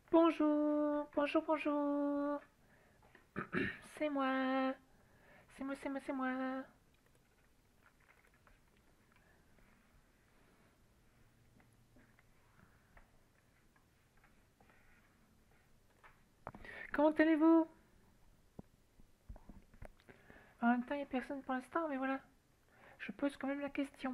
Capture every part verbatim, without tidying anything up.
Bonjour, bonjour, bonjour. C'est moi. C'est moi, c'est moi, c'est moi. Comment allez-vous? En même temps, il n'y a personne pour l'instant, mais voilà. Je pose quand même la question.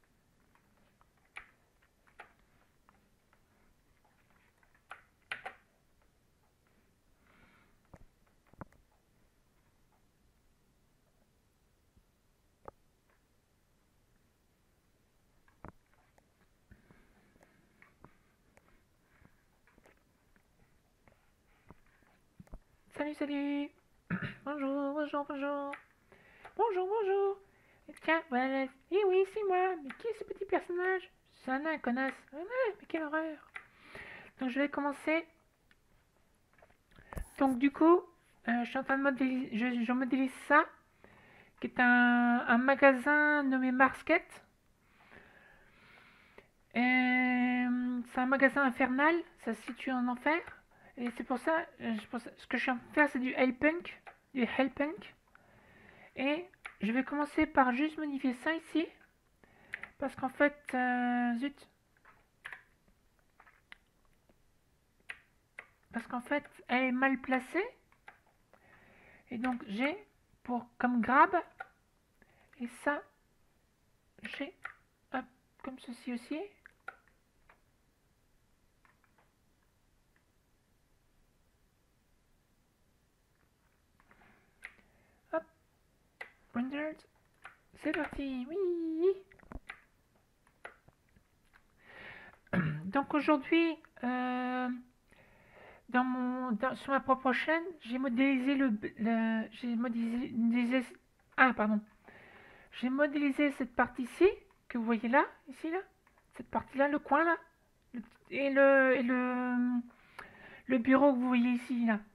Salut, salut. Bonjour, bonjour, bonjour. Bonjour, bonjour. Tiens, voilà. Eh oui, c'est moi. Mais qui est ce petit personnage? C'est un nain, connasse. Un nain, mais quelle horreur. Donc, je vais commencer. Donc, du coup, euh, je suis en train de modéliser, je, je modélise ça, qui est un, un magasin nommé Marsket. Euh, c'est un magasin infernal, ça se situe en enfer. Et c'est pour ça, euh, je pense- ce que je suis en train de faire, c'est du hellpunk, du hellpunk. Et je vais commencer par juste modifier ça ici, parce qu'en fait, euh, zut, parce qu'en fait, elle est mal placée. Et donc j'ai pour comme grab, et ça, j'ai hop, comme ceci aussi. Hop, rendered, c'est parti, oui. Donc aujourd'hui, euh, dans mon, dans- sur ma propre chaîne, j'ai modélisé le, le- j'ai modélisé, modélisé- ah pardon, j'ai modélisé cette partie-ci que vous voyez là, ici là, cette partie-là, le coin là, le- et le et le le bureau que vous voyez ici là.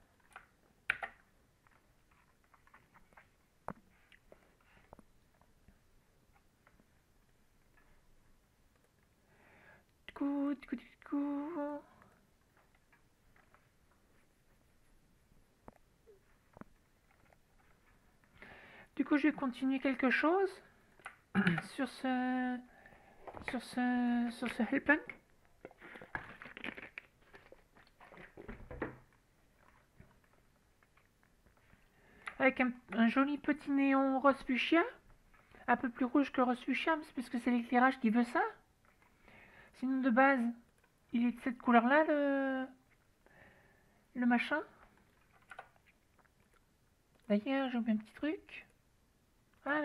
Du coup, du coup, du coup, du coup, je vais continuer quelque chose sur ce sur ce sur ce Hellpunk avec un, un joli petit néon rose fuchsia, un peu plus rouge que rose fuchsia, c'est parce que c'est l'éclairage qui veut ça. Sinon de base, il est de cette couleur-là, le, le machin. D'ailleurs, j'ai oublié un petit truc. Voilà.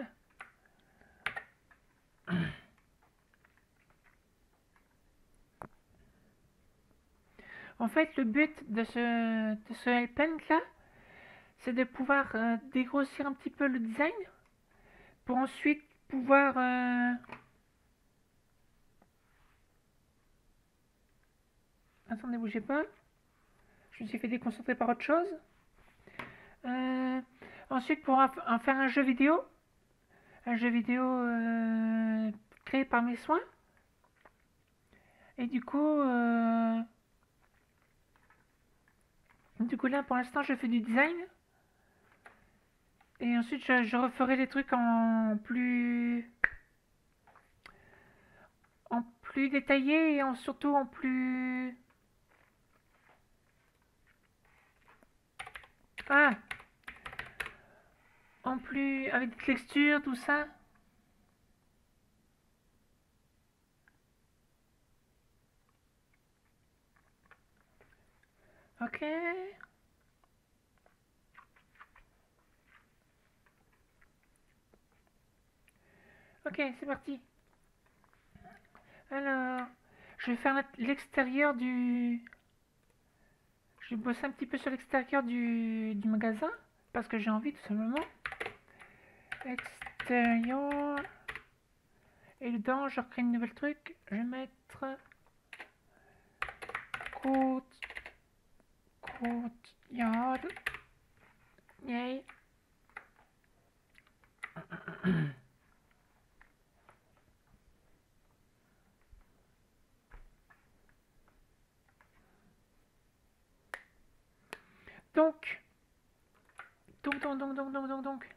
En fait, le but de ce, de ce Hellpent là, c'est de pouvoir euh, dégrossir un petit peu le design pour ensuite pouvoir. Euh... Attendez, bougez pas. Je me suis fait déconcentrer par autre chose. Euh... Ensuite, pour en faire un jeu vidéo, un jeu vidéo euh, créé par mes soins. Et du coup, euh... du coup là, pour l'instant, je fais du design. Et ensuite, je, je referai les trucs en plus, en plus détaillé et en, surtout en plus. Ah, en plus avec des textures, tout ça. Ok. Ok, c'est parti. Alors, je vais faire l'extérieur du. Je vais bosser un petit peu sur l'extérieur du, du magasin parce que j'ai envie tout simplement. Extérieur. Et dedans, je recrée une nouvelle truc. Je vais mettre court, courtyard. Yay. Donc, donc, donc, donc, donc, donc, donc, donc.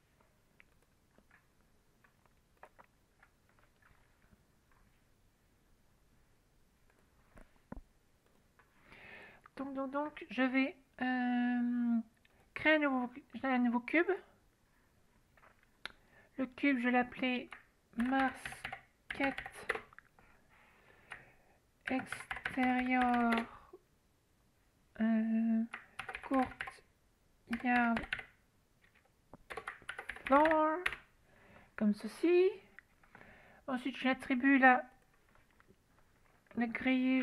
Donc, donc, donc, je vais euh, créer un nouveau, un nouveau cube. Le cube, je vais l'appeler Mars quatre extérieur euh, courtyard floor, comme ceci. Ensuite, j'attribue la, la grille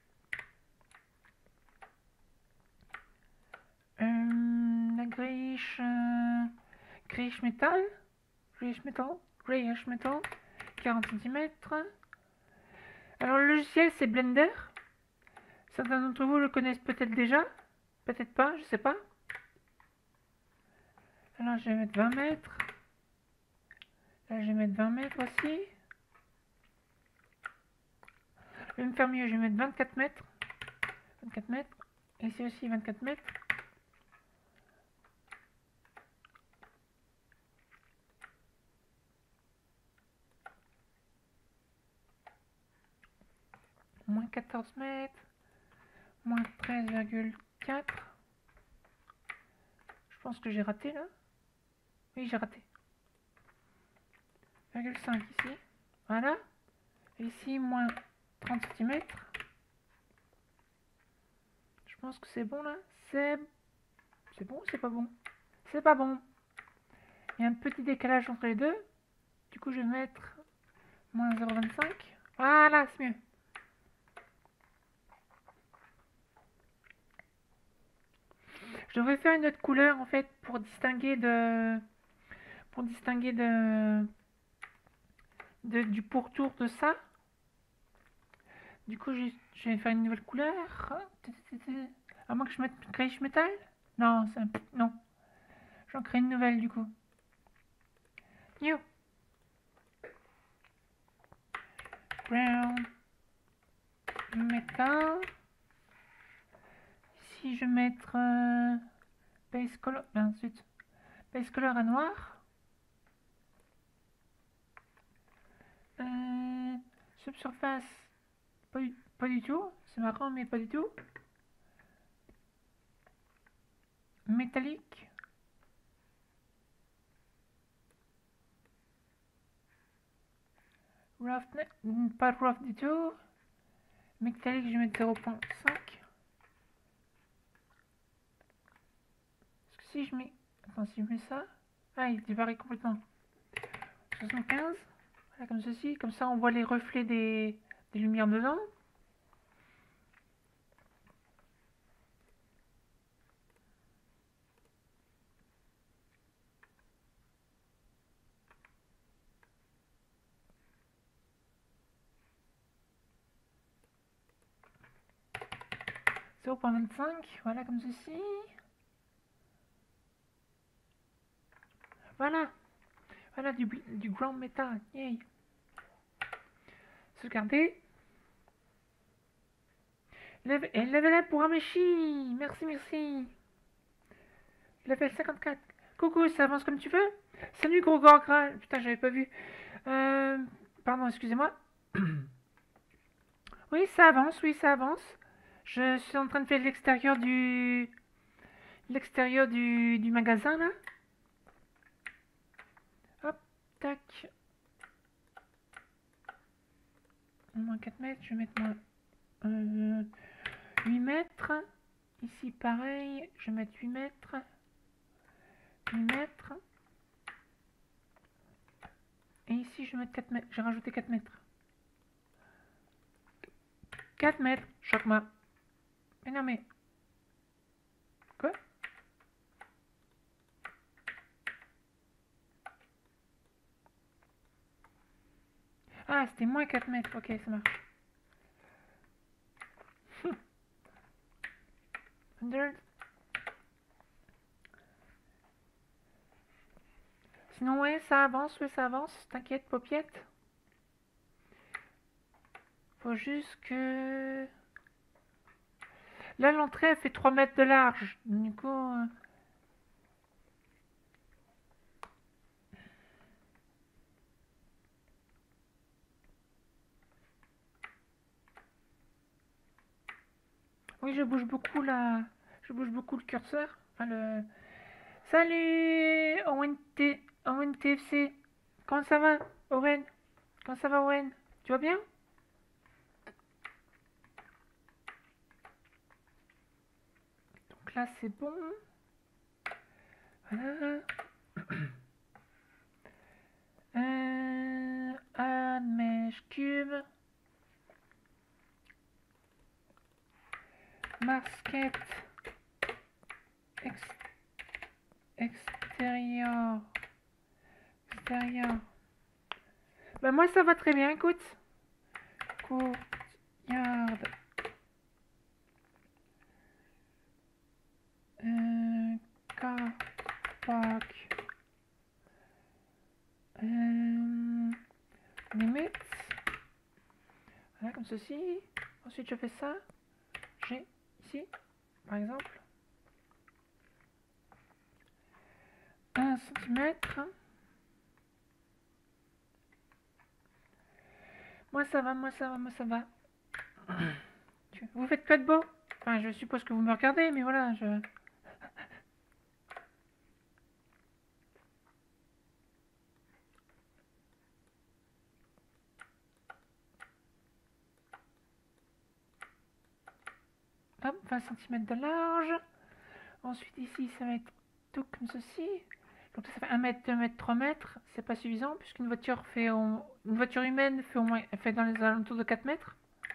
euh, la grille euh, grille métal, grille métal, grille métal, quarante centimètres. Alors le logiciel c'est Blender. Certains d'entre vous le connaissent peut-être déjà, peut-être pas, je sais pas. Alors je vais mettre vingt mètres. Là je vais mettre vingt mètres aussi. Je vais me faire mieux, je vais mettre vingt-quatre mètres. vingt-quatre mètres. Et ici aussi vingt-quatre mètres. Moins quatorze mètres. Moins treize virgule quatre. Je pense que j'ai raté là. Oui, j'ai raté. virgule cinq ici. Voilà. Et ici, moins trente centimètres. Je pense que c'est bon là. C'est c'est bon ou c'est pas bon? C'est pas bon. Il y a un petit décalage entre les deux. Du coup, je vais mettre moins zéro virgule vingt-cinq. Voilà, c'est mieux. Je devrais faire une autre couleur en fait pour distinguer de pour distinguer de, de du pourtour de ça. Du coup, je, je vais faire une nouvelle couleur. À moins que je mette Grayish Metal. Non, ça, non. J'en crée une nouvelle du coup. New. Brown. Metal. Ici, je vais mettre euh, base color. Ben, zut. Base color à noir. Euh, subsurface. Pas du, pas du tout. C'est marrant, mais pas du tout. Métallique. Rough, pas rough du tout. Métallique, je vais mettre zéro virgule cinq. Parce que si je mets... Attends, si je mets ça... Ah, il divarie complètement. soixante-quinze. Voilà, comme ceci. Comme ça, on voit les reflets des, des lumières dedans. zéro virgule vingt-cinq. Voilà, comme ceci. Voilà. Voilà, du, du ground metal. Yay. Sauvegarder. Level, et level up pour Ameshi. Merci, merci. Level cinquante-quatre. Coucou, ça avance comme tu veux? Salut, gros gorgral. Putain, j'avais pas vu. Euh, pardon, excusez-moi. Oui, ça avance, oui, ça avance. Je suis en train de faire l'extérieur du... L'extérieur du, du magasin, là. Hop, tac. Moins quatre mètres, je vais mettre moins... Euh, huit mètres. Ici, pareil, je vais mettre huit mètres. huit mètres. Et ici, je vais mettre quatre mètres. J'ai rajouté quatre mètres. quatre mètres, choque-moi. Mais non, mais... Quoi? Ah, c'était moins quatre mètres. Ok, ça marche. Under. Sinon, ouais, ça avance, ouais, ça avance. T'inquiète, paupiette. Faut juste que... Là, l'entrée, elle fait trois mètres de large. Du coup... euh, Oui, je bouge beaucoup là. Je bouge beaucoup le curseur. Enfin, le... Salut Owen T... Owen T F C. Comment ça va, Owen? Comment ça va, Owen? Tu vas bien? Donc là, c'est bon. Voilà. Euh, un mèche cube. Masquette. Ex extérieur. Extérieur. Bah moi ça va très bien, écoute. Courtyard. Euh, car park. Euh, limite. Voilà, comme ceci. Ensuite je fais ça. J'ai ici, par exemple, un centimètre. Moi ça va, moi ça va, moi ça va. Vous faites quoi de beau? Enfin, je suppose que vous me regardez, mais voilà, je... Hop, vingt centimètres de large. Ensuite ici, ça va être tout comme ceci. Donc ça fait un mètre, deux mètres, trois mètres. C'est pas suffisant, puisqu'une voiture fait au... une voiture humaine fait au moins fait dans les alentours de quatre mètres.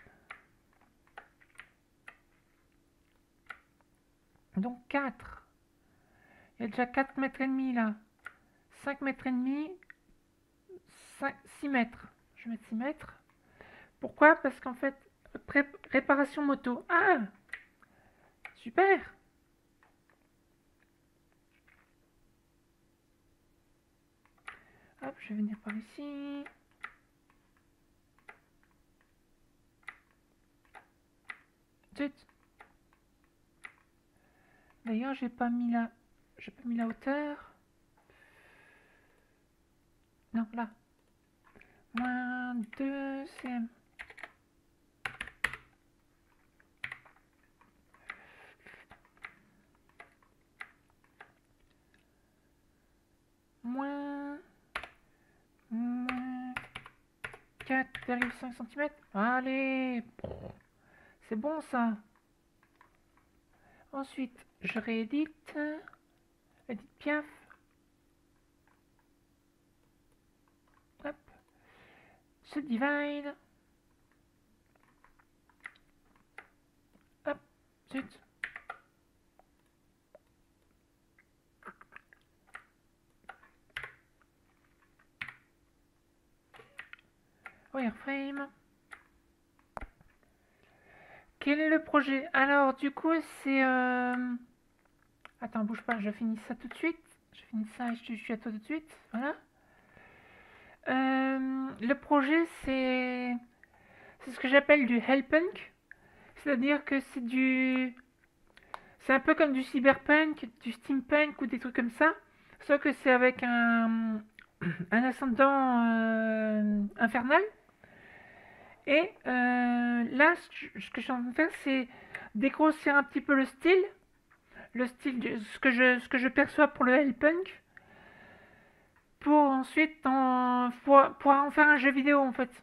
Donc quatre. Il y a déjà quatre mètres et demi là. cinq mètres et demi. cinq, six mètres. Je vais mettre six mètres. Pourquoi? Parce qu'en fait, pré réparation moto. Ah! Super! Hop, je vais venir par ici. Zut! D'ailleurs, j'ai pas mis la... J'ai pas mis la hauteur. Non, là. Moins deux cm. Moins... Moins... quatre virgule cinq centimètres. Allez! C'est bon, ça. Ensuite, je réédite. Edit Piaf. Hop. Subdivide. Hop. Zut. Wireframe. Quel est le projet? Alors, du coup, c'est... Euh... Attends, bouge pas, je finis ça tout de suite. Je finis ça et je suis à toi tout de suite. Voilà. Euh, le projet, c'est... C'est ce que j'appelle du hellpunk. C'est-à-dire que c'est du... C'est un peu comme du cyberpunk, du steampunk ou des trucs comme ça. Sauf que c'est avec un, un ascendant euh, infernal. Et euh, là, ce que je suis en train de faire, c'est dégrossir un petit peu le style. Le style, de, ce, que je, ce que je perçois pour le hellpunk. Pour ensuite en, pour, pour en faire un jeu vidéo en fait.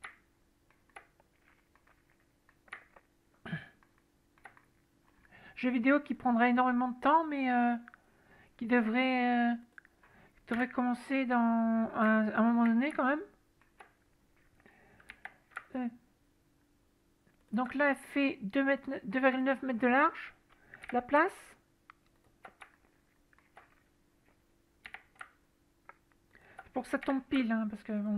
Jeu vidéo qui prendra énormément de temps, mais euh, qui devrait, euh, devrait commencer dans un, à un moment donné quand même. Euh, donc là, elle fait deux virgule neuf mètres de large, la place. Pour que ça tombe pile, hein, parce que bon...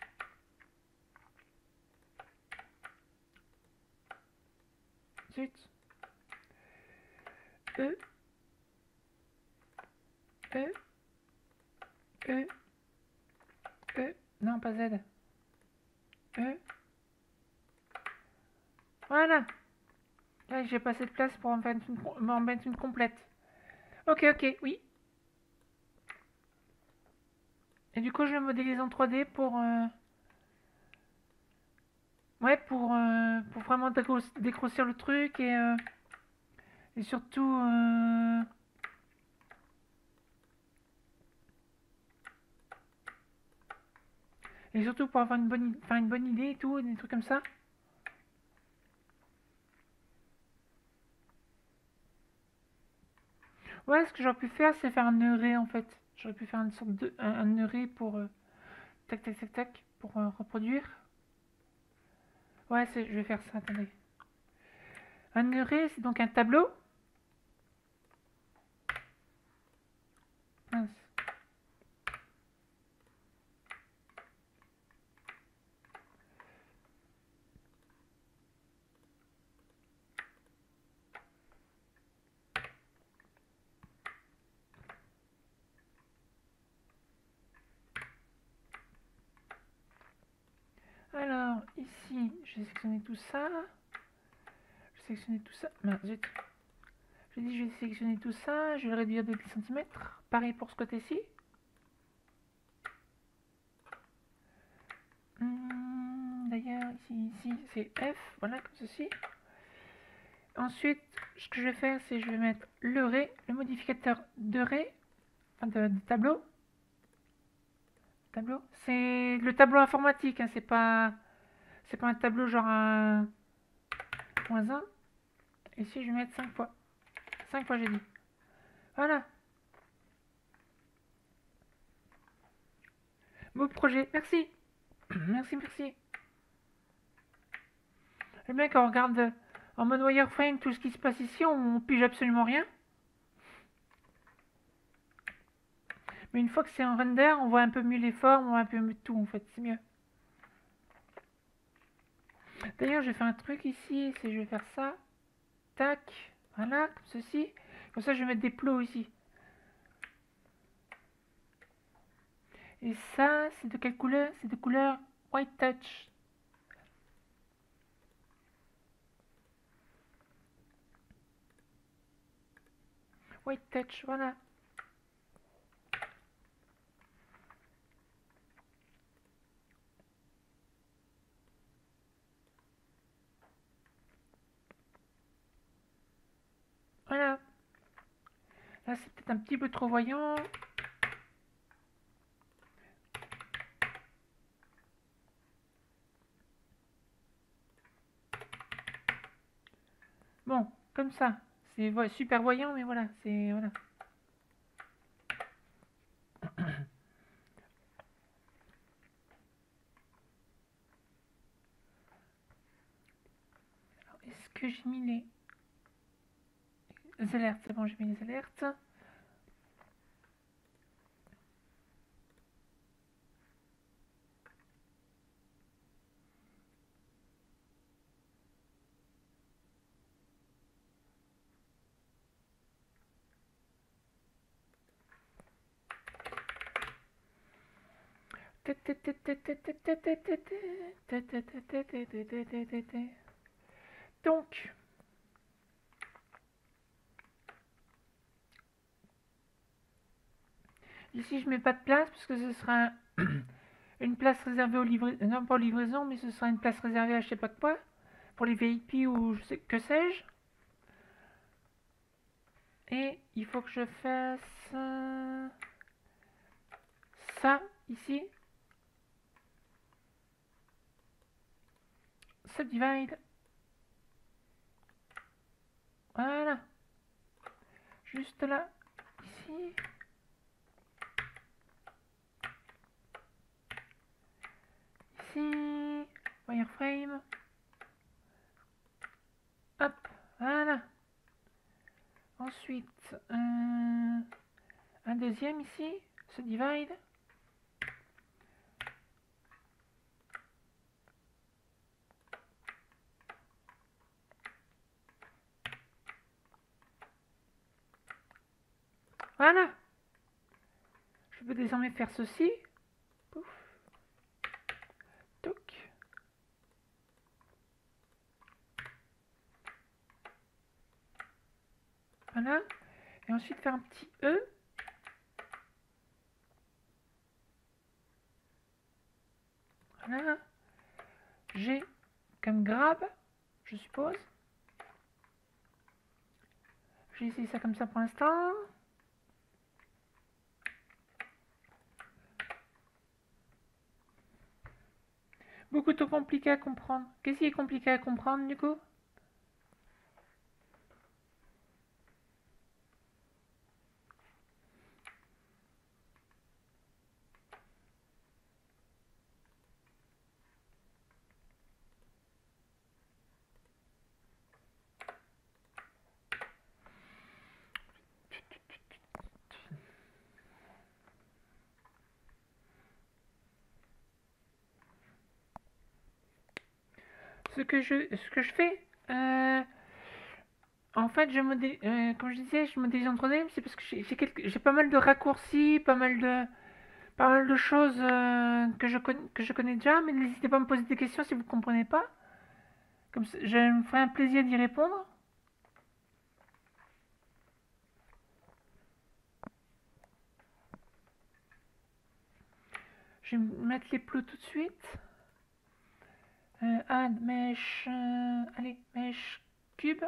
Zut. E. E. E. E. Non, pas Z. E. Voilà. Là, j'ai pas assez de place pour en mettre une, en mettre une complète. Ok, ok, oui. Et du coup, je le modélise en trois D pour... Euh... Ouais, pour, euh, pour vraiment dégrossir le truc et... Euh... Et surtout... Euh... Et surtout pour avoir une bonne, enfin, une bonne idée et tout, des trucs comme ça. Ouais, ce que j'aurais pu faire, c'est faire un neuré en fait. J'aurais pu faire une sorte de... un, un neuré pour... Euh... Tac, tac, tac, tac, pour euh, reproduire. Ouais, je vais faire ça, attendez. Un neuré, c'est donc un tableau. Mince. Alors, ici, je vais sélectionner tout ça. Je vais sélectionner tout ça. Mince, zut. Je dis, je vais sélectionner tout ça. Je vais le réduire de dix centimètres. Pareil pour ce côté-ci. Hum, D'ailleurs, ici, ici, c'est F. Voilà, comme ceci. Ensuite, ce que je vais faire, c'est je vais mettre le ray, le modificateur de ray, enfin de, de tableau. Tableau. C'est le tableau informatique, hein, c'est pas, c'est pas un tableau genre un moins un. Ici, je vais mettre cinq fois. cinq fois, j'ai dit. Voilà. Beau projet. Merci. Merci, merci. Le mec, on regarde en mode wireframe tout ce qui se passe ici, on pige absolument rien. Mais une fois que c'est en render, on voit un peu mieux les formes, on voit un peu mieux tout en fait, c'est mieux. D'ailleurs, je vais faire un truc ici, c'est je vais faire ça. Tac. Voilà, comme ceci. Comme ça, je vais mettre des plots ici. Et ça, c'est de quelle couleur? C'est de couleur White Touch. White Touch, voilà. Voilà. Là, c'est peut-être un petit peu trop voyant. Bon, comme ça. C'est ouais, super voyant, mais voilà, c'est... Voilà. Est-ce que j'ai mis les... les alertes? C'est bon, j'ai mis les alertes. Donc, ici je mets pas de place parce que ce sera une place réservée aux livraisons, non pas aux livraisons, mais ce sera une place réservée à je sais pas quoi, pour les V I P ou je sais, que sais-je. Et il faut que je fasse euh, ça ici. Subdivide. Voilà. Juste là. Ici. Ici. Wireframe. Hop. Voilà. Ensuite, euh, un deuxième ici. Subdivide. Voilà. Je peux désormais faire ceci. Pouf. Toc. Voilà. Et ensuite faire un petit E. Voilà. G comme grab, je suppose. J'ai essayé ça comme ça pour l'instant. Beaucoup trop compliqué à comprendre. Qu'est-ce qui est compliqué à comprendre du coup? Ce que je, ce que je fais, euh, en fait, je modélise, euh, comme je disais, je modélise en trois D, c'est parce que j'ai j'ai quelques- j'ai pas mal de raccourcis, pas mal de, pas mal de choses euh, que je connais, que je connais déjà, mais n'hésitez pas à me poser des questions si vous ne comprenez pas. Comme ça, je me ferai un plaisir d'y répondre. Je vais mettre les plots tout de suite. Euh, add mesh, euh, allez, mesh cube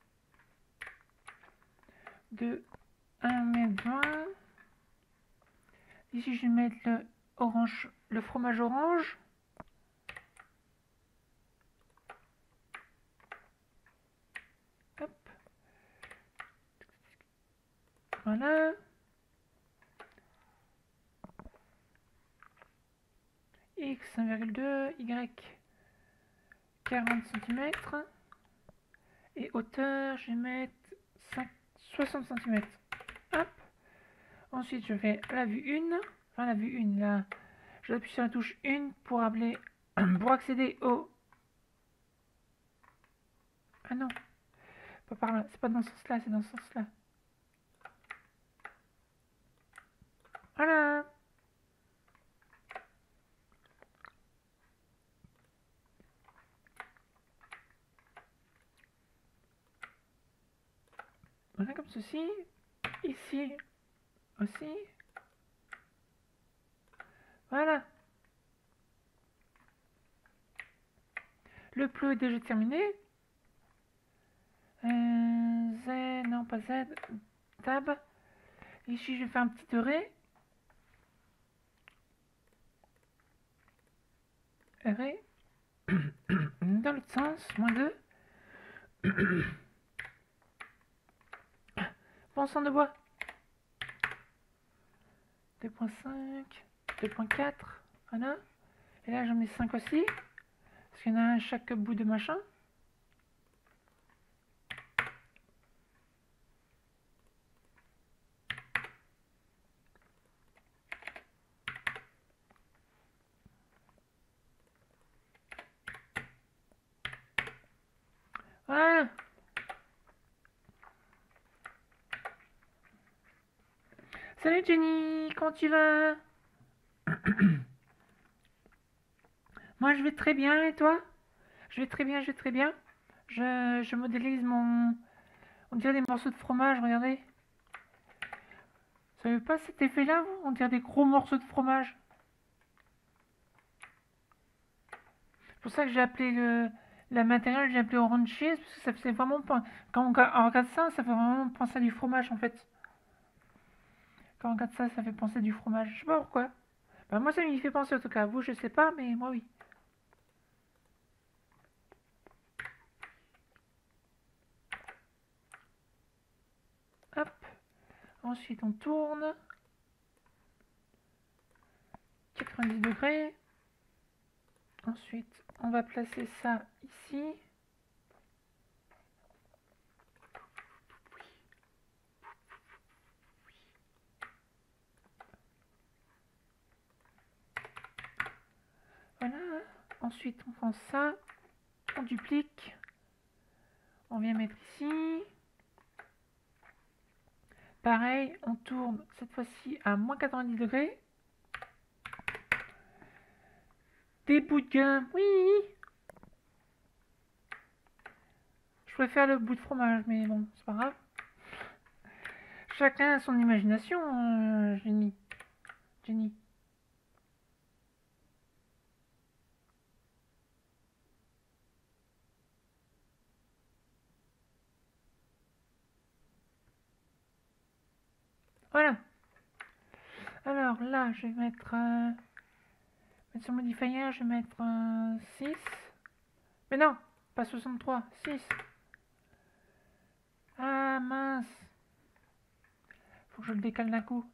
de un mètre vingt. Ici, je vais mettre le orange, le fromage orange. Hop. Voilà. X un virgule deux, Y quarante centimètres. Et hauteur, je vais mettre cinq, soixante centimètres. Hop. Ensuite, je fais la vue un. Enfin, la vue un, là. J'appuie sur la touche un pour, appeler, pour accéder au... Ah non. Pas par là. C'est pas dans ce sens-là, c'est dans ce sens-là. Voilà. Voilà, comme ceci. Ici aussi. Voilà. Le plot est déjà terminé. Euh, Z, non pas Z. Tab. Ici, je vais faire un petit ré. Ré. Dans l'autre sens, moins deux. Bon sang de bois. deux point cinq. deux point quatre. Voilà. Et là, j'en mets cinq aussi. Parce qu'il y en a un à chaque bout de machin. Voilà. Salut Jenny, comment tu vas? Moi je vais très bien et toi? Je vais très bien, je vais très bien. Je, je modélise mon... On dirait des morceaux de fromage, regardez. Vous savez pas cet effet-là, vous? On dirait des gros morceaux de fromage. C'est pour ça que j'ai appelé le... La matériel, j'ai appelé orange cheese, parce que ça faisait vraiment... Quand on regarde ça, ça fait vraiment penser à du fromage en fait. Quand on regarde ça, ça fait penser à du fromage. Je sais pas pourquoi. Bah, moi ça m'y fait penser en tout cas. Vous, je sais pas, mais moi oui. Hop. Ensuite, on tourne. quatre-vingt-dix degrés. Ensuite, on va placer ça ici. Voilà. Ensuite, on prend ça. On duplique. On vient mettre ici. Pareil, on tourne cette fois-ci à moins quatre-vingt-dix degrés. Des bouts de gain, oui. Je préfère le bout de fromage, mais bon, c'est pas grave. Chacun a son imagination, euh, Jenny. Jenny. Voilà. Alors là, je vais mettre, euh, mettre sur modifier, je vais mettre euh, six. Mais non, pas soixante-trois, six. Ah mince. Faut que je le décale d'un coup.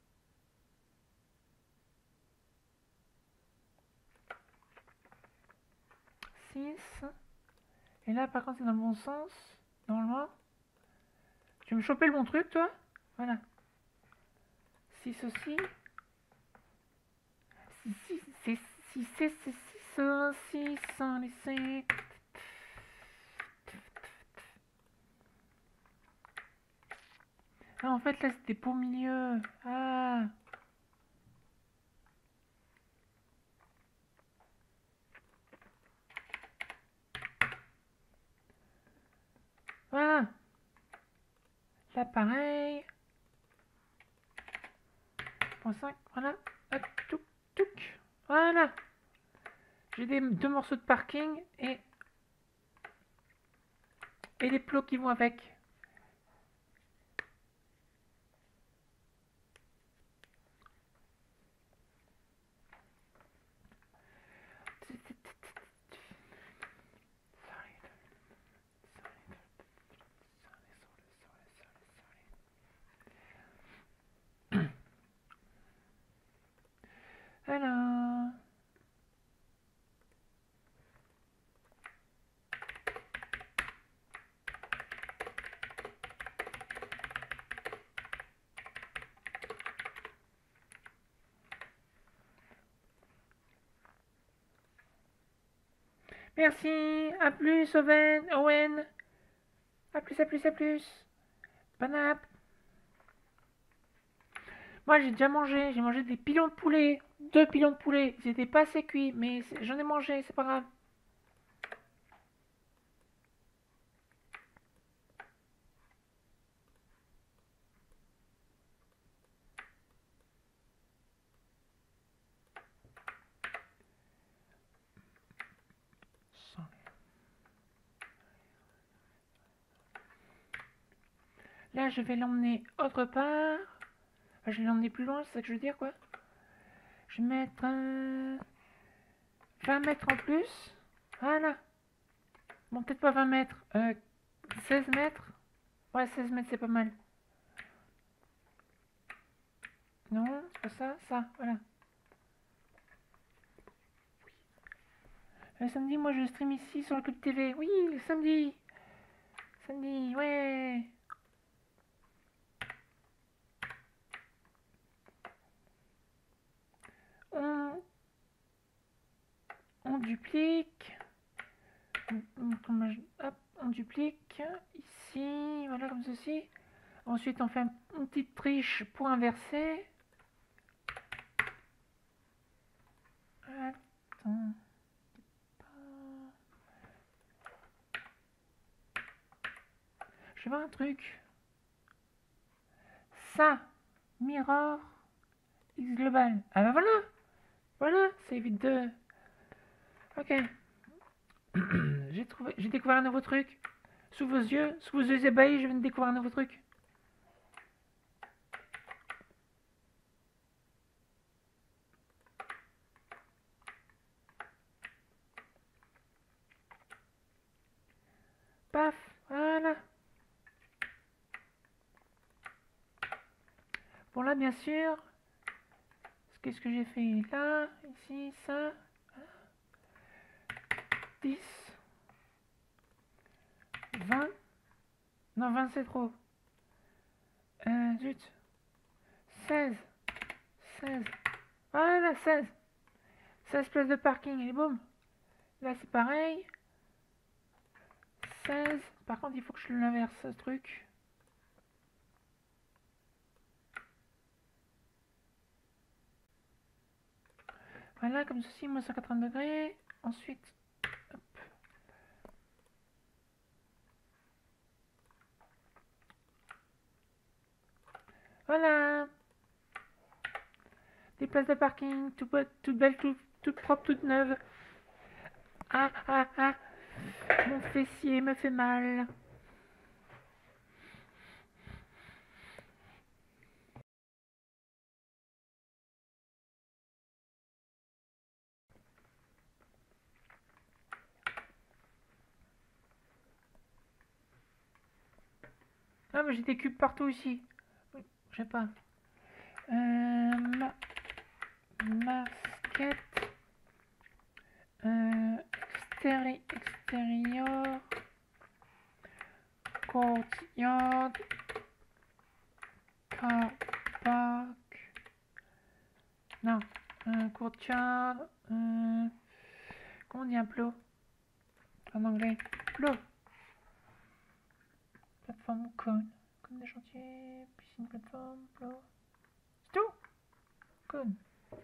six. Et là, par contre, c'est dans le bon sens. Normalement. Tu veux me choper le bon truc, toi? Voilà. six aussi. six, six, six, six, six, six, six, six. Ah, en fait, là, c'était pour milieu. Ah. Voilà. Là, pareil. Point cinq, voilà. Hop, touc, touc. Voilà. J'ai des deux morceaux de parking et et les plots qui vont avec. Alors. Merci. À plus, Owen. Owen. À plus, à plus, à plus. Bonne app. Moi, j'ai déjà mangé. J'ai mangé des pilons de poulet. Deux pilons de poulet. Ils étaient pas assez cuits, mais j'en ai mangé. C'est pas grave. Là, je vais l'emmener autre part. Enfin, je vais l'emmener plus loin, c'est ça que je veux dire, quoi. Je vais mettre euh, vingt mètres en plus. Voilà. Bon, peut-être pas vingt mètres. Euh, seize mètres. Ouais, seize mètres, c'est pas mal. Non, c'est pas ça. Ça, voilà. Le samedi, moi, je stream ici sur le Club T V. Oui, le samedi. Samedi, ouais. On, on duplique. On, hop, on duplique. Ici, voilà, comme ceci. Ensuite, on fait un, une petite triche pour inverser. Attends. Je vais voir un truc. Ça, mirror, X global. Ah bah voilà. Voilà, ça évite de... Ok. J'ai trouvé, j'ai découvert un nouveau truc. Sous vos yeux, sous vos yeux ébahis, je viens de découvrir un nouveau truc. Paf, voilà. Bon là, bien sûr, qu'est-ce que j'ai fait là, ici, ça. dix. vingt. Non, vingt c'est trop. Euh, zut. seize. seize. Voilà, seize. seize places de parking, et boum. Là, c'est pareil. seize. Par contre, il faut que je l'inverse, ce truc. Voilà, comme ceci, moins cent quatre-vingts degrés. Ensuite, hop. Voilà. Des places de parking, tout be- toutes belles, tout- toutes propres, toutes neuves. Ah, ah, ah. Mon fessier me fait mal. Ah, mais j'ai des cubes partout ici. Je sais pas. Euh, ma masquette. Euh, extéri extérieur. Courtyard. Car park. Non. Euh, courtyard. Euh, comment on dit un plot en anglais? Plot. Plateforme cône. Cône de chantier. Piscine, plateforme, plot. C'est tout. Cône.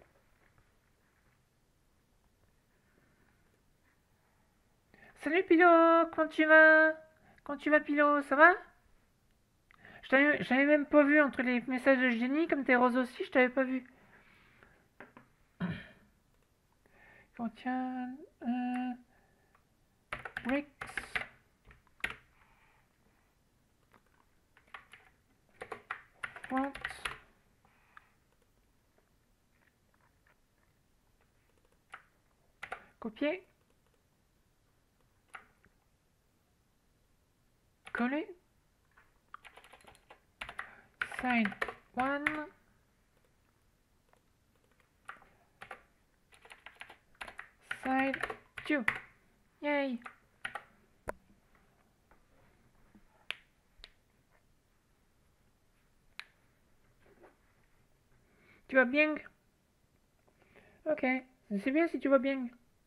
Salut Pilo, comment tu vas? Comment tu vas Pilo, ça va? Je t'avais je t'avais même pas vu entre les messages de Jenny, comme t'es rose aussi, je t'avais pas vu. Contient... Euh, bricks... Front... Copier... Coller... Side one... Side two... Yay! Tu vas bien? Ok, c'est bien si tu vas bien.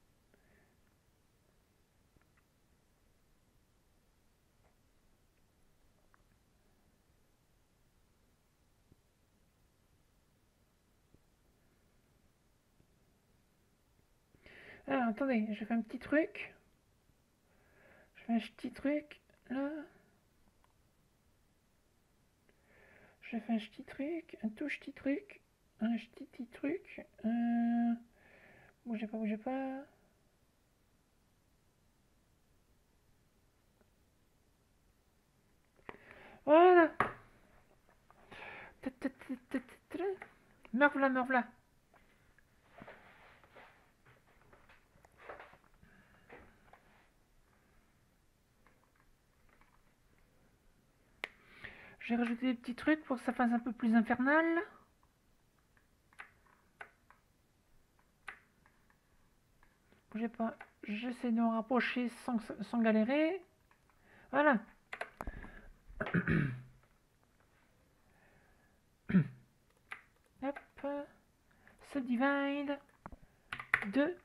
Alors, attendez, je fais un petit truc. Je fais un petit truc, là. Je fais un petit truc, un tout petit truc, un petit petit truc. Euh... Bougez pas, bougez pas. Voilà. Me voilà, me voilà. J'ai rajouté des petits trucs pour que ça fasse un peu plus infernal. Bougez pas. J'essaie de me rapprocher sans, sans galérer. Voilà. Hop. Subdivide. deux.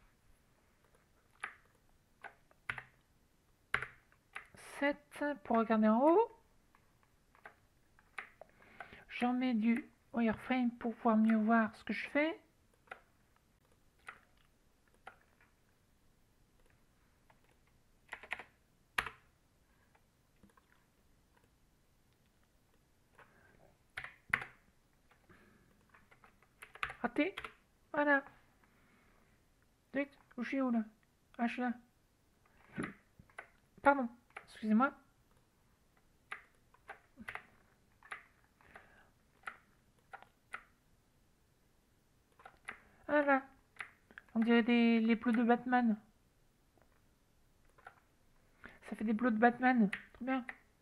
sept pour regarder en haut. J'en mets du wireframe pour pouvoir mieux voir ce que je fais. Raté. Voilà. Vite. Où je suis où là? Ah, je suis là. Pardon. Excusez-moi. Voilà. On dirait des, les plots de Batman. Ça fait des plots de Batman. Trop bien.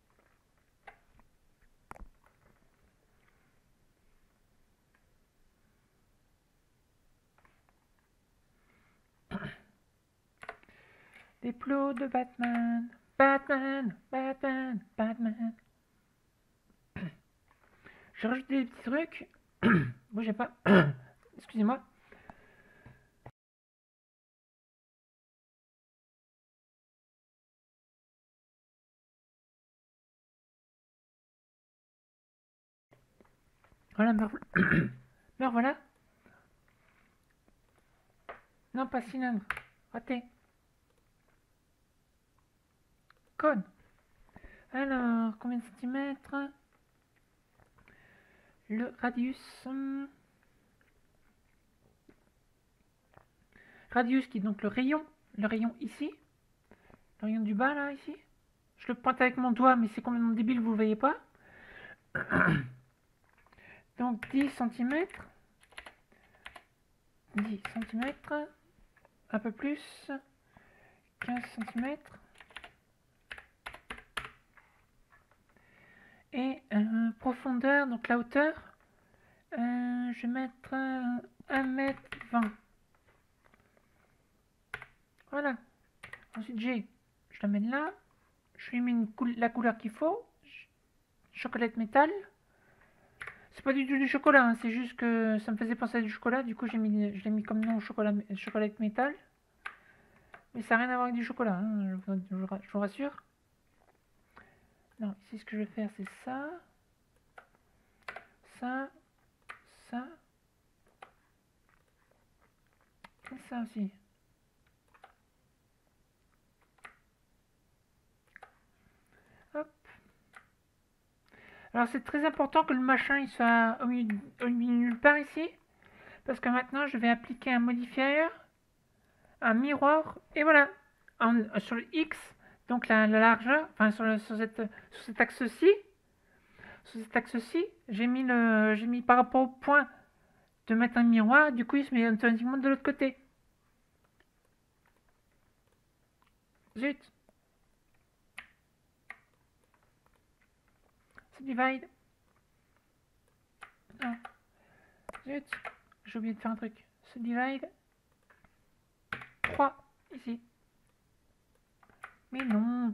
Des plots de Batman. Batman, Batman, Batman. J'ai rajouté des petits trucs. Bougez pas. Excusez-moi. Voilà, me revoilà. Me revoilà. Non, pas cylindre. Raté. Cône. Alors, combien de centimètres? le radius. hum, Radius qui est donc le rayon. Le rayon ici. Le rayon du bas là, ici. Je le pointe avec mon doigt, mais c'est complètement débile, vous le voyez pas. Donc dix centimètres. dix centimètres. Un peu plus. quinze centimètres. Et euh, profondeur, donc la hauteur, euh, je vais mettre euh, un mètre vingt. Voilà. Ensuite, j'ai, je l'amène là. Je lui mets une coul la couleur qu'il faut. Chocolate métal. C'est pas du tout du chocolat, hein, c'est juste que ça me faisait penser à du chocolat. Du coup, j'ai mis, je l'ai mis comme nom chocolat, chocolate métal. Mais ça n'a rien à voir avec du chocolat, hein, je, je, je vous rassure. Non, ici, ce que je vais faire, c'est ça. Ça. Ça. Et ça aussi. Hop. Alors c'est très important que le machin il soit au milieu, au milieu de nulle part ici. Parce que maintenant je vais appliquer un modifier, un miroir, et voilà. En, sur le X, donc la, la largeur, enfin sur, le, sur, cette, sur cet axe-ci, sur cet axe-ci, j'ai mis le, j'ai mis par rapport au point de mettre un miroir, du coup il se met automatiquement de l'autre côté. Zut. C'est divide. Non. Zut. J'ai oublié de faire un truc. Se divide. trois. Ici. Mais non.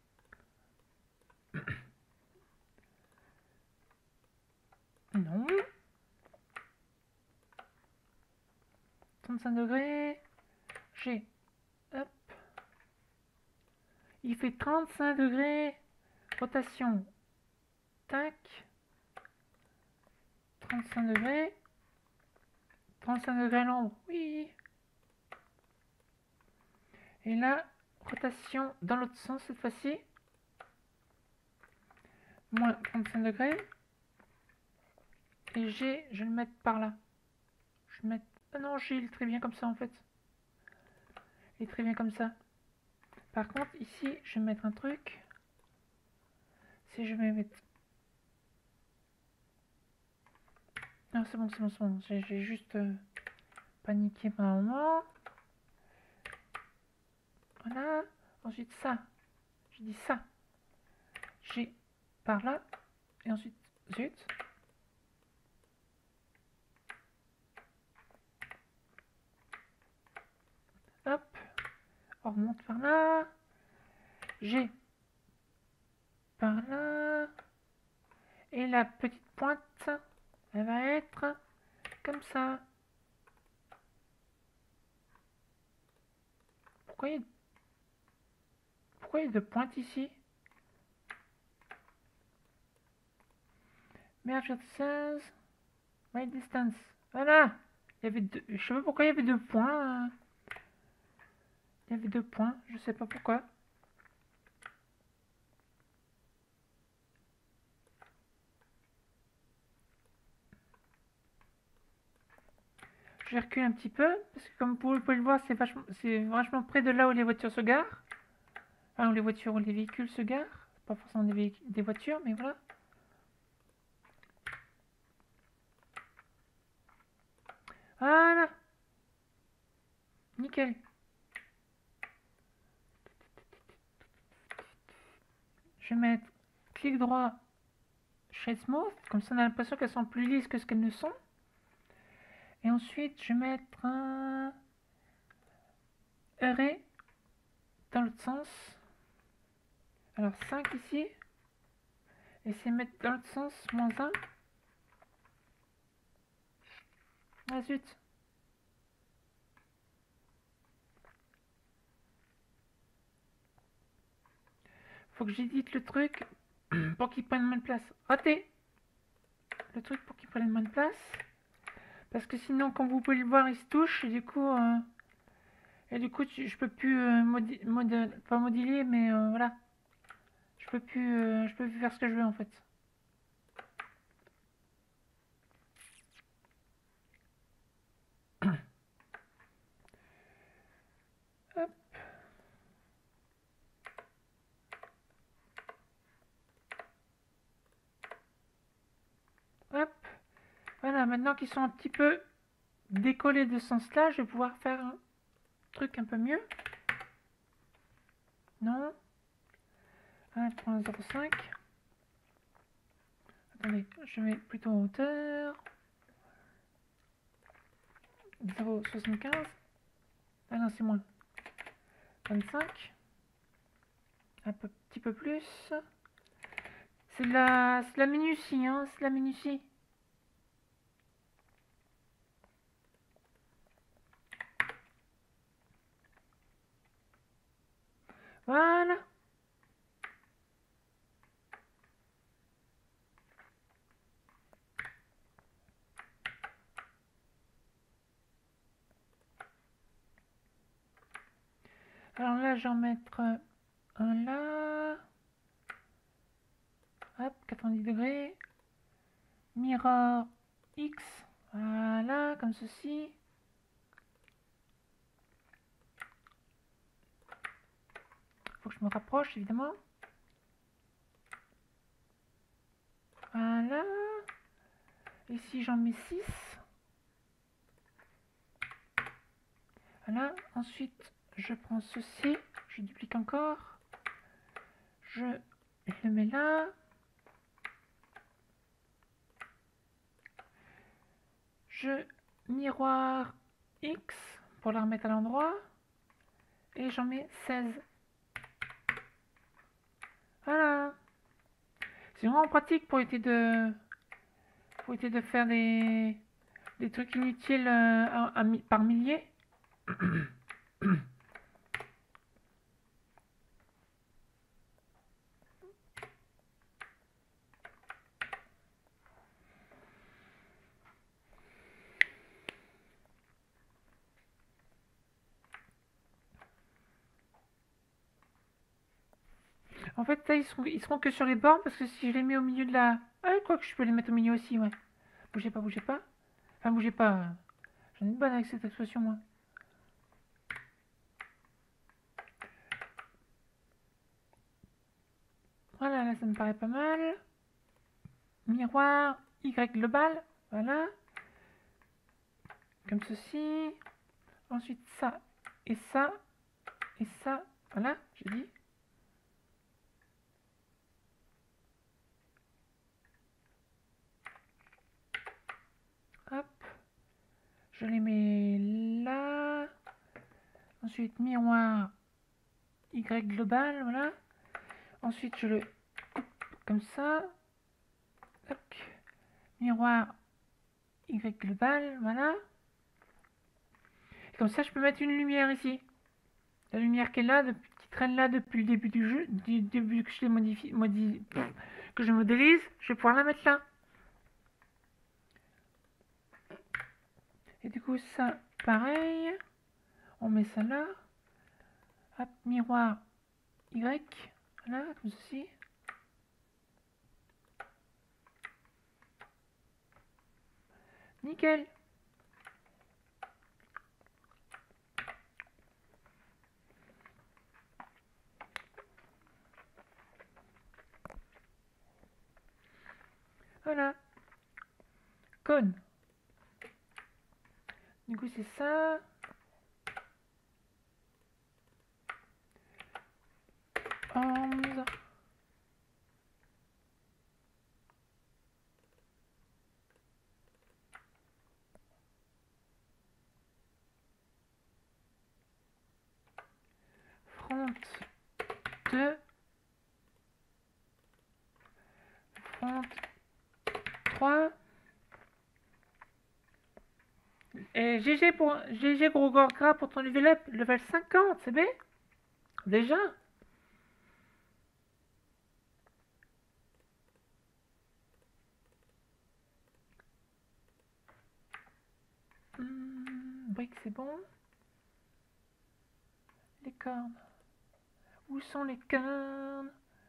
Non. trente-cinq degrés. G. Hop. Il fait trente-cinq degrés. Rotation. Tac. trente-cinq degrés. trente-cinq degrés à l'ombre. Oui. Et là, rotation dans l'autre sens cette fois-ci. Moins trente-cinq degrés. Et G, je vais le mettre par là. Je vais mettre... Ah non, G, il est très bien comme ça en fait. Il est très bien comme ça. Par contre, ici, je vais mettre un truc. Si je vais mettre... Non, c'est bon, c'est bon, c'est bon. J'ai juste euh, paniqué pendant un moment. Voilà. Ensuite, ça. Je dis ça. J'ai par là. Et ensuite, zut. Hop. On remonte par là. J'ai par là. Et la petite pointe, elle va être comme ça. Pourquoi il y a, pourquoi il y a deux pointes ici? Merge seize. My distance. Voilà. Il y avait deux, je sais pas pourquoi il y avait deux points. Il y avait deux points, je sais pas pourquoi. Je recule un petit peu, parce que comme vous pouvez le voir, c'est vachement, c'est vachement près de là où les voitures se garent. Enfin, où les voitures ou les véhicules se garent. Pas forcément des, des voitures, mais voilà. Voilà. Nickel. Je vais mettre clic droit, shade smooth. Comme ça, on a l'impression qu'elles sont plus lisses que ce qu'elles ne sont. Et ensuite, je vais mettre un arrêt dans l'autre sens. Alors cinq ici. Et c'est mettre dans l'autre sens, moins un. Ah zut. Faut que j'édite le truc pour qu'il prenne moins de place. Raté. Le truc pour qu'il prenne moins de place. Parce que sinon, comme vous pouvez le voir, il se touche. Et du coup, euh, et du coup je peux plus euh, modi mod pas moduler, mais euh, voilà. Je peux plus, euh, je peux plus faire ce que je veux en fait. Voilà, maintenant qu'ils sont un petit peu décollés de ce sens-là, je vais pouvoir faire un truc un peu mieux. Non. un virgule zéro cinq. Attendez, je mets plutôt en hauteur. zéro virgule soixante-quinze. Ah non, c'est moins. vingt-cinq. Un peu, petit peu plus. C'est de la, c'est de la minutie, hein, c'est de la minutie. Voilà. Alors là, je vais en mettre un là. Hop, quatre-vingt-dix degrés. Mirror X. Voilà, comme ceci. Faut que je me rapproche, évidemment. Voilà. Ici, j'en mets six. Voilà. Ensuite, je prends ceci. Je duplique encore. Je le mets là. Je miroir X pour la remettre à l'endroit. Et j'en mets seize. Voilà. C'est vraiment pratique pour éviter de, pour éviter de faire des, des trucs inutiles euh, à, à, par milliers. En fait, là, ils seront, ils seront que sur les bords parce que si je les mets au milieu de la... Ah, je crois que je peux les mettre au milieu aussi, ouais. Bougez pas, bougez pas. Enfin, bougez pas. J'en ai une bonne avec cette expression, moi. Voilà, là, ça me paraît pas mal. Miroir Y global, voilà. Comme ceci. Ensuite, ça et ça et ça. Voilà, j'ai dit. Hop. Je les mets là. Ensuite, miroir Y global, voilà. Ensuite, je le coupe comme ça. Hop. Miroir Y global, voilà. Et comme ça, je peux mettre une lumière ici. La lumière qui est là, depuis, qui traîne là depuis le début du jeu, du début que je l'ai modifié, modifie, que je modélise, je vais pouvoir la mettre là. Et du coup, ça, pareil. On met ça là. Hop, miroir Y. Voilà, comme ceci. Nickel. Voilà. Cône. Du coup, c'est ça. onze. Front deux. Front trois. Et G G pour G G gros corps gras pour ton level up, level cinquante, c'est bien. Déjà. Hmm, brique, c'est bon. Les cornes. Où sont les cornes?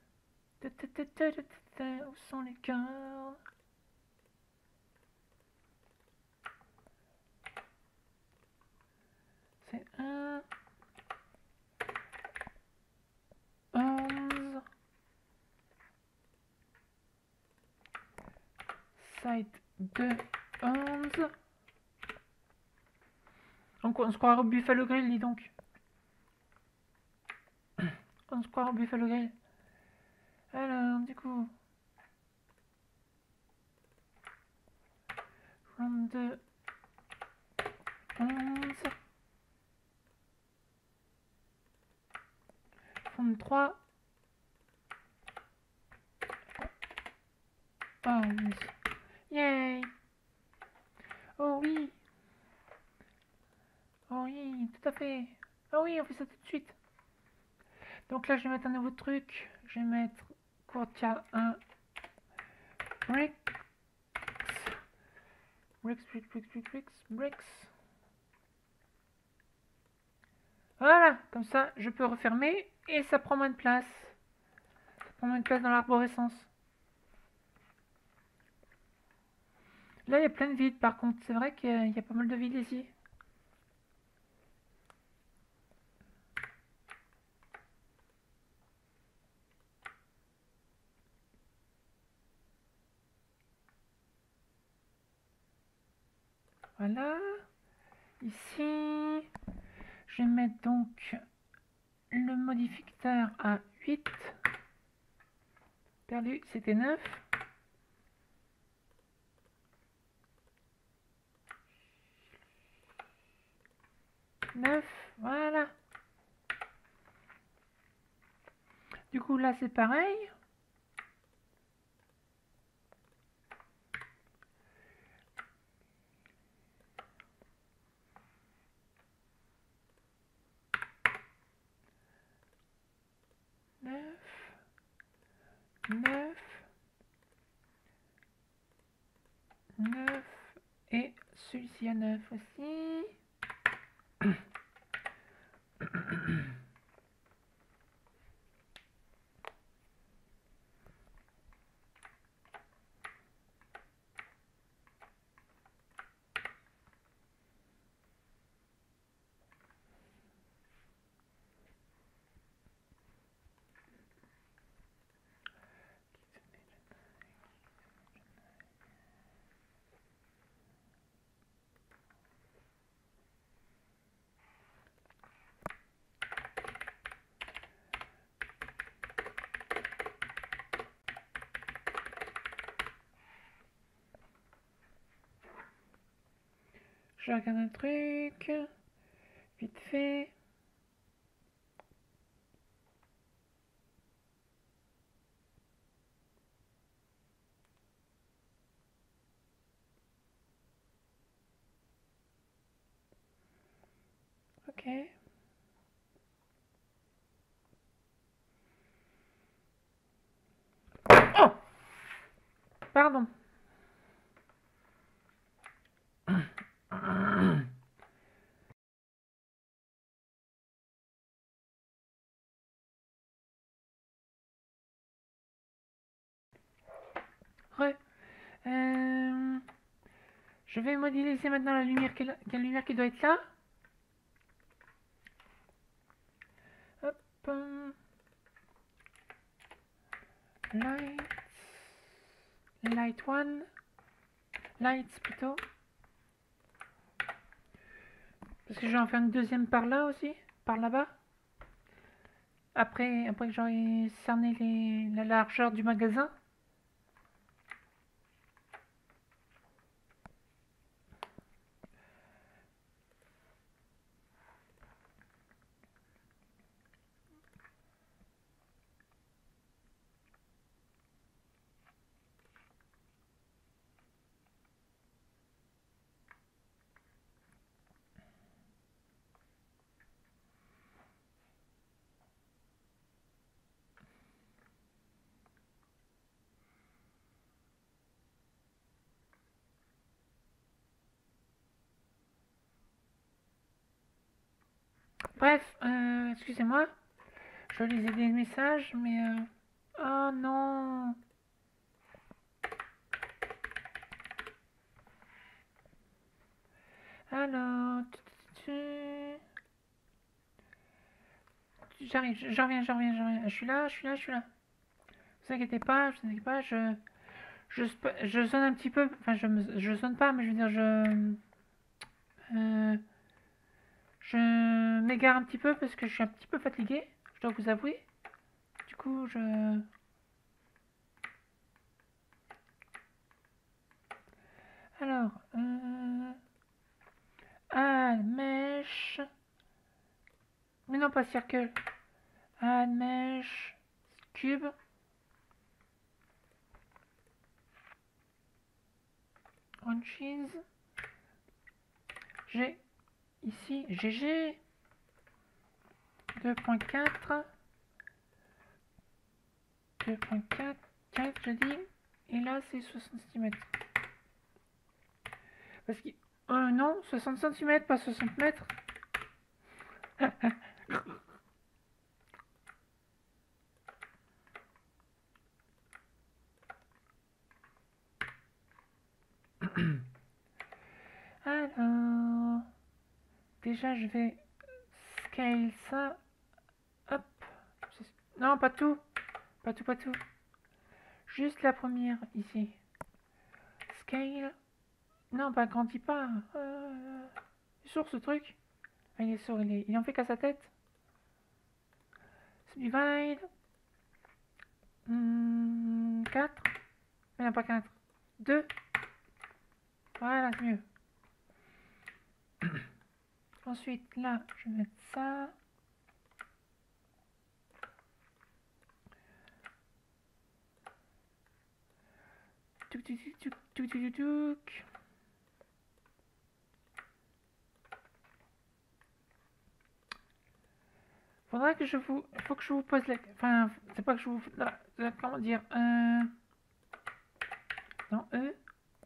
Où sont les cornes? C'est un. onze. Side deux. onze. Donc on se croirait au Buffalo Grill, dis donc. On se croirait au Buffalo Grill. Alors, du coup... vingt-deux, onze, vingt-trois, onze. Yay! Oh oui! Oh oui, tout à fait! Oh oui, on fait ça tout de suite! Donc là, je vais mettre un nouveau truc. Je vais mettre courtial un bricks. Bricks, bricks, bricks, bricks, bricks, bricks. Voilà, comme ça, je peux refermer et ça prend moins de place. Ça prend moins de place dans l'arborescence. Là, il y a plein de vides par contre. C'est vrai qu'il y a pas mal de vides ici. Voilà. Ici, je vais mettre donc le modificateur à huit. Perdu, c'était neuf. neuf, voilà. Du coup, là, c'est pareil. neuf, neuf, neuf, et celui-ci à neuf aussi. Je regarde un truc, vite fait. Ok. Oh! Pardon. Ouais. Euh, je vais modéliser maintenant la lumière qui, la lumière qui doit être là. Hop. Light. Light one. Lights plutôt. Parce que je vais en faire une deuxième par là aussi. Par là-bas. Après, après que j'aurai cerné les, la largeur du magasin. Bref, euh, excusez-moi. Je lisais des messages, mais... Euh... Oh non! Alors... J'arrive, j'en reviens, j'en reviens, j'en reviens. Je suis là, je suis là, je suis là. Ne vous inquiétez pas, je vous inquiétez pas, je... Je, je zone un petit peu, enfin je, me, je zone pas, mais je veux dire, je... Euh, je m'égare un petit peu parce que je suis un petit peu fatigué, je dois vous avouer. Du coup, je... Alors, euh... add mesh... Mais non, pas circle. Add mesh cube. Branches. G. Ici, G G. deux point quatre. deux point quatre. quatre, je dis. Et là, c'est soixante centimètres. Parce que... Euh, non, soixante centimètres, pas soixante mètres. Alors... Déjà, je vais scale ça. Hop. Non, pas tout. Pas tout, pas tout. Juste la première, ici. Scale. Non, pas grandit pas. Euh... Il est sourd, ce truc. Ah, il est sourd, il, est... il en fait qu'à sa tête. Divide. Hmm, quatre. Mais non, pas quatre. deux. Voilà, c'est mieux. Ensuite, là, je vais mettre ça. Touc, touc, touc, touc, touc, touc. Faudra que je vous... Faut que je vous pose la... Enfin, c'est pas que je vous... Comment dire euh... Non, E.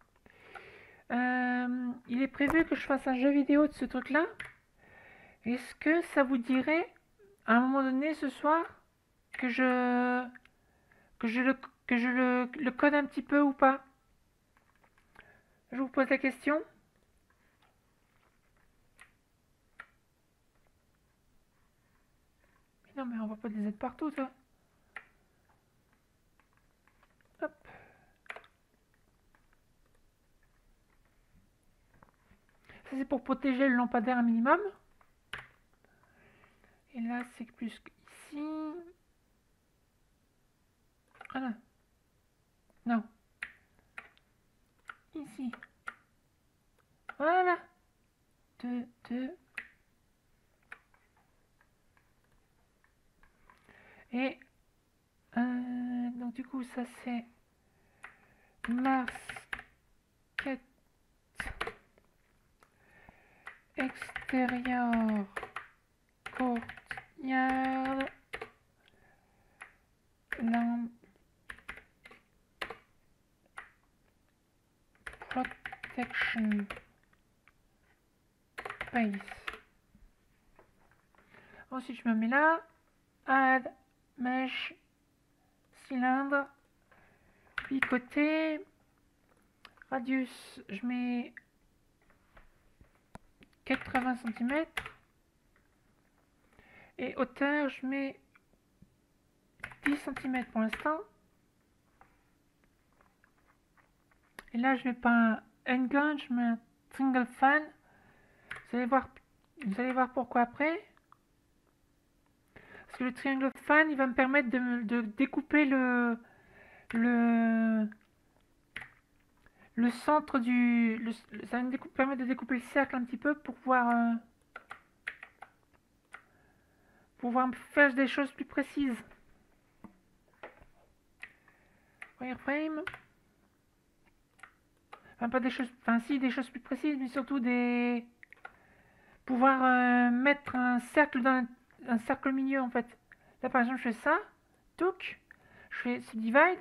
Euh, il est prévu que je fasse un jeu vidéo de ce truc-là. Est-ce que ça vous dirait, à un moment donné, ce soir, que je... Que je le... Que je le, le code un petit peu ou pas? Je vous pose la question. Mais non, mais on voit pas des aides partout, toi. Hop. Ça, c'est pour protéger le lampadaire un minimum. Et là, c'est plus qu'ici. Ah non. Non. Ici. Voilà. Deux, deux. Et... Euh, donc du coup, ça c'est... Masquette extérieure courtyard lamp protection base. Ensuite je me mets là, add mesh cylindre picoté, radius je mets quatre-vingts centimètres et hauteur je mets dix centimètres pour l'instant. Et là je mets pas un handgun, je mets un single fan. Vous allez voir, vous allez voir pourquoi après. Parce que le triangle fan, il va me permettre de, de découper le, le, le centre du... Le, ça va me découper, permettre de découper le cercle un petit peu pour pouvoir, euh, pouvoir faire des choses plus précises. Wireframe. Enfin, pas des choses... Enfin, si, des choses plus précises, mais surtout des... Pouvoir euh, mettre un cercle dans un, un cercle au milieu, en fait. Là, par exemple, je fais ça. Touc. Je fais ce divide.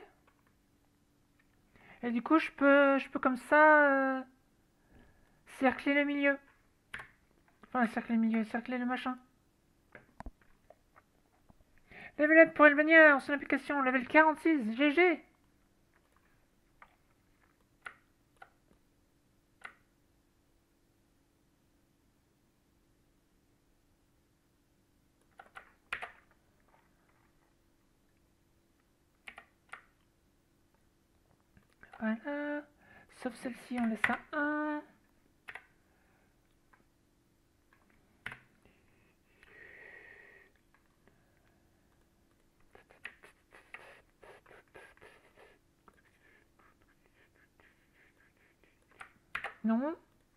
Et du coup, je peux, je peux comme ça euh, cercler le milieu. Enfin, cercler le milieu, cercler le machin. Level up pour Elvania, son application, level quarante-six, G G. Voilà. Sauf celle-ci, on laisse à un. Non.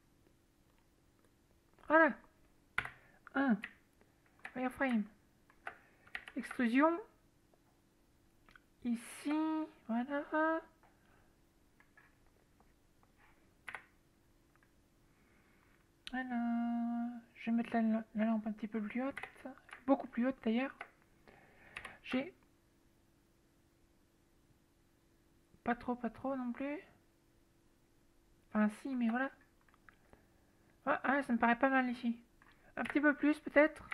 Voilà. un. Wireframe. Extrusion. Ici. Voilà. Alors, je vais mettre la, la lampe un petit peu plus haute. Beaucoup plus haute d'ailleurs. J'ai pas trop, pas trop non plus. Enfin, si, mais voilà. Ah, ah, ça me paraît pas mal ici. Un petit peu plus peut-être.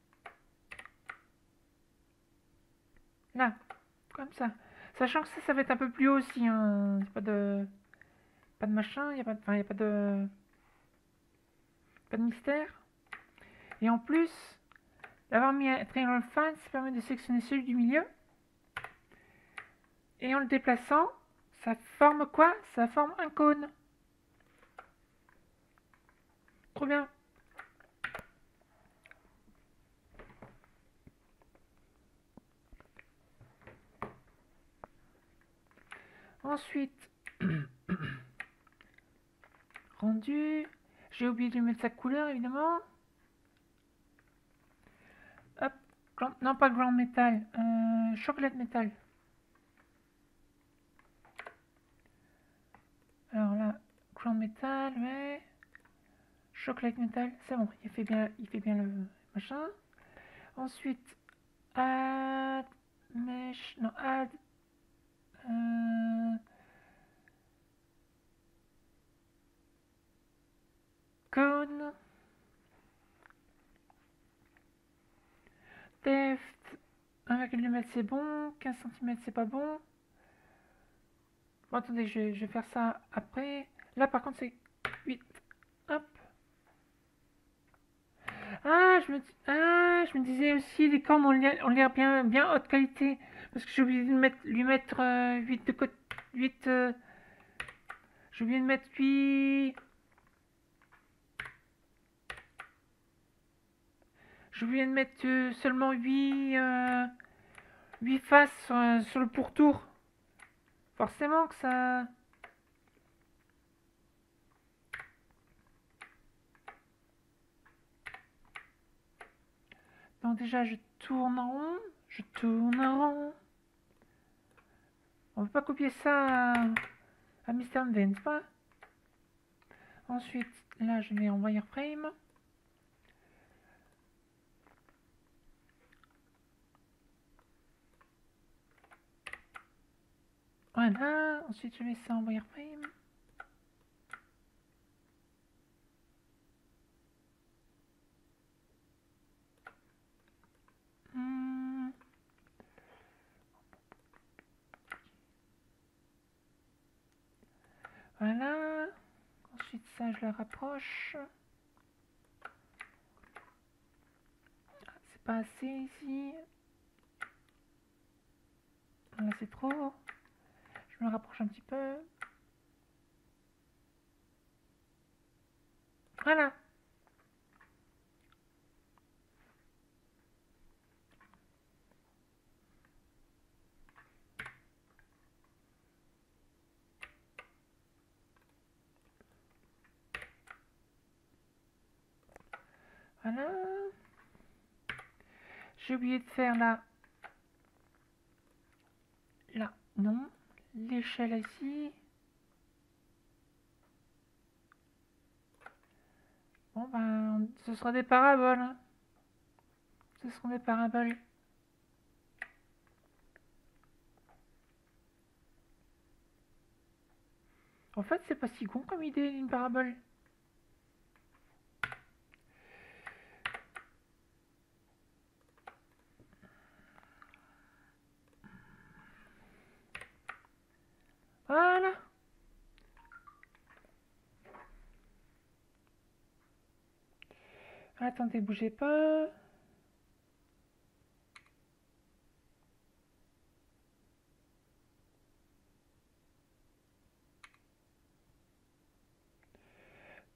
Là, comme ça. Sachant que ça, ça va être un peu plus haut aussi. Hein. Pas de, pas de machin, il y a pas, de, enfin, y a pas de, pas de mystère. Et en plus, d'avoir mis un triangle fan, ça permet de sélectionner celui du milieu. Et en le déplaçant, ça forme quoi? Ça forme un cône. Trop bien. Ensuite, rendu. J'ai oublié de lui mettre sa couleur, évidemment. Hop. Grand, non, pas grand métal. Euh, chocolat métal. Alors là, grand métal, ouais. Chocolat métal, c'est bon. Il fait bien, il fait bien le machin. Ensuite, add mesh. Non, add. Euh, cone. Depth, un virgule deux mètres c'est bon, quinze centimètres c'est pas bon. Bon, attendez, je, je vais faire ça après. Là, par contre, c'est huit. Hop. Ah, je me, ah, je me disais aussi, les cornes ont l'air bien, bien haute qualité. Parce que j'ai oublié de mettre, lui mettre euh, huit de côté. huit. Euh, j'ai oublié de mettre huit. J'ai oublié de mettre euh, seulement huit. Euh, huit faces euh, sur le pourtour. Forcément que ça. Donc déjà, je tourne en rond. Je tourne en rond. On ne peut pas copier ça à, à Mister Vance, pas? Ensuite, là, je vais en wireframe. Voilà. Ensuite, je mets ça en wireframe. Hmm. Voilà. Ensuite, ça, je le rapproche. C'est pas assez ici. Là, c'est trop. Je me rapproche un petit peu. Voilà. Voilà. J'ai oublié de faire là. Là, non. L'échelle ici. Bon, ben, ce sera des paraboles. Hein. Ce seront des paraboles. En fait, c'est pas si con comme idée, une parabole. Voilà. Attendez, bougez pas.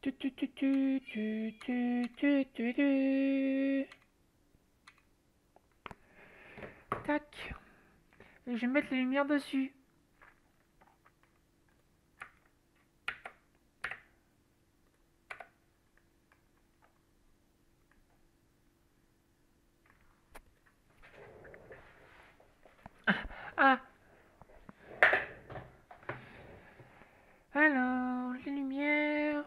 Tu, tu, tu, tu, tu, tu, tu, tu, tu. Tac. Et je vais mettre les lumières dessus. Ah. Alors, les lumières.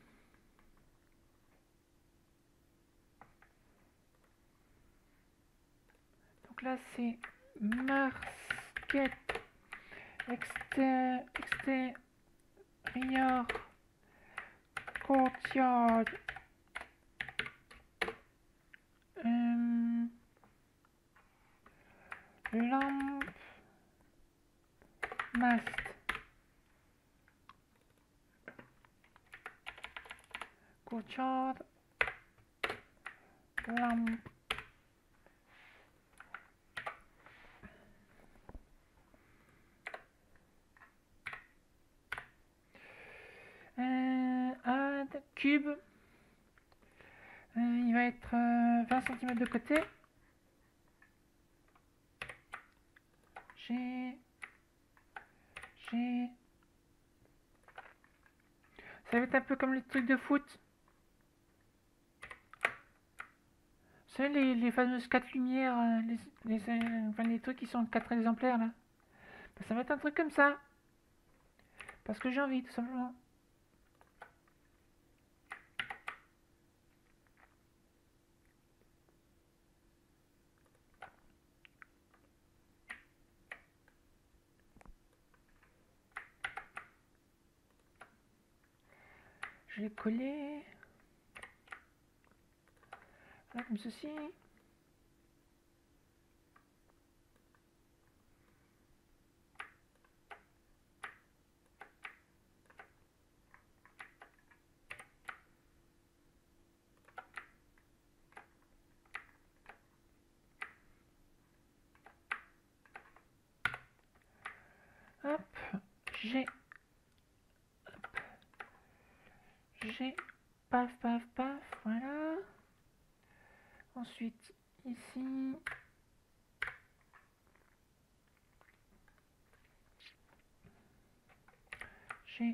Donc là, c'est Marsket extérieur courtyard. Euh, lampe mast. Courtyard. Lampe. Euh, add cube. Euh, il va être euh, vingt centimètres de côté. J'ai... J'ai... Ça va être un peu comme les trucs de foot. Vous savez, les, les fameuses quatre lumières, euh, les, les, euh, enfin, les trucs qui sont quatre exemplaires là. Ben, ça va être un truc comme ça. Parce que j'ai envie, tout simplement. Je vais coller. Là, comme ceci. Hop, j'ai, j'ai, paf, paf, paf, voilà. Ensuite, ici, j'ai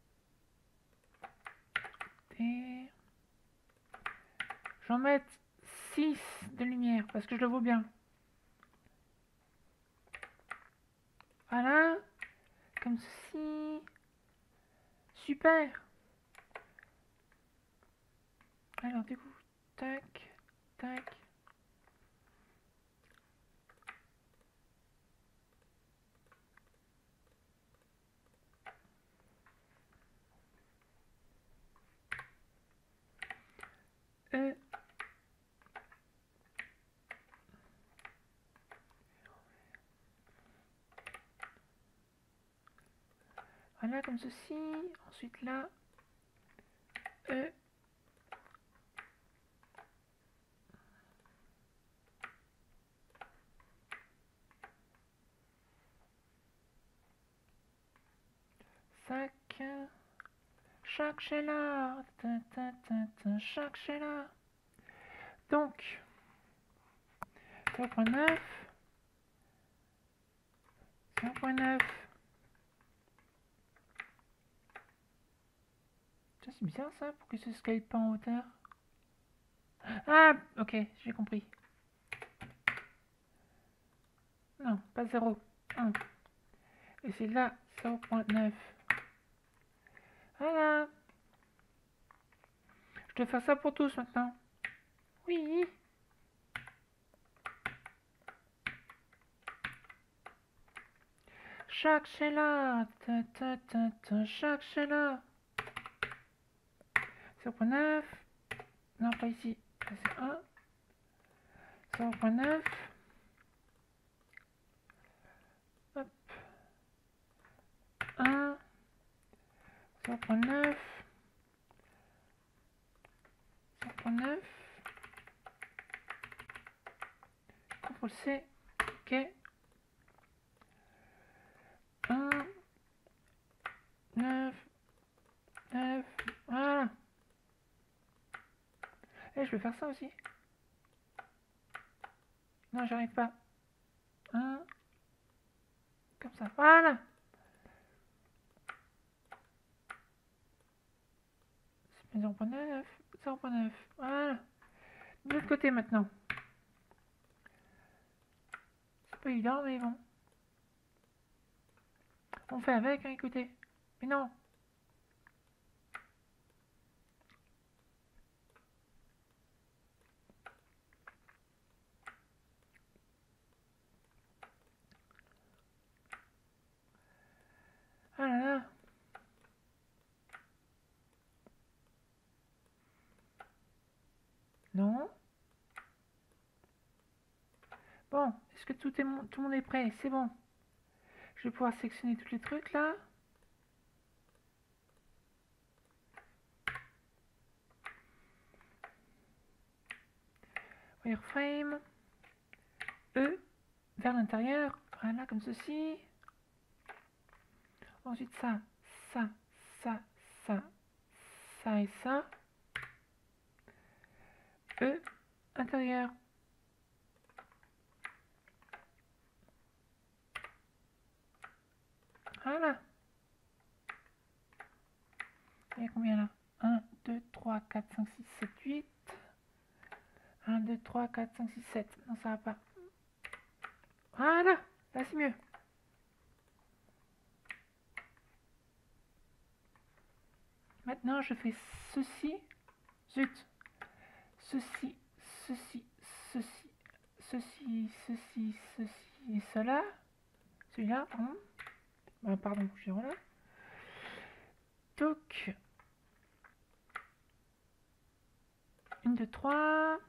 des... J'en mets six de lumière parce que je le vois bien. Voilà, comme ceci. Super. Alors du coup, tac, tac. Euh. Voilà, comme ceci. Ensuite là, E. Sac. Chaque chez là. Chaque chez là. Donc, zéro point neuf. zéro point neuf. C'est bizarre ça, pourquoi il se scale pas en hauteur? Ah, ok, j'ai compris. Non, pas zéro, un. Et c'est là, zéro point neuf. Voilà. Je dois faire ça pour tous maintenant. Oui. Chaque chez là. Ta, ta, ta, ta, chaque chez là. zéro point neuf. Non, pas ici. C'est un. zéro point neuf. Hop. un. zéro point neuf. zéro point neuf. contrôle C. Ok. un. neuf. neuf. Voilà. Eh, je peux faire ça aussi. Non, j'arrive pas. Un. Comme ça. Voilà. zéro point neuf. zéro point neuf. Voilà. De l'autre côté maintenant. C'est pas évident, mais bon. On fait avec, hein, écoutez. Mais non. Ah là là. Non. Bon, est-ce que tout, est mon... tout le monde est prêt? C'est bon. Je vais pouvoir sélectionner tous les trucs là. Wireframe. E. Vers l'intérieur. Voilà, comme ceci. Ensuite ça, ça, ça, ça, ça et ça. E. Intérieur. Voilà. Il y a combien là? un, deux, trois, quatre, cinq, six, sept, huit. un, deux, trois, quatre, cinq, six, sept. Non, ça va pas. Voilà. Là, c'est mieux. Maintenant, je fais ceci. Zut. Ceci, ceci, ceci, ceci, ceci, ceci et cela. Celui-là, pardon. Euh, pardon, je suis là. Donc, une, deux, trois.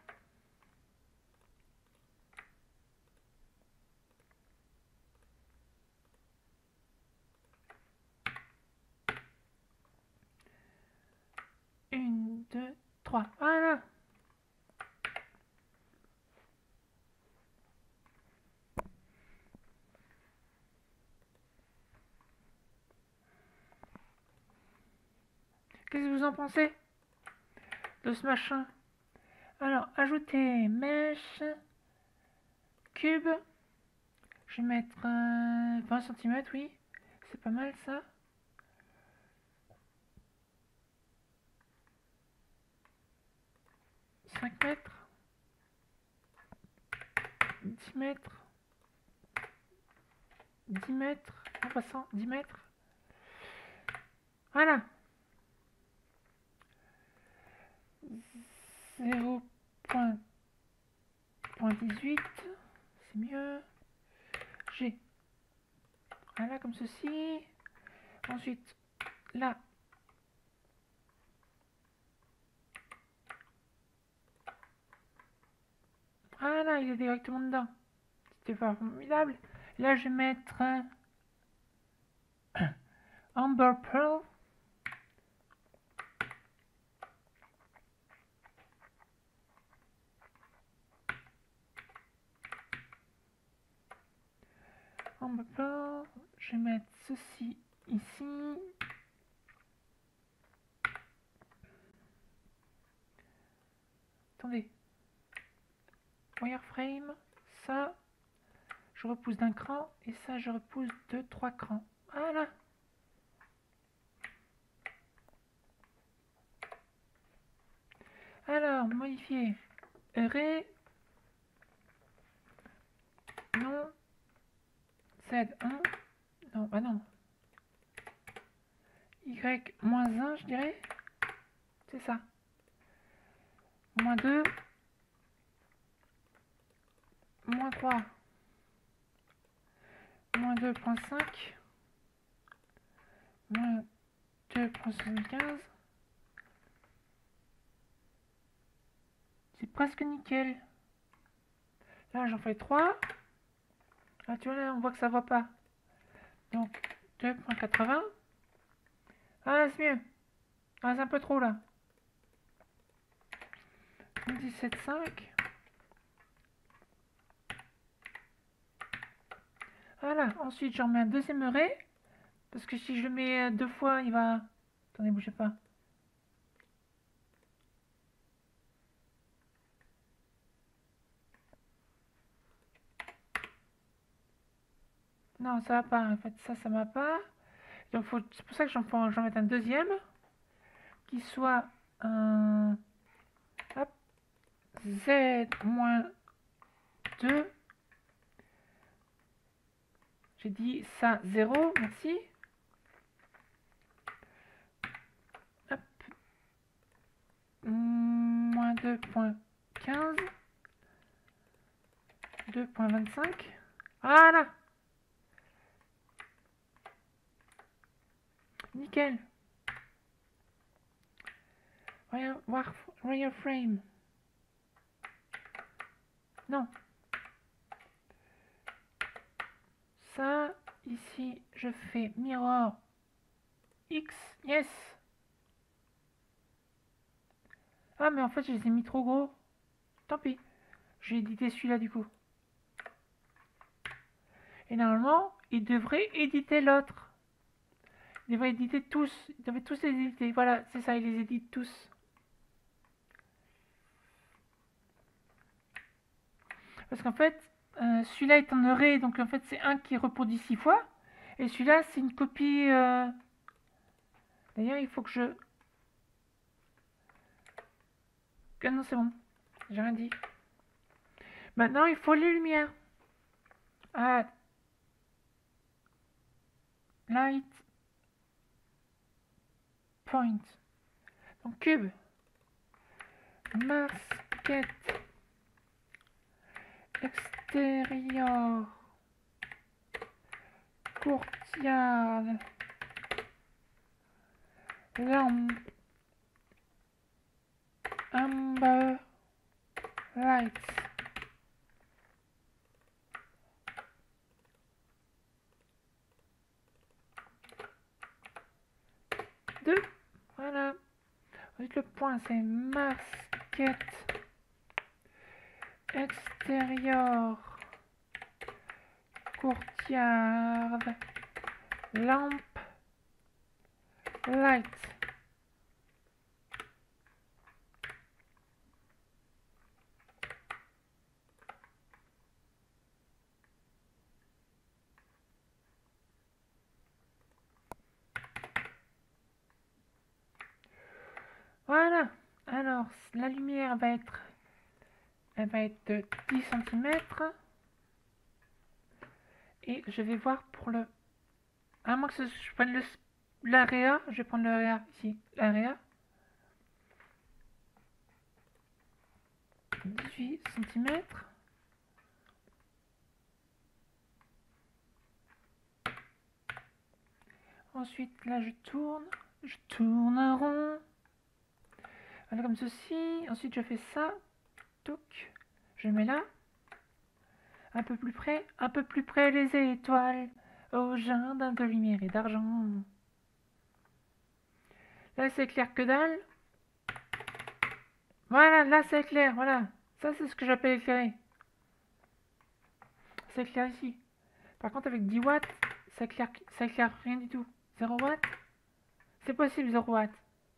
Une, deux, trois. Voilà. Qu'est-ce que vous en pensez de ce machin? Alors, ajouter mèche, cube. Je vais mettre euh, vingt centimètres, oui. C'est pas mal ça. cinq mètres. dix mètres. dix mètres. En passant, dix mètres. Voilà. zéro point dix-huit. C'est mieux. G. Voilà, comme ceci. Ensuite, là. Voilà, il est directement dedans. C'était pas formidable. Là, je vais mettre euh, Amber Pearl. Amber Pearl. Je vais mettre ceci ici. Attendez. Wireframe. Ça, je repousse d'un cran. Et ça, je repousse de trois crans. Voilà. Alors, modifier. Array. Non. Z un. Non, bah non. Y moins un, je dirais. C'est ça. Moins deux. Moins trois. Moins deux point cinq. Moins deux point soixante-quinze. C'est presque nickel. Là, j'en fais trois. Là, tu vois, là, on voit que ça va pas. Donc, deux point quatre-vingts. Ah, là, c'est mieux. Ah, c'est un peu trop, là. dix-sept virgule cinq. Voilà. Ensuite, j'en mets un deuxième array. Parce que si je le mets deux fois, il va... Attendez, bougez pas. Non, ça va pas. En fait, ça, ça va pas. Donc, faut... c'est pour ça que j'en j'en mette un deuxième qui soit un hop, z moins deux. J'ai dit ça zéro, merci. Hop. Moins deux point quinze. deux point vingt-cinq. Voilà. Nickel. Wireframe. Non. Ça, ici, je fais mirror X. Yes. Ah, mais en fait, je les ai mis trop gros. Tant pis. J'ai édité celui-là, du coup. Et normalement, il devrait éditer l'autre. Il devrait éditer tous. Il devrait tous les éditer. Voilà, c'est ça, il les édite tous. Parce qu'en fait, euh, celui-là est en array, donc en fait, c'est un qui reproduit six fois. Et celui-là, c'est une copie... Euh... D'ailleurs, il faut que je... Ah non, c'est bon. J'ai rien dit. Maintenant, il faut les lumières. Ah. Light. Point. Donc, cube. Masquette. Extérieur. Courtyard. Lampe. Amber. Lights. Deux. Voilà. Ensuite, le point, c'est masquette. Extérieur. Courtyard. Lampe. Light. Voilà. Alors, la lumière va être, elle va être de dix centimètres. Et je vais voir pour le... À moins que je prenne l'area, je vais prendre l'area ici. L'area. dix-huit centimètres. Ensuite, là, je tourne. Je tourne un rond. Voilà, comme ceci. Ensuite, je fais ça. Touc. Je mets là. Un peu plus près. Un peu plus près les étoiles. Au jardin de lumière et d'argent. Là, c'est clair que dalle. Voilà, là, c'est clair. Voilà. Ça, c'est ce que j'appelle éclairé. C'est clair ici. Par contre, avec dix watts, ça éclaire, ça éclaire rien du tout. zéro watts. C'est possible, zéro watts.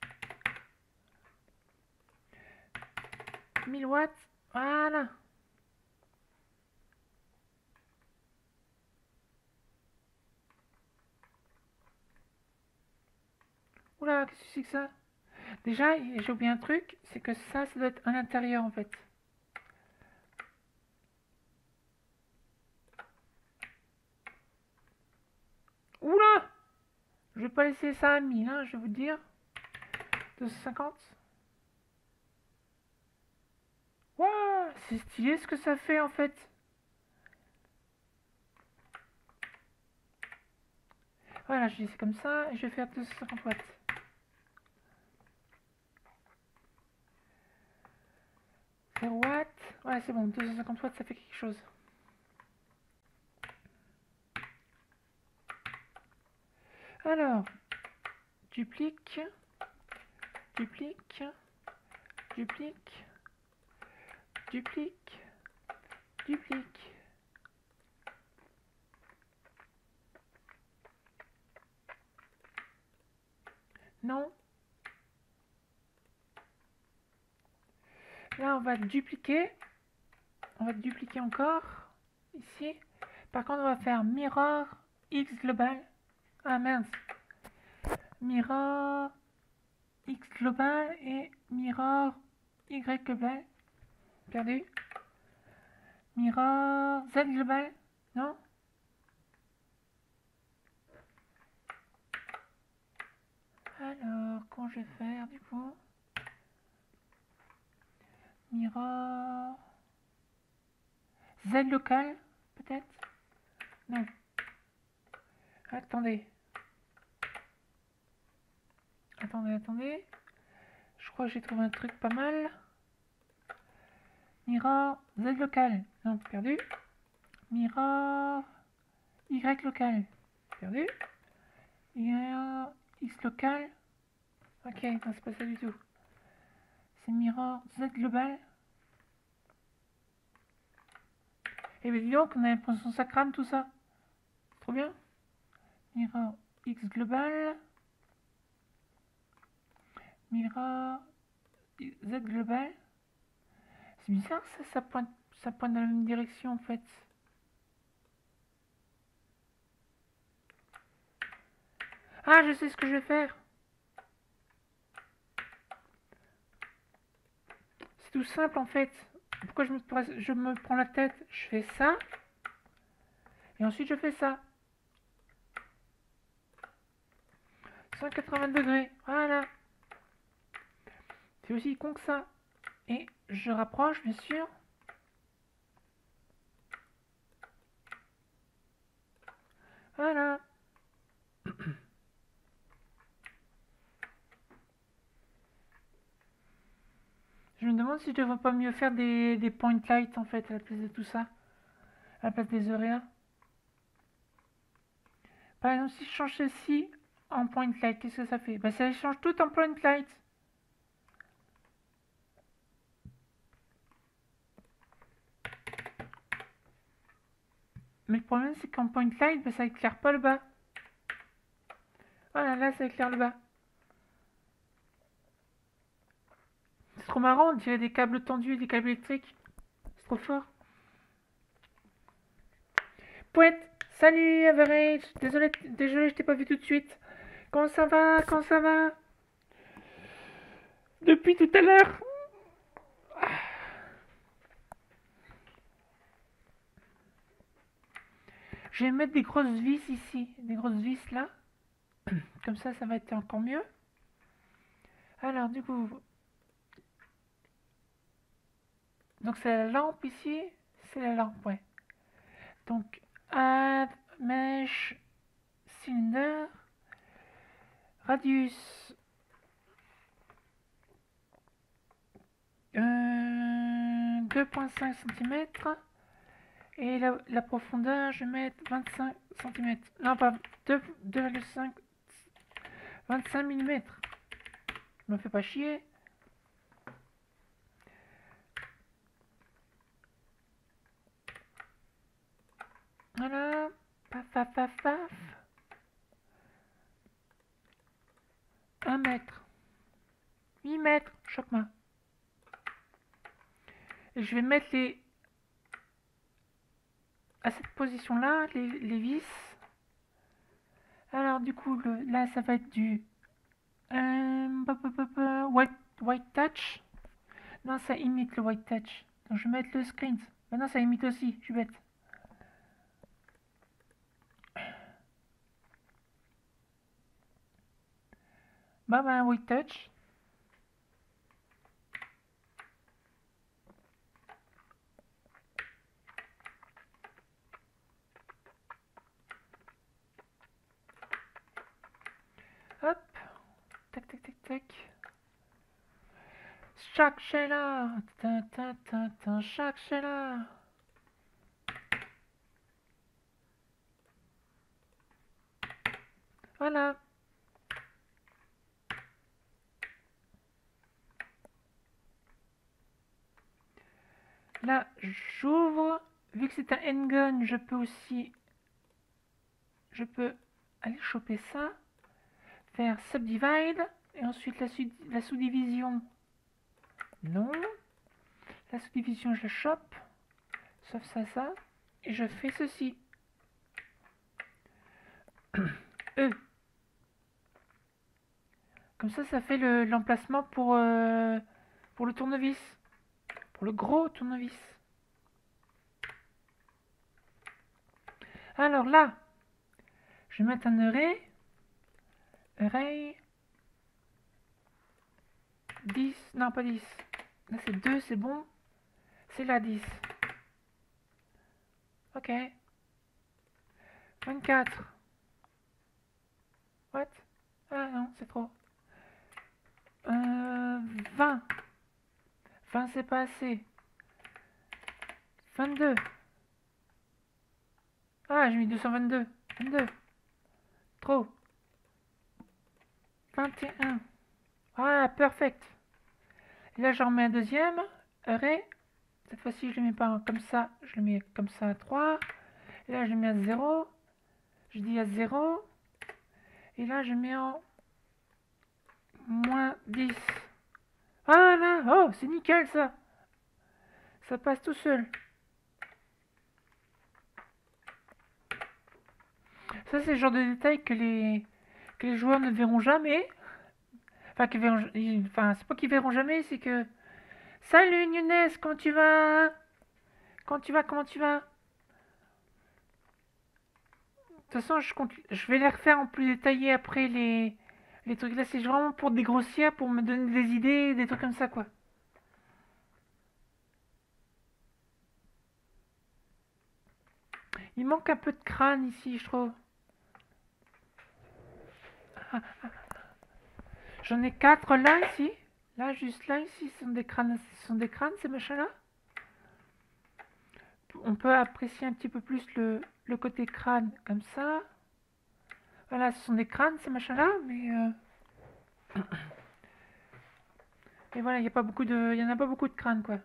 mille watts. Voilà. Oula, qu'est-ce que c'est que ça? Déjà, j'ai oublié un truc, c'est que ça, ça doit être à l'intérieur en fait. Oula! Je vais pas laisser ça à mille, hein, je vais vous dire. deux cent cinquante. Waouh! C'est stylé ce que ça fait en fait. Voilà, je laisse comme ça et je vais faire deux cent cinquante watts. zéro watts. Ouais, c'est bon, deux cent cinquante watts, ça fait quelque chose. Alors, duplique, duplique, duplique, duplique, duplique. Non. Là, on va dupliquer. On va dupliquer encore. Ici. Par contre, on va faire mirror x global. Ah mince. Mirror x global et mirror y global. Perdu. Mirror z global. Non? Alors, comment je vais faire du coup? Mirror z local, peut-être? Non. Attendez. Attendez, attendez. Je crois que j'ai trouvé un truc pas mal. Mirror z local. Non, perdu. Mirror y local. Perdu. Mirror x local. Ok, non, c'est pas ça du tout. C'est mirror z global. Et bien dis donc, on a l'impression que ça crame tout ça. Trop bien. Mirror x global. Mirror z global. C'est bizarre ça, ça pointe, ça pointe dans la même direction en fait. Ah, je sais ce que je vais faire. C'est tout simple en fait. Pourquoi je me, je me prends la tête? Je fais ça. Et ensuite je fais ça. cent quatre-vingts degrés. Voilà. C'est aussi con que ça. Et je rapproche bien sûr. Voilà. Je me demande si je devrais pas mieux faire des, des point lights en fait à la place de tout ça. À la place des auréas. Par exemple, si je change ceci en point light, qu'est-ce que ça fait? Bah ça les change tout en point light. Mais le problème c'est qu'en point light, bah, ça éclaire pas le bas. Voilà, là ça éclaire le bas. C'est trop marrant, on dirait des câbles tendus et des câbles électriques. C'est trop fort. Poète, salut Average, désolé, désolé, je t'ai pas vu tout de suite. Comment ça va? Comment ça va? Depuis tout à l'heure. Je vais mettre des grosses vis ici, des grosses vis là. Comme ça, ça va être encore mieux. Alors, du coup... Donc, c'est la lampe ici. C'est la lampe, ouais. Donc, add mesh cylinder. Radius. Euh, deux virgule cinq centimètres. Et la, la profondeur, je vais mettre vingt-cinq centimètres. Non, pas deux virgule cinq. vingt-cinq millimètres. Je me fais pas chier. Voilà. Paf, paf, paf, paf. un mètre. huit mètres. Choque-moi. Et je vais mettre les... à cette position-là, les, les vis. Alors, du coup, le, là, ça va être du... Euh, white, white touch. Non, ça imite le white touch. Donc, je vais mettre le screen. Maintenant, ça imite aussi. Je suis bête. Bah, bah, white touch. Hop. Tac, tac, tac, tac. Chaque Sheila. Ta, ta, ta, ta, chaque Sheila. Voilà. Là, j'ouvre. Vu que c'est un handgun, je peux aussi... Je peux aller choper ça. Faire subdivide. Et ensuite la, la sous-division. Non. La sous-division, je la chope. Sauf ça, ça. Et je fais ceci. E. Comme ça, ça fait le- l'emplacement pour, euh, pour le tournevis. Pour le gros tournevis. Alors là, je vais mettre un array. Array. dix. Non, pas dix. Là, c'est deux, c'est bon. C'est là dix. Ok. vingt-quatre. What? Ah non, c'est trop. Euh, vingt. vingt, c'est pas assez. vingt-deux. Ah, j'ai mis deux cent vingt-deux. vingt-deux. Trop. vingt et un. Ah, perfect. Et là, j'en remets un deuxième. Arrêt. Cette fois-ci, je le mets pas comme ça. Je le mets comme ça à trois. Et là, je le mets à zéro. Je dis à zéro. Et là, je mets en moins dix. Ah là. Oh, c'est nickel ça. Ça passe tout seul. Ça, c'est le genre de détail que les, que les joueurs ne verront jamais. Enfin, qu'ils verront, enfin c'est pas qu'ils verront jamais, c'est que... Salut Younes, comment tu vas? Comment tu vas? Comment tu vas? De toute façon, je, compte, je vais les refaire en plus détaillé après les, les trucs. Là, c'est vraiment pour dégrossir, pour me donner des idées, des trucs comme ça, quoi. Il manque un peu de crâne ici, je trouve. Ah, ah. J'en ai quatre là, ici. Là, juste là, ici, ce sont des crânes, ce sont des crânes, ces machins-là. On peut apprécier un petit peu plus le, le côté crâne, comme ça. Voilà, ce sont des crânes, ces machins-là, mais... Euh... Et voilà, il y a pas beaucoup de, il y en a pas beaucoup de crânes, quoi.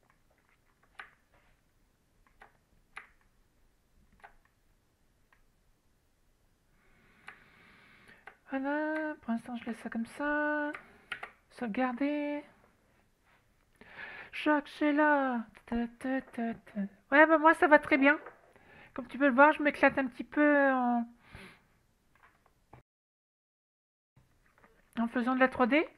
Voilà, pour l'instant, je laisse ça comme ça. Sauvegarder. Choc, c'est là. Ouais, bah moi, ça va très bien. Comme tu peux le voir, je m'éclate un petit peu en... en faisant de la trois D.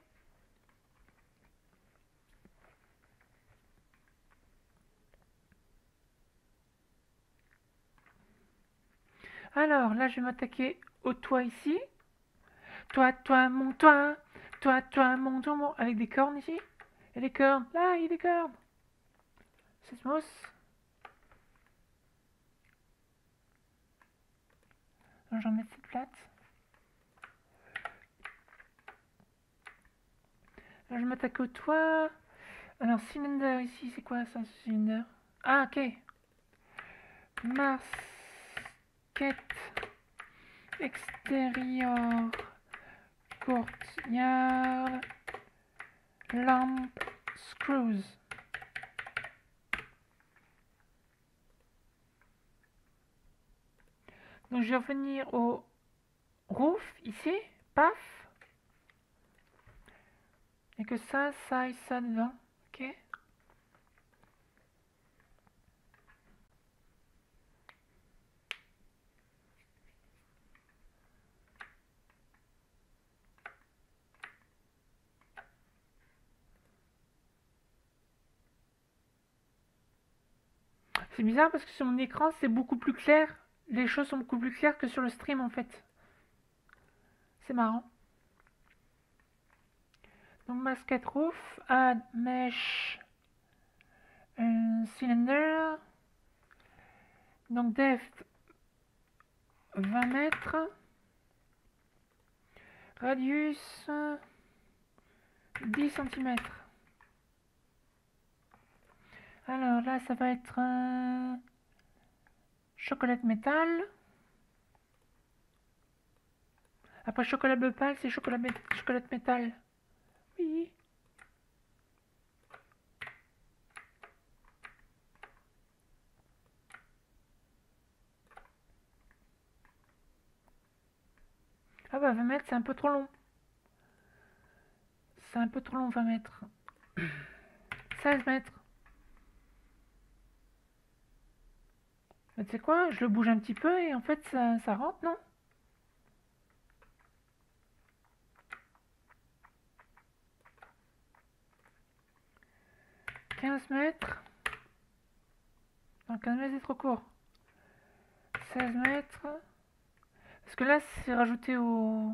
Alors, là, je vais m'attaquer au toit ici. Toi, toi, mon toit. Toi, toi, mon toit, mon... Avec des cornes ici. Il y a des cornes. Là, il y a des cornes. C'est mousse. J'en mets cette plate. Là, je m'attaque au toit. Alors, cylinder ici, c'est quoi ça, cylinder? Ah, ok. Masquette extérieure courtyard lamp screws. Donc, je vais revenir au roof ici, paf. Et que ça, ça et ça dedans. Ok. C'est bizarre parce que sur mon écran, c'est beaucoup plus clair. Les choses sont beaucoup plus claires que sur le stream en fait. C'est marrant. Donc, basket roof, add mesh euh, cylinder. Donc, depth vingt mètres. Radius dix centimètres. Alors là, ça va être un chocolat métal. Après chocolat bleu pâle, c'est chocolat, mé chocolat métal. Oui. Ah bah vingt mètres, c'est un peu trop long. C'est un peu trop long, vingt mètres. seize mètres. Mais tu sais quoi, je le bouge un petit peu et en fait ça, ça rentre, non? quinze mètres. Non, quinze mètres c'est trop court. seize mètres. Parce que là, c'est rajouté au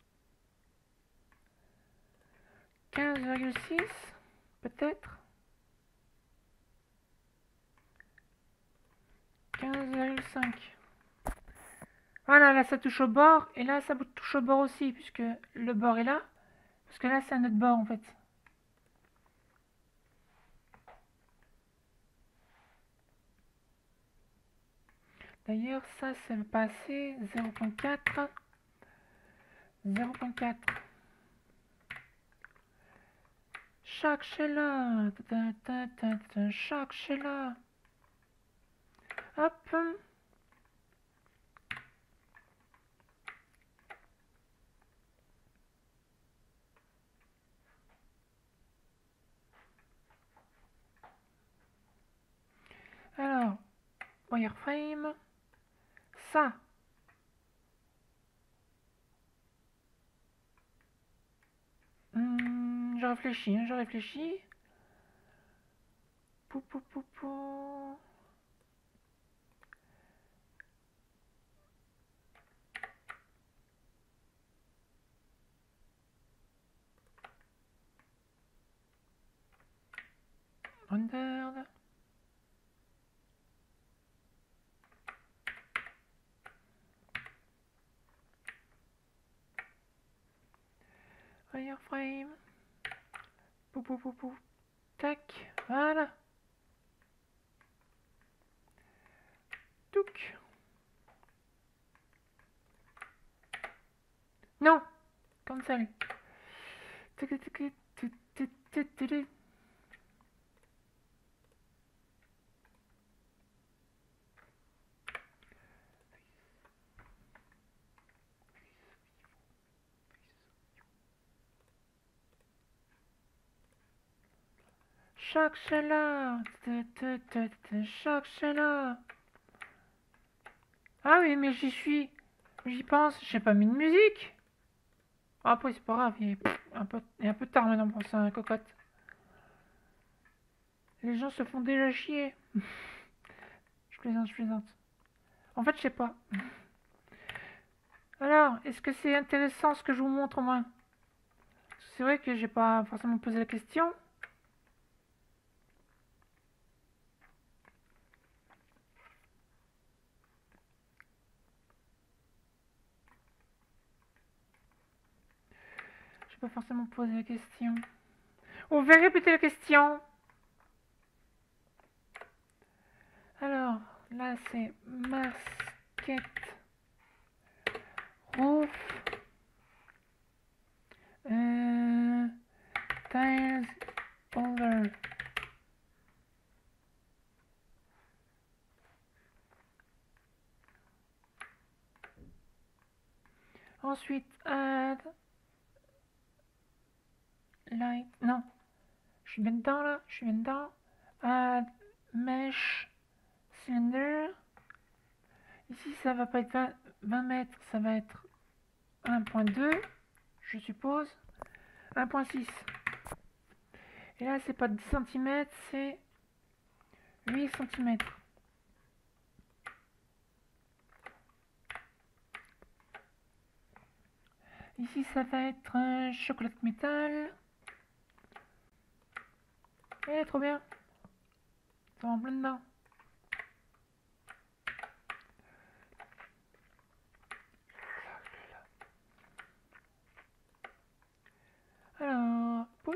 quinze virgule six, peut-être. quinze virgule cinq. Voilà, là ça touche au bord, et là ça touche au bord aussi, puisque le bord est là. Parce que là c'est un autre bord en fait. D'ailleurs, ça, ça va passer zéro virgule quatre. zéro virgule quatre. Chaque Sheila. Chaque Sheila. Hop. Alors, wireframe. Ça. Hum, je réfléchis, hein, je réfléchis. Pou, pou, pou, pou. Rendered. Wireframe. Pou, pou, pou, pou. Tac. Voilà. Touc. Non. Cancel. Tic, tic, tic, tic, tic, tic, tic, tic. Chaque Sheila. Chaque Sheila. Ah oui, mais j'y suis. J'y pense. J'ai pas mis de musique. Après, c'est pas grave. Il est un peu, il est un peu tard maintenant pour ça, hein, cocotte. Les gens se font déjà chier. Je plaisante, je plaisante. En fait, je sais pas. Alors, est-ce que c'est intéressant ce que je vous montre au moins? C'est vrai que j'ai pas forcément posé la question. J'ai pas forcément posé la question. On va répéter la question. Alors, là c'est Masket Roof. Euh, tiles over. Ensuite, add light. Non, je suis bien dedans là. Je suis bien dedans. Add mesh cylinder. Ici, ça va pas être vingt, vingt mètres, ça va être un virgule deux, je suppose. un virgule six. Et là, c'est pas dix centimètres, c'est huit centimètres. Ici, ça va être un chocolat métal. Eh, trop bien. Ça va en plein dedans. Alors, put.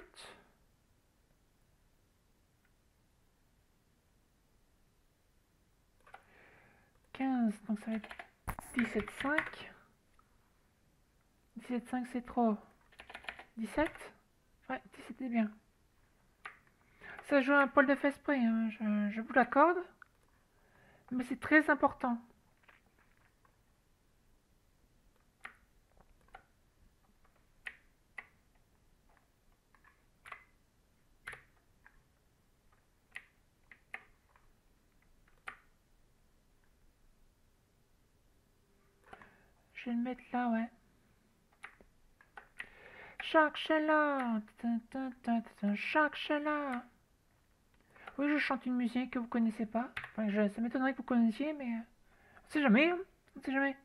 quinze, donc ça va être dix-sept virgule cinq. dix-sept virgule cinq, c'est trop. dix-sept? Ouais, dix-sept est bien. Ça joue un poil de fait près, hein, je, je vous l'accorde. Mais c'est très important. Je vais le mettre là, ouais. Chaque Sheila. Chaque Sheila. Oui, je chante une musique que vous connaissez pas. Enfin, je, ça m'étonnerait que vous connaissiez, mais euh, on sait jamais, hein. On sait jamais.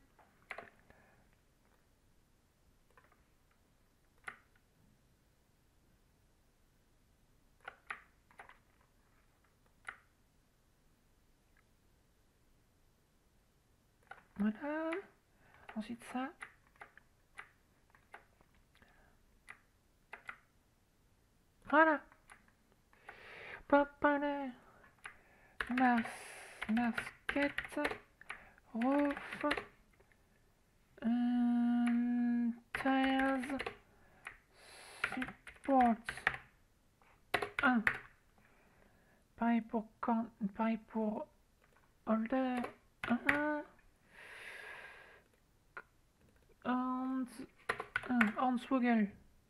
Voilà. Ensuite ça. Voilà. Papale. Mas. Masquette. Roof. Um, tiles. Support. un. Pareil pour quand. Pareil pour holder. un. Hans. un. Hornswoggle.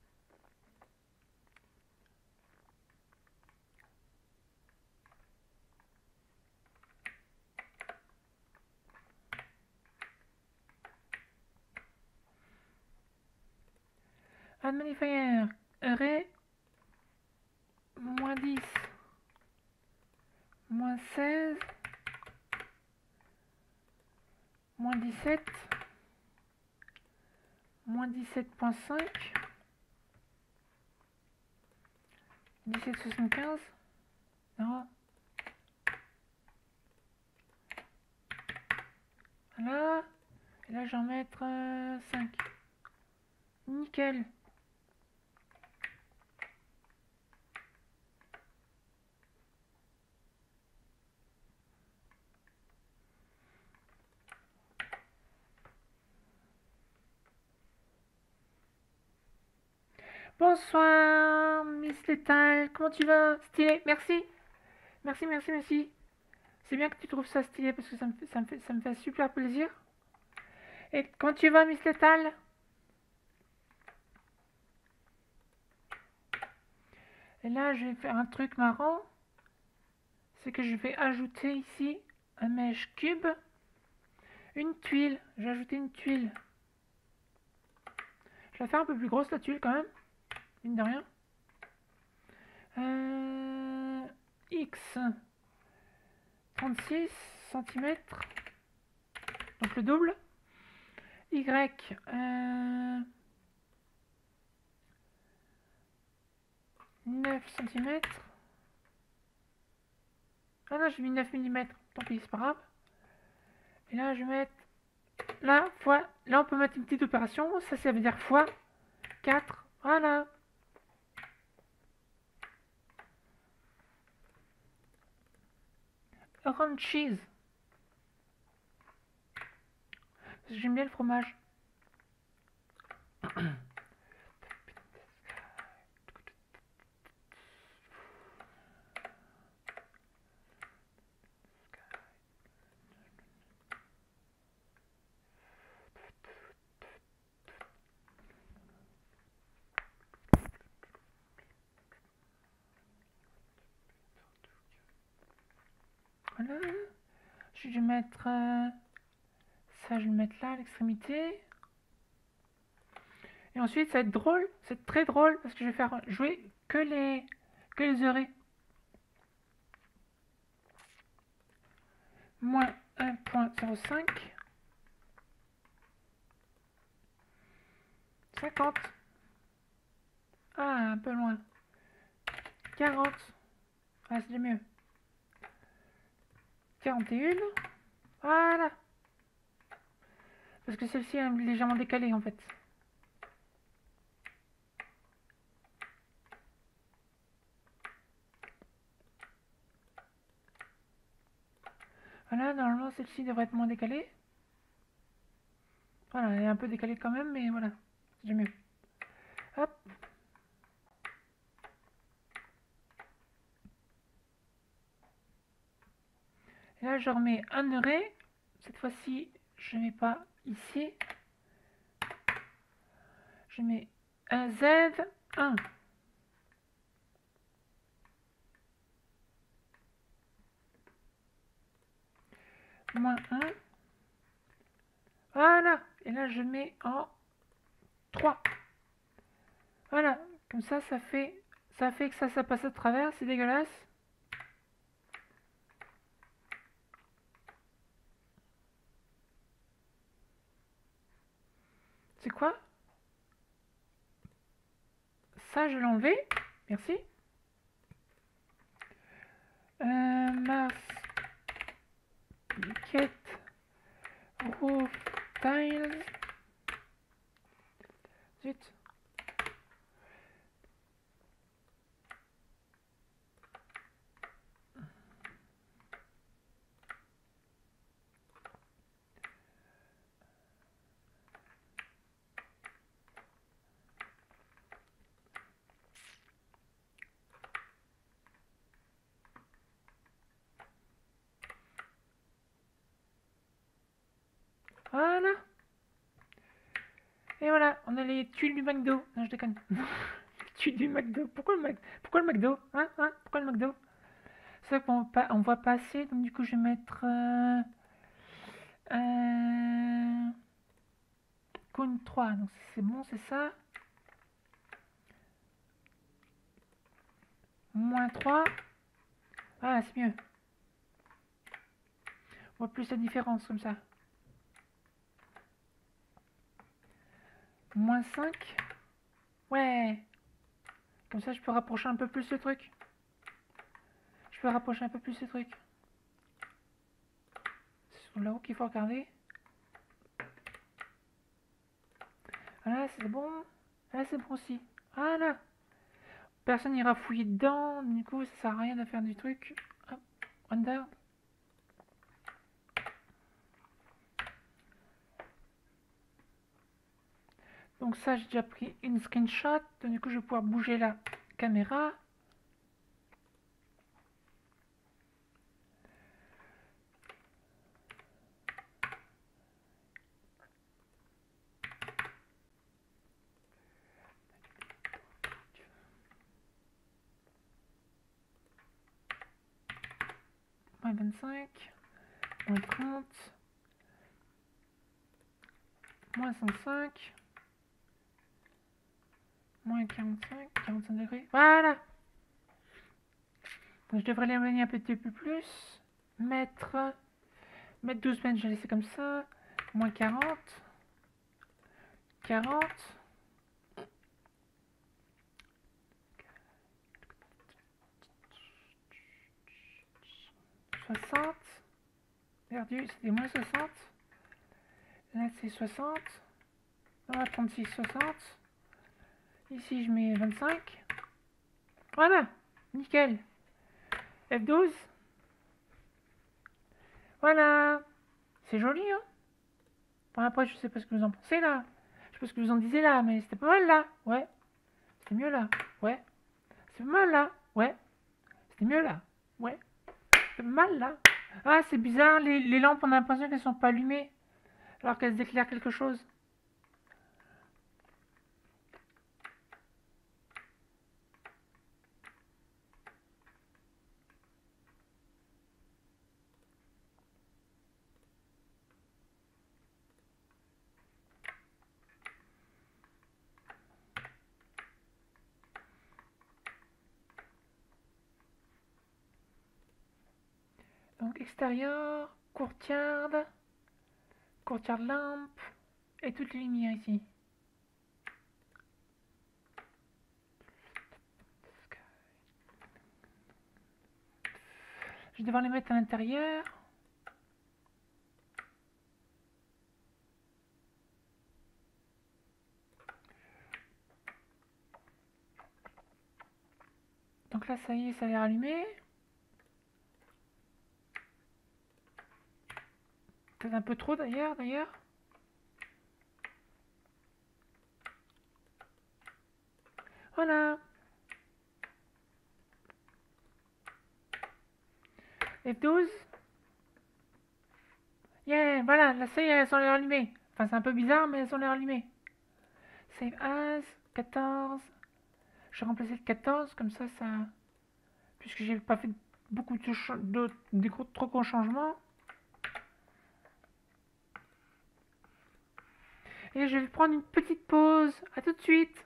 Add modifier. Array. Moins dix. Moins seize. Moins dix-sept. Moins dix-sept point cinq. dix-sept soixante-quinze. Non. Voilà. Et là, je vais en mettre euh, cinq. Nickel. Bonsoir, Miss Lethal. Comment tu vas? Stylé. Merci. Merci, merci, merci. C'est bien que tu trouves ça stylé parce que ça me fait, ça me fait, ça me fait super plaisir. Et comment tu vas, Miss Lethal? Et là, je vais faire un truc marrant. C'est que je vais ajouter ici un mesh cube. Une tuile. J'ai ajouté une tuile. Je vais la faire un peu plus grosse la tuile quand même. Mine de rien. Euh, X. trente-six centimètres. Donc le double. Y. Euh, neuf centimètres. Ah non, j'ai mis neuf millimètres. Tant pis, c'est pas grave. Et là, je vais mettre là, fois. Là, on peut mettre une petite opération. Ça, ça veut dire fois quatre. Voilà. Orange cheese. J'aime bien le fromage. Voilà. Je vais mettre euh, ça, je vais le mettre là à l'extrémité. Et ensuite, ça va être drôle, c'est très drôle parce que je vais faire jouer que les que les heurets. Moins un virgule zéro cinq. cinquante. Ah, un peu loin. quarante. Ah, c'est mieux. quarante et un. Voilà. Parce que celle-ci est légèrement décalée en fait. Voilà, normalement celle-ci devrait être moins décalée. Voilà, elle est un peu décalée quand même, mais voilà, c'est mieux. Hop. Et là, je remets un heuré. Cette fois-ci, je ne mets pas ici. Je mets un Z un. Moins un. Voilà. Et là, je mets en trois. Voilà. Comme ça, ça fait, ça fait que ça, ça passe à travers. C'est dégueulasse. C'est quoi? Ça, je l'ai enlevé. Merci. Euh, Mars. Get. Roof. Tiles. Zut. Voilà. Et voilà, on a les tuiles du McDo. Non, je déconne. Les tuiles du McDo. Pourquoi le, Mac... Pourquoi le McDo? Hein, hein? Pourquoi le McDo? C'est vrai qu'on pa... on voit passer, donc du coup je vais mettre... Euh... Euh... Cône trois, donc c'est bon, c'est ça. Moins trois. Ah, c'est mieux. On voit plus la différence comme ça. Moins cinq. Ouais. Comme ça, je peux rapprocher un peu plus le truc. Je peux rapprocher un peu plus le truc. C'est sur là-haut qu'il faut regarder. Voilà, c'est bon. Là, c'est bon aussi. Voilà. Personne n'ira fouiller dedans. Du coup, ça sert à rien de faire du truc. Hop, under. Donc ça, j'ai déjà pris une screenshot. Donc, du coup, je vais pouvoir bouger la caméra. Moins vingt-cinq. Moins trente. Moins cent cinq. Moins quarante-cinq. quarante-cinq degrés. Voilà. Donc je devrais l'éloigner un petit peu plus. Mettre... Mettre douze mètres, je vais laisser comme ça. Moins quarante. quarante. soixante. Perdu, c'était moins soixante. Là, c'est soixante. Là, trente-six, soixante. Ici, je mets vingt-cinq. Voilà, nickel. F douze. Voilà. C'est joli, hein. Bon, après, je sais pas ce que vous en pensez, là. Je sais pas ce que vous en disiez, là, mais c'était pas mal, là. Ouais. C'était mieux, là. Ouais. C'est pas mal, là. Ouais. C'était mieux, là. Ouais. C'est pas mal, là. Ah, c'est bizarre, les, les lampes, on a l'impression qu'elles sont pas allumées. Alors qu'elles éclairent quelque chose. Donc, extérieur, courtyard, courtyard lampe, et toutes les lumières ici. Je vais devoir les mettre à l'intérieur. Donc là, ça y est, ça a l'air allumé. Peut-être un peu trop d'ailleurs, d'ailleurs. Voilà. F douze. Yeah, voilà, là, ça y est, elles sont l'air allumées. Enfin, c'est un peu bizarre, mais elles sont l'air allumées. Save as, quatorze. Je vais remplacer le quatorze, comme ça, ça... Puisque j'ai pas fait beaucoup de, de, de gros, trop gros changements. Et je vais prendre une petite pause. À tout de suite.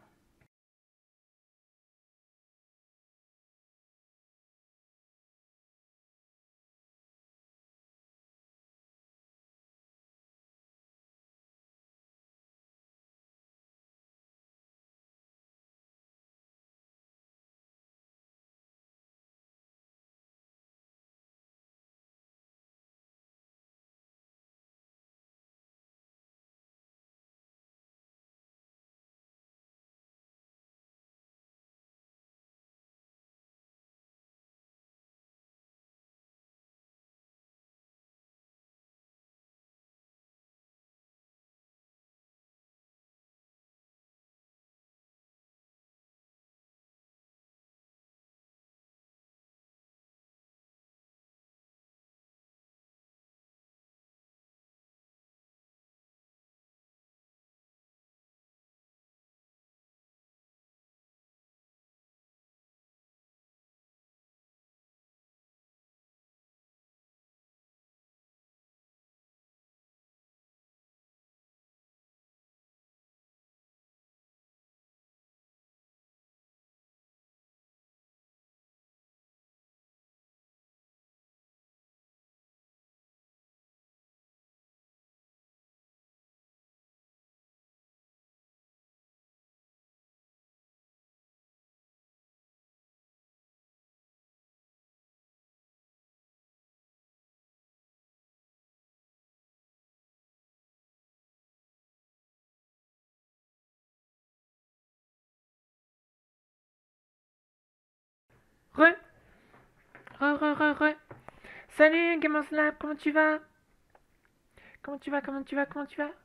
Re, re, re, re, re. Salut Gamers Lab, comment tu vas? Comment tu vas? Comment tu vas? Comment tu vas?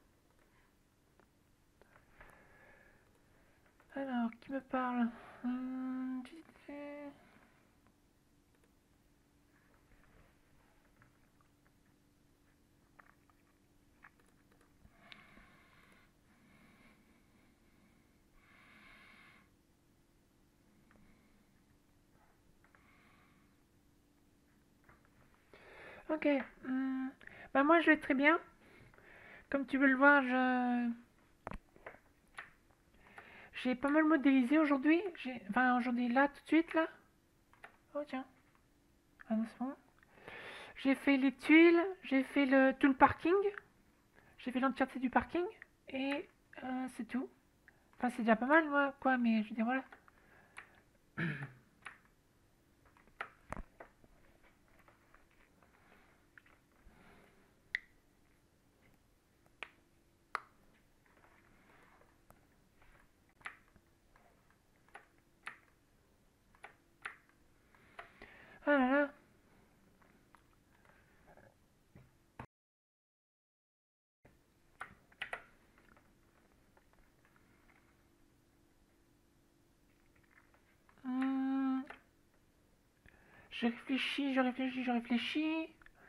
Alors, qui me parle? Hum, Ok. hum, Bah moi je vais très bien. Comme tu peux le voir, je j'ai pas mal modélisé aujourd'hui. J'ai enfin aujourd'hui là tout de suite là. Oh tiens. Ah non, c'est bon. J'ai fait les tuiles, j'ai fait le tout le parking, j'ai fait l'entièreté du parking et euh, c'est tout. Enfin c'est déjà pas mal moi quoi, mais je veux dire voilà. Ah là là. Hum, je réfléchis, je réfléchis, je réfléchis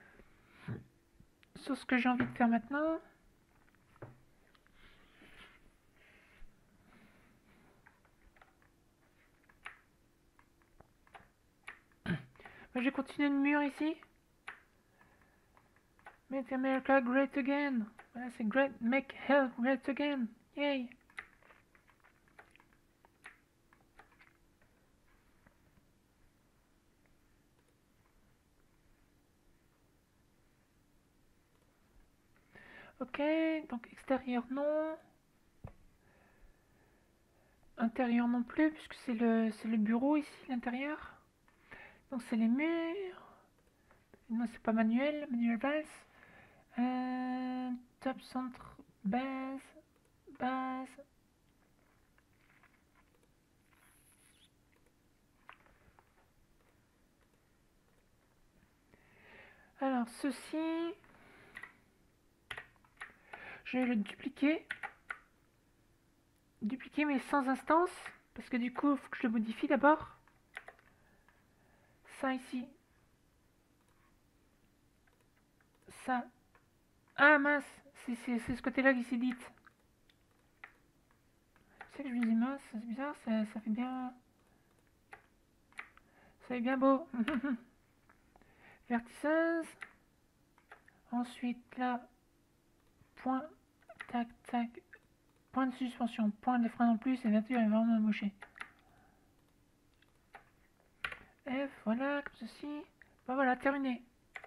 sur ce que j'ai envie de faire maintenant. Bah, je vais continuer le mur ici. Make America great again. Voilà, c'est great, make hell great again. Yay. Ok, donc extérieur non. Intérieur non plus, puisque c'est le, c'est le bureau ici, l'intérieur. Donc c'est les murs. Non, c'est pas manuel, manuel base. Euh, top centre, base, base. Alors ceci, je vais le dupliquer. Dupliquer mais sans instance, parce que du coup, il faut que je le modifie d'abord. Ça ici. Ça. Ah mince, c'est ce côté-là qui s'est dit. C'est que je me dis mince, c'est bizarre, ça, ça fait bien... Ça fait bien beau. Vertisseuse. Ensuite là, point, tac, tac, point de suspension, point de frein en plus, et la nature est vraiment amochée. F, voilà, comme ceci. Bon voilà, terminé.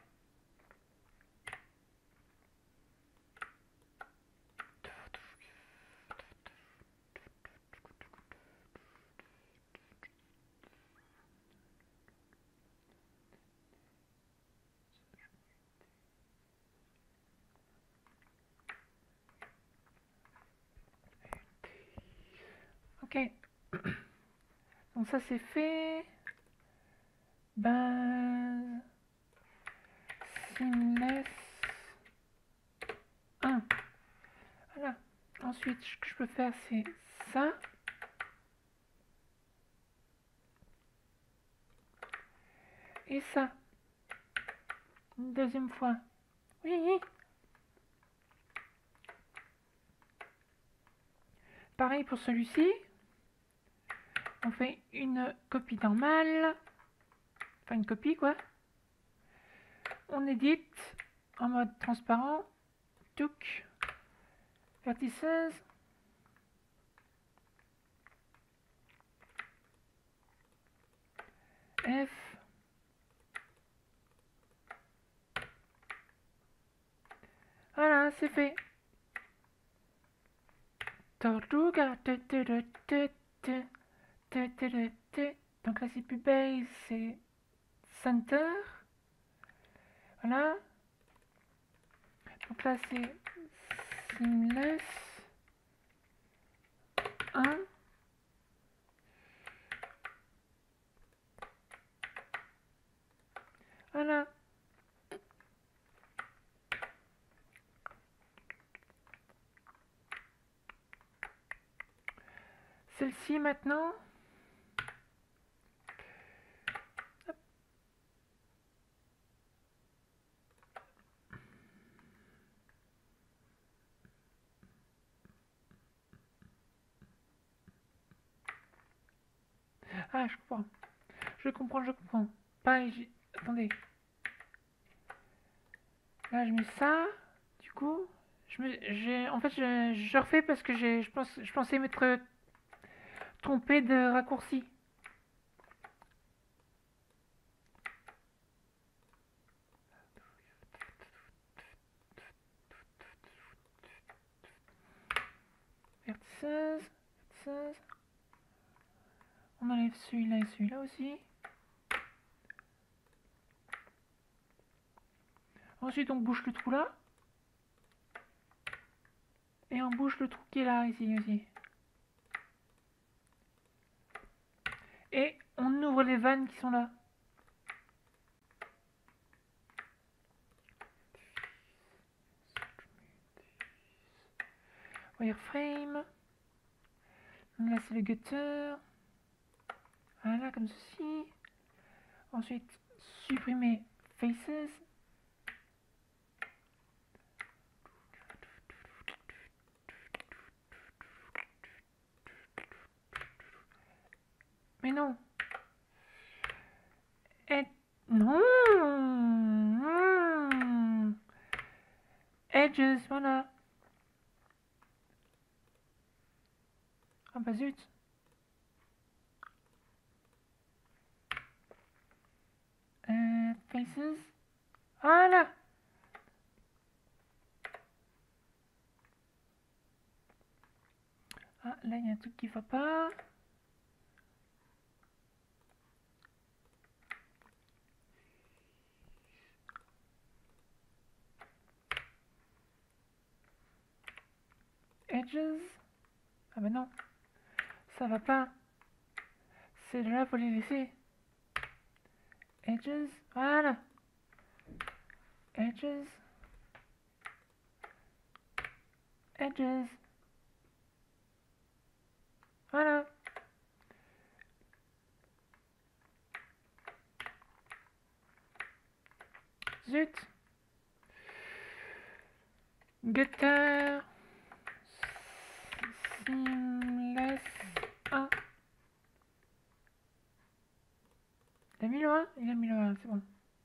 Ok. Donc ça c'est fait. Base. Seamless. un. Voilà. Ensuite, ce que je peux faire, c'est ça. Et ça. Une deuxième fois. Oui. Pareil pour celui-ci. On fait une copie normale. Enfin, une copie, quoi. On édite en mode transparent. Touc. Vertisseuse. F. Voilà, c'est fait. Tortuga. Donc là, c'est plus base, c'est center. Voilà. Donc là, c'est seamless. un. Voilà. Celle-ci maintenant. Hop. Ah, je comprends. Je comprends, je comprends. Pareil, j'ai... Attendez. Là, je mets ça. Du coup, je me... j'ai... En fait, je... je refais parce que j'ai... je pense... je pensais m'être trompé de raccourci. Vertices, vertices. On enlève celui-là et celui-là aussi. Ensuite, on bouche le trou là. Et on bouche le trou qui est là, ici aussi. Et on ouvre les vannes qui sont là. Wireframe. Là, c'est le gutter. Voilà, comme ceci. Ensuite, supprimer faces. Mais non. Et... Non. Non. Edges, voilà. Ah bah zut. Euh, faces. Voilà. Ah, là, il y a un truc qui va pas. Edges. Ah bah non. Ça va pas. C'est là, faut les laisser. Edges. Voilà. Edges. Edges. Voilà. Zut. Gutter. Seamless un. Il a mis le un? Il a mis le un, c'est bon.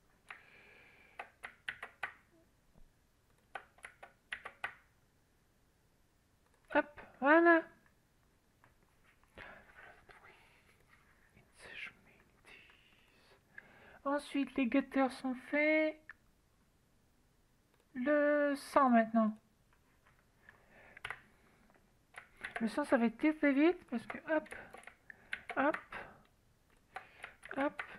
Hop, voilà. Ensuite, les gutters sont faits. Le sang maintenant. Le sang, ça va être très très vite parce que hop, hop, hop.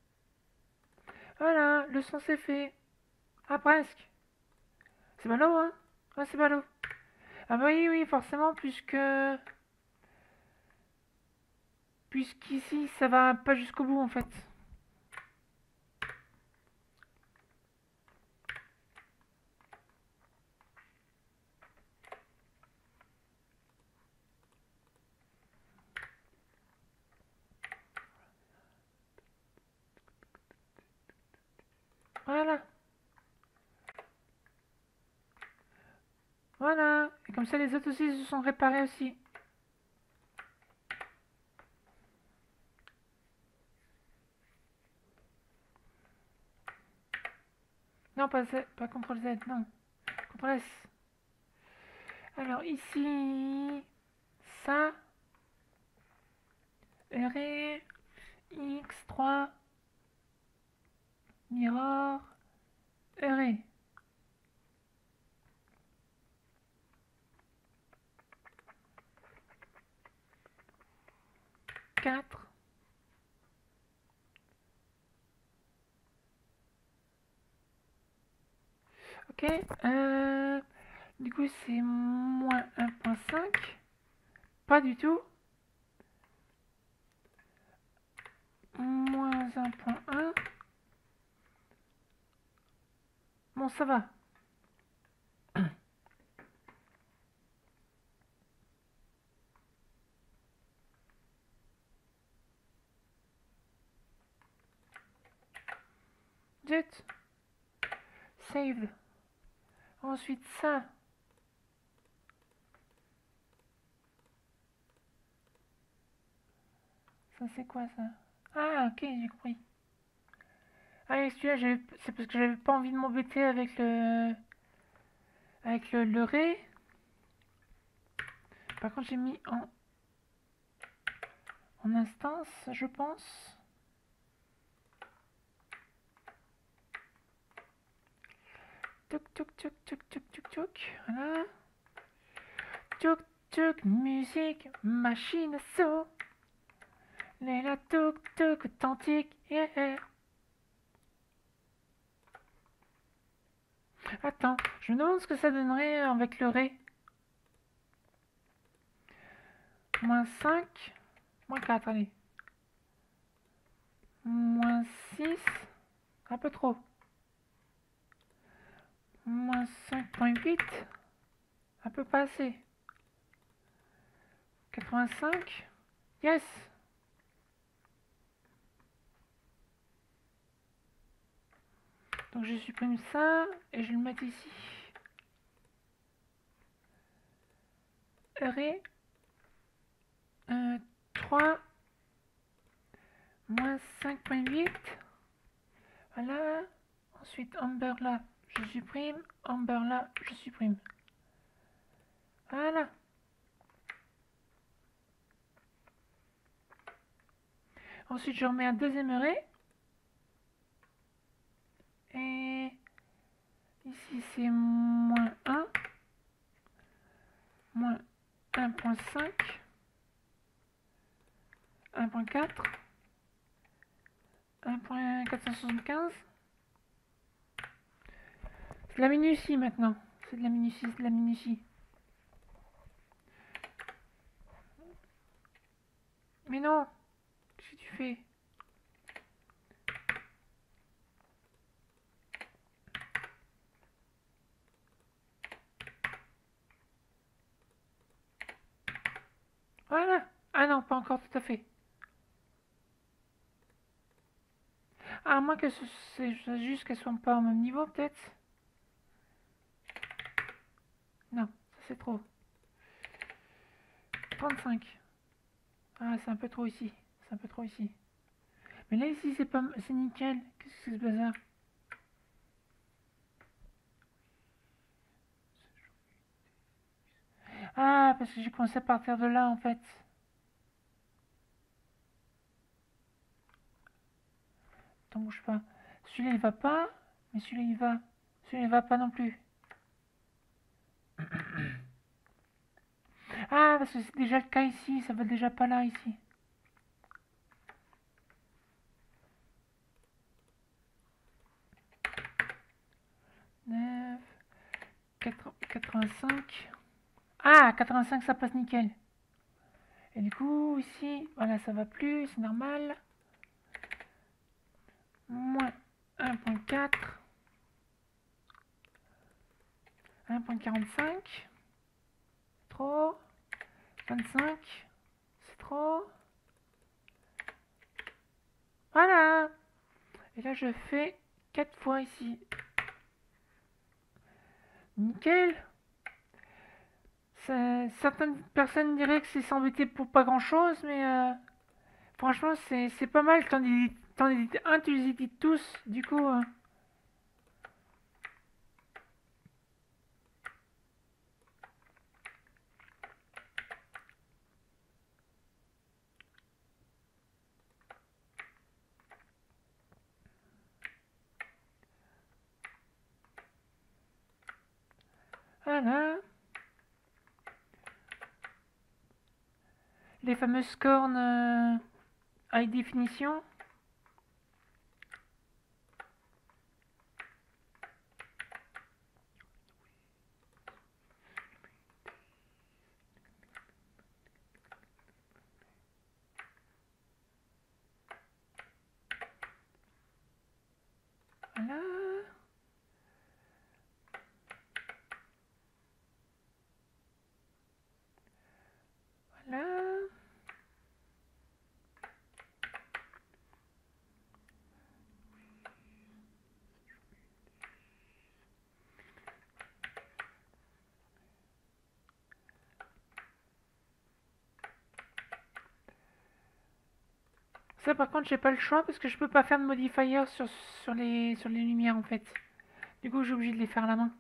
Voilà, le sang c'est fait. Ah, presque. C'est ballot, hein? Ah, c'est ballot. Ah bah oui, oui, forcément, puisque... Puisqu'ici, ça va pas jusqu'au bout, en fait. Voilà. Voilà. Et comme ça, les autres aussi se sont réparés aussi. Non, pas Z, pas contrôle Z, non. contrôle S. Alors ici, ça, array, x trois, mirror, array. quatre. Ok. Euh, du coup, c'est moins un virgule cinq. Pas du tout. Moins un virgule un. Bon, ça va. Zut. Save. Ensuite, ça. Ça, c'est quoi, ça? Ah, ok, j'ai compris. Ah, et celui-là, c'est parce que j'avais pas envie de m'embêter avec le... Avec le, le ré. Par contre, j'ai mis en... En instance, je pense. Tuk, tuk, tuk, tuk, tuk, tuk, tuk. Voilà. Tuk, tuk, musique, machine à saut. Léla, tuk, tuk, authentique, yeah. Attends, je me demande ce que ça donnerait avec le ré. Moins cinq. Moins quatre, allez. Moins six. Un peu trop. Moins cinq virgule huit. Un peu pas assez. quatre-vingt-cinq. Yes. Donc je supprime ça et je le mets ici. Ré. Euh, trois. Moins cinq virgule huit. Voilà. Ensuite, Amber là, je supprime. Amber là, je supprime. Voilà. Ensuite, je remets un deuxième ré. Et ici, c'est moins un. Moins un virgule cinq. un virgule quatre. un virgule quatre cent soixante-quinze. C'est de la minutie maintenant. C'est de la minutie, c'est de la minutie. Mais non. Qu'est-ce que tu fais? Voilà. Ah non, pas encore tout à fait. Ah, à moins que c'est juste qu'elles soient pas au même niveau, peut-être. Non, ça c'est trop. trente-cinq. Ah, c'est un peu trop ici. C'est un peu trop ici. Mais là, ici, c'est pas... C'est nickel. Qu'est-ce que c'est ce bazar? Ah, parce que j'ai commencé à partir de là, en fait. Attends, bouge pas. Celui-là, il va pas. Mais celui-là, il va. Celui-là, il va pas non plus. Ah, parce que c'est déjà le cas ici. Ça va déjà pas là, ici. neuf, quatre-vingt-cinq. Ah, quatre-vingt-cinq, ça passe nickel. Et du coup, ici, voilà, ça va plus, c'est normal. Moins un virgule quatre. un virgule quarante-cinq. Trop. vingt-cinq. C'est trop. Voilà. Et là, je fais quatre fois ici. Nickel. Certaines personnes diraient que c'est s'embêter pour pas grand chose, mais euh, franchement, c'est pas mal. T'en édites un, tu les édites tous. Du coup. Euh, voilà. Les fameuses cornes euh, high définition. Voilà. Ça par contre j'ai pas le choix parce que je peux pas faire de modifier sur, sur, les, sur les lumières en fait. Du coup j'ai obligé de les faire à la main.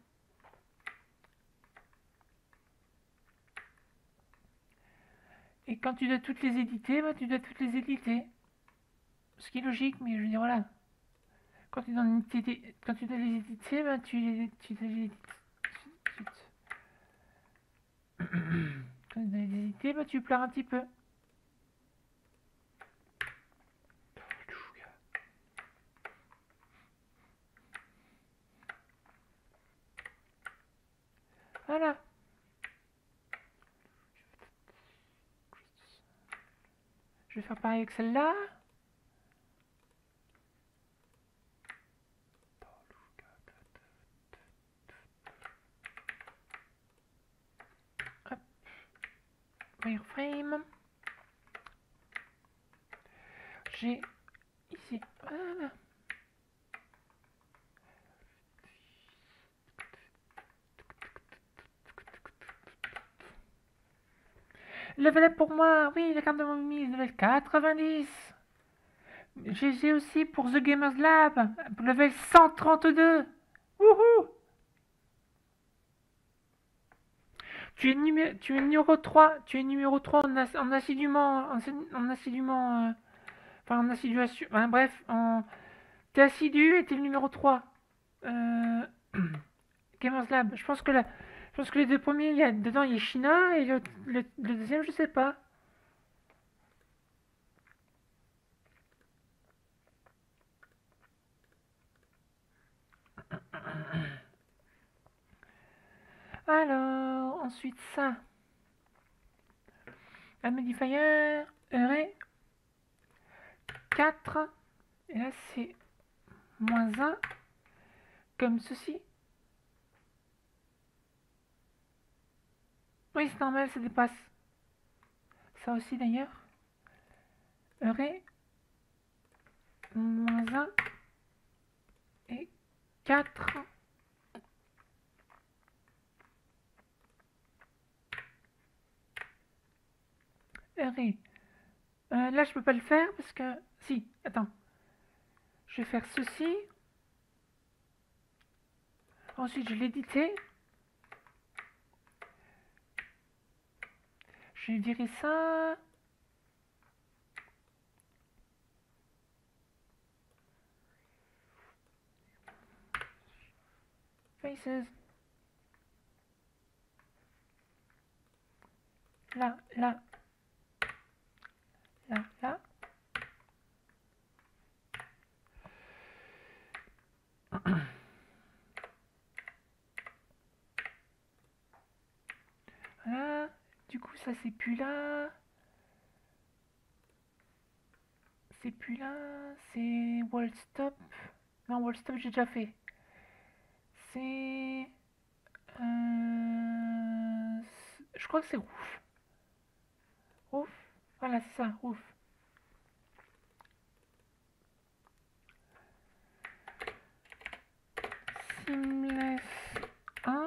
Et quand tu dois toutes les éditer, bah, tu dois toutes les éditer. Ce qui est logique, mais je veux dire voilà. Quand tu dois, quand tu dois les éditer, bah, tu les, tu les édites. Quand tu dois les éditer, bah, tu pleures un petit peu. Voilà. Je vais faire pareil avec celle-là. Hop. Wireframe. J'ai ici. Voilà. Level up pour moi. Oui, la carte de mon mise. Level quatre-vingt-dix. J'ai aussi pour The Gamers Lab. Level cent trente-deux. Wouhou! Tu es, numé tu es numéro trois. Tu es numéro trois en, as en assidûment. En, en assidûment. Euh, enfin, en assiduation. Enfin, bref. En... T'es assidu et t'es le numéro trois. Euh... Gamers Lab. Je pense que là. Je pense que les deux premiers, il y a, dedans, il y a China. Et le, le, le deuxième, je sais pas. Alors, ensuite ça. Un modifier, array, quatre. Et là, c'est moins un. Comme ceci. Oui, c'est normal, ça dépasse. Ça aussi d'ailleurs. Array, moins un. Et quatre. Array. Euh, là, je peux pas le faire parce que... Si, attends. Je vais faire ceci. Ensuite, je vais l'éditer. Je vais virer ça. Faces. Là, là. Là, là. Voilà. Du coup, ça, c'est plus là. C'est plus là. C'est wall stop. Non, wall stop, j'ai déjà fait. C'est... Euh... Je crois que c'est roof. Roof. Voilà, c'est ça, roof. Seamless un.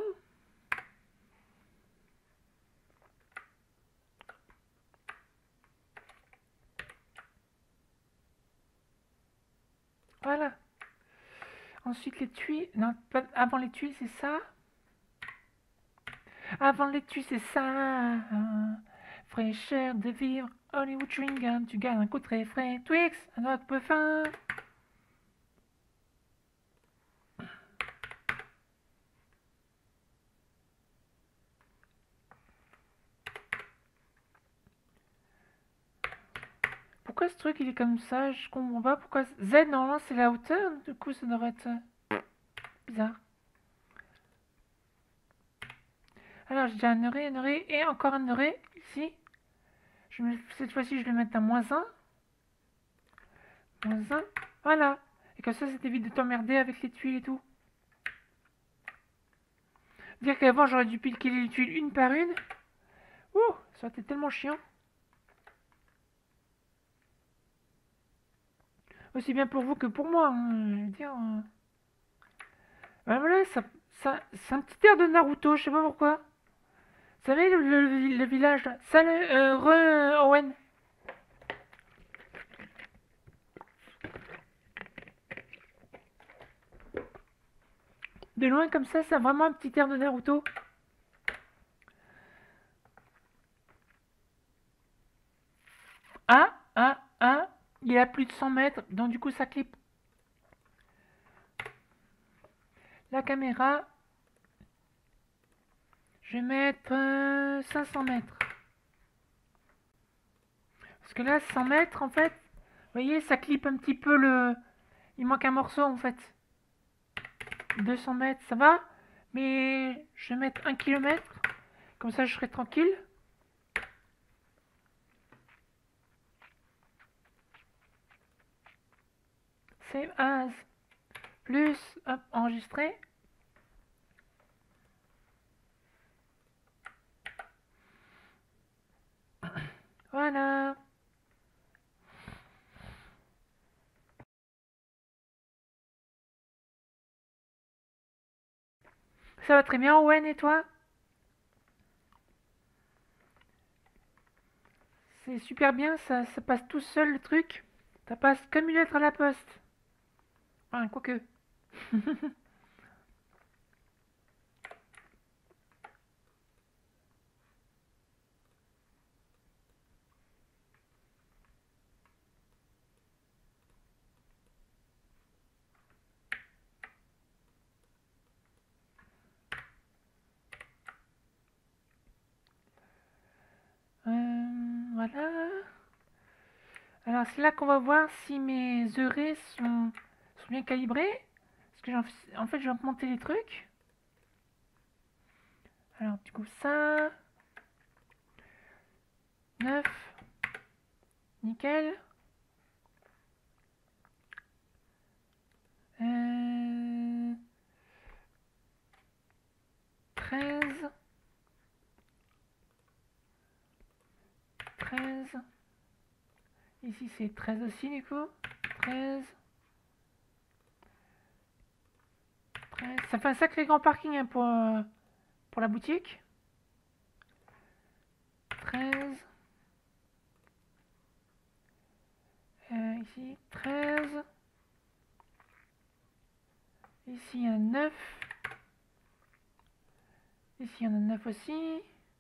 Voilà. Ensuite, les tuiles. Non, pas avant les tuiles, c'est ça. Avant les tuiles, c'est ça. Fraîcheur de vivre. Hollywood chewing gum. Tu gardes un coup très frais. Twix, un autre peu fin. Pourquoi ce truc il est comme ça? Je comprends pas pourquoi. Z, normalement, c'est la hauteur. Du coup, ça devrait être bizarre. Alors, j'ai déjà un heuré, un heuré et encore un heuré ici. Je me... Cette fois-ci, je vais mettre un moins un. Moins un. Voilà. Et comme ça, ça t'évite de t'emmerder avec les tuiles et tout. Dire qu'avant, j'aurais dû piquer les tuiles une par une. Ouh, ça aurait été tellement chiant. Aussi bien pour vous que pour moi. Hein, je veux dire. Euh... Ben voilà, ça, ça, c'est un petit air de Naruto, je sais pas pourquoi. Vous savez, le, le, le village là. Salut, euh, re, Owen. loin comme ça, ça a vraiment un petit air de Naruto. Ah, ah, ah, il est à plus de cent mètres, donc du coup ça clip. La caméra, je vais mettre euh, cinq cents mètres. Parce que là, cent mètres, en fait, vous voyez, ça clip un petit peu le... Il manque un morceau, en fait. deux cents mètres, ça va. Mais je vais mettre un kilomètre. Comme ça, je serai tranquille. Save as. Plus, hop, enregistrer. Voilà. Ça va très bien, Owen, et toi? C'est super bien, ça, ça passe tout seul, le truc. Ça passe comme une lettre à la poste. Enfin, quoique. Euh, voilà. Alors, c'est là qu'on va voir si mes heurets sont, sont bien calibrés. Parce que j'en- en fait, je vais augmenter les trucs. Alors, du coup, ça. neuf. Nickel. Euh, treize. treize. Ici, c'est treize aussi, du coup. treize. treize. Ça fait un sacré grand parking hein, pour, euh, pour la boutique. treize. Euh, ici, treize. Ici, il y en a neuf. Ici, il y en a neuf aussi.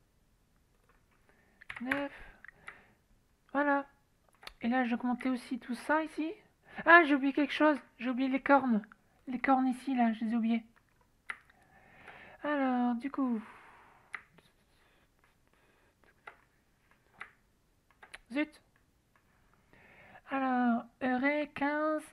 neuf. Voilà. Et là, j'ai augmenté aussi tout ça ici. Ah, j'ai oublié quelque chose. J'ai oublié les cornes. Les cornes ici, là, je les ai oubliées. Alors, du coup... Zut. Alors, Euré quinze.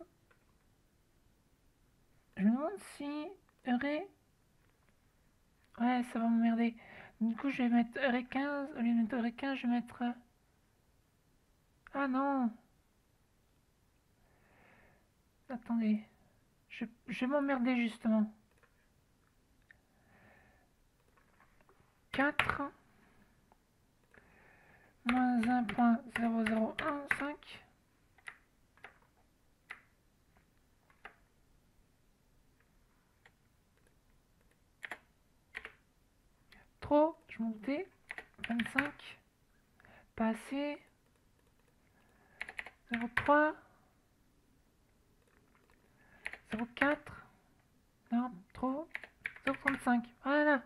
Je me demande si Euré... Ouais, ça va m'emmerder. Du coup, je vais mettre Euré quinze. Au lieu de mettre Euré quinze, je vais mettre... Ah non. Attendez. Je, je vais m'emmerder justement. quatre moins un virgule zéro zéro un cinq. Trop, je montais. vingt-cinq. Pas assez. zéro virgule trois. zéro virgule quatre. Non, trop. zéro virgule trente-cinq. Voilà.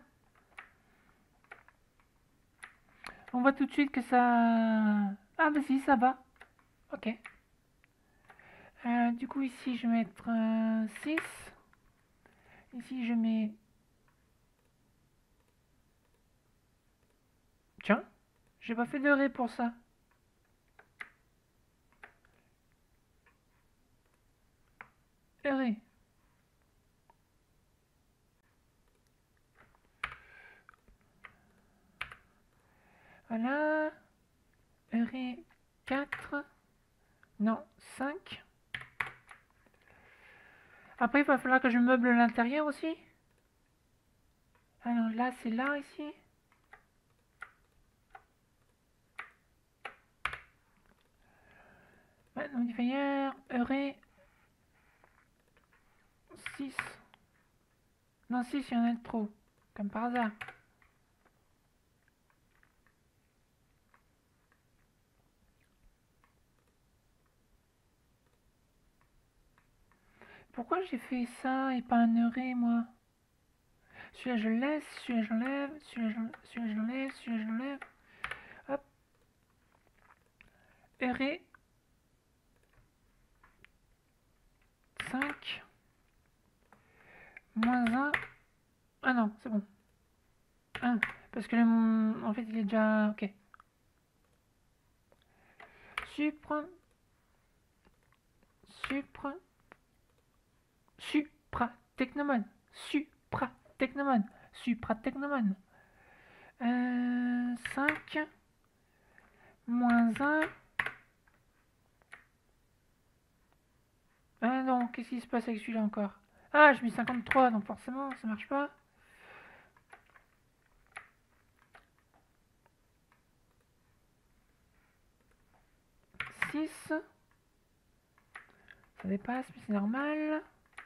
On voit tout de suite que ça... Ah bah si, ça va. Ok. Euh, du coup, ici, je vais mettre euh, six. Ici, je mets... Tiens, j'ai pas fait de ré pour ça. Ré. Voilà. Ré quatre. Non, cinq. Après, il va falloir que je meuble l'intérieur aussi. Alors là, c'est là, ici. Ouais, modifier, Euré. six. Non, six, il y en a de trop. Comme par hasard. Pourquoi j'ai fait ça et pas un Euré, moi? Celui-là, je le laisse. Celui-là, je l'enlève. Celui-là, je celui-là, je l'enlève. Celui-là, je l'enlève. Hop. R cinq. Moins un. Ah non, c'est bon. un. Parce que le, en fait, il est déjà... Ok. Supra. Supra. Supra. Technomone. Supra. Technomone. Supra. Technomone. Euh, cinq. Moins un. Ah non, qu'est-ce qui se passe avec celui-là encore? Ah, j'ai mis cinquante-trois, donc forcément, ça marche pas. six. Ça dépasse, mais c'est normal.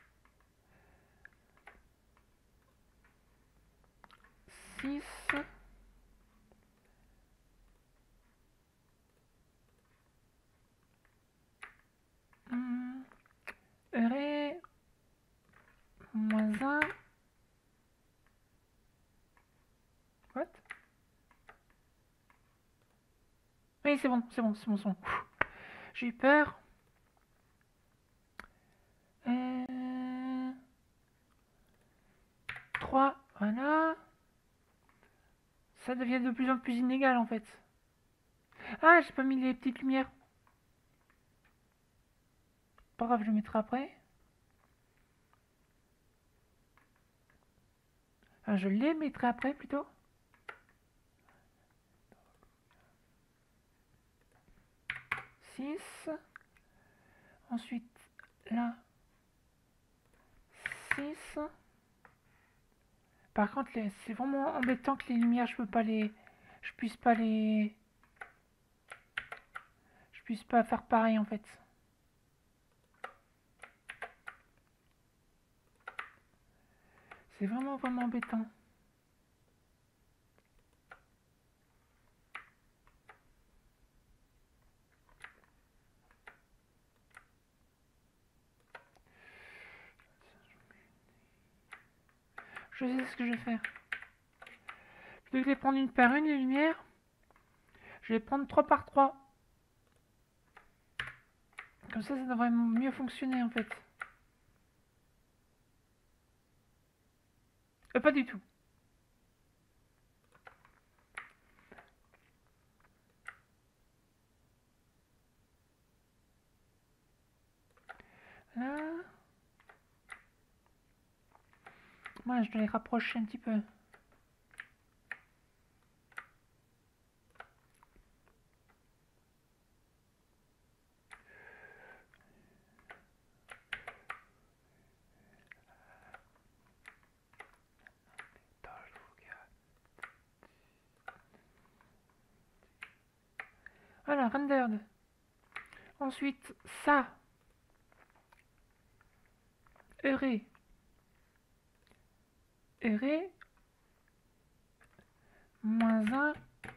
six. Hum. Heuré. Moins un. What? Oui, c'est bon, c'est bon, c'est bon, c'est bon. J'ai eu peur. Euh... trois, voilà. Ça devient de plus en plus inégal en fait. Ah, j'ai pas mis les petites lumières. Pas grave, je le mettrai après. Enfin, je les mettrai après plutôt. six. Ensuite, là. six. Par contre, c'est vraiment embêtant que les lumières, je peux pas les... Je puisse pas les... Je puisse pas faire pareil en fait. C'est vraiment, vraiment embêtant. Je sais ce que je vais faire. Plutôt que de les prendre une par une, les lumières, je vais les prendre trois par trois. Comme ça, ça devrait mieux fonctionner en fait. Euh, pas du tout. Là. Moi, je dois les rapprocher un petit peu. Voilà, rendered. Ensuite, ça. Heuré. Heuré. Moins un.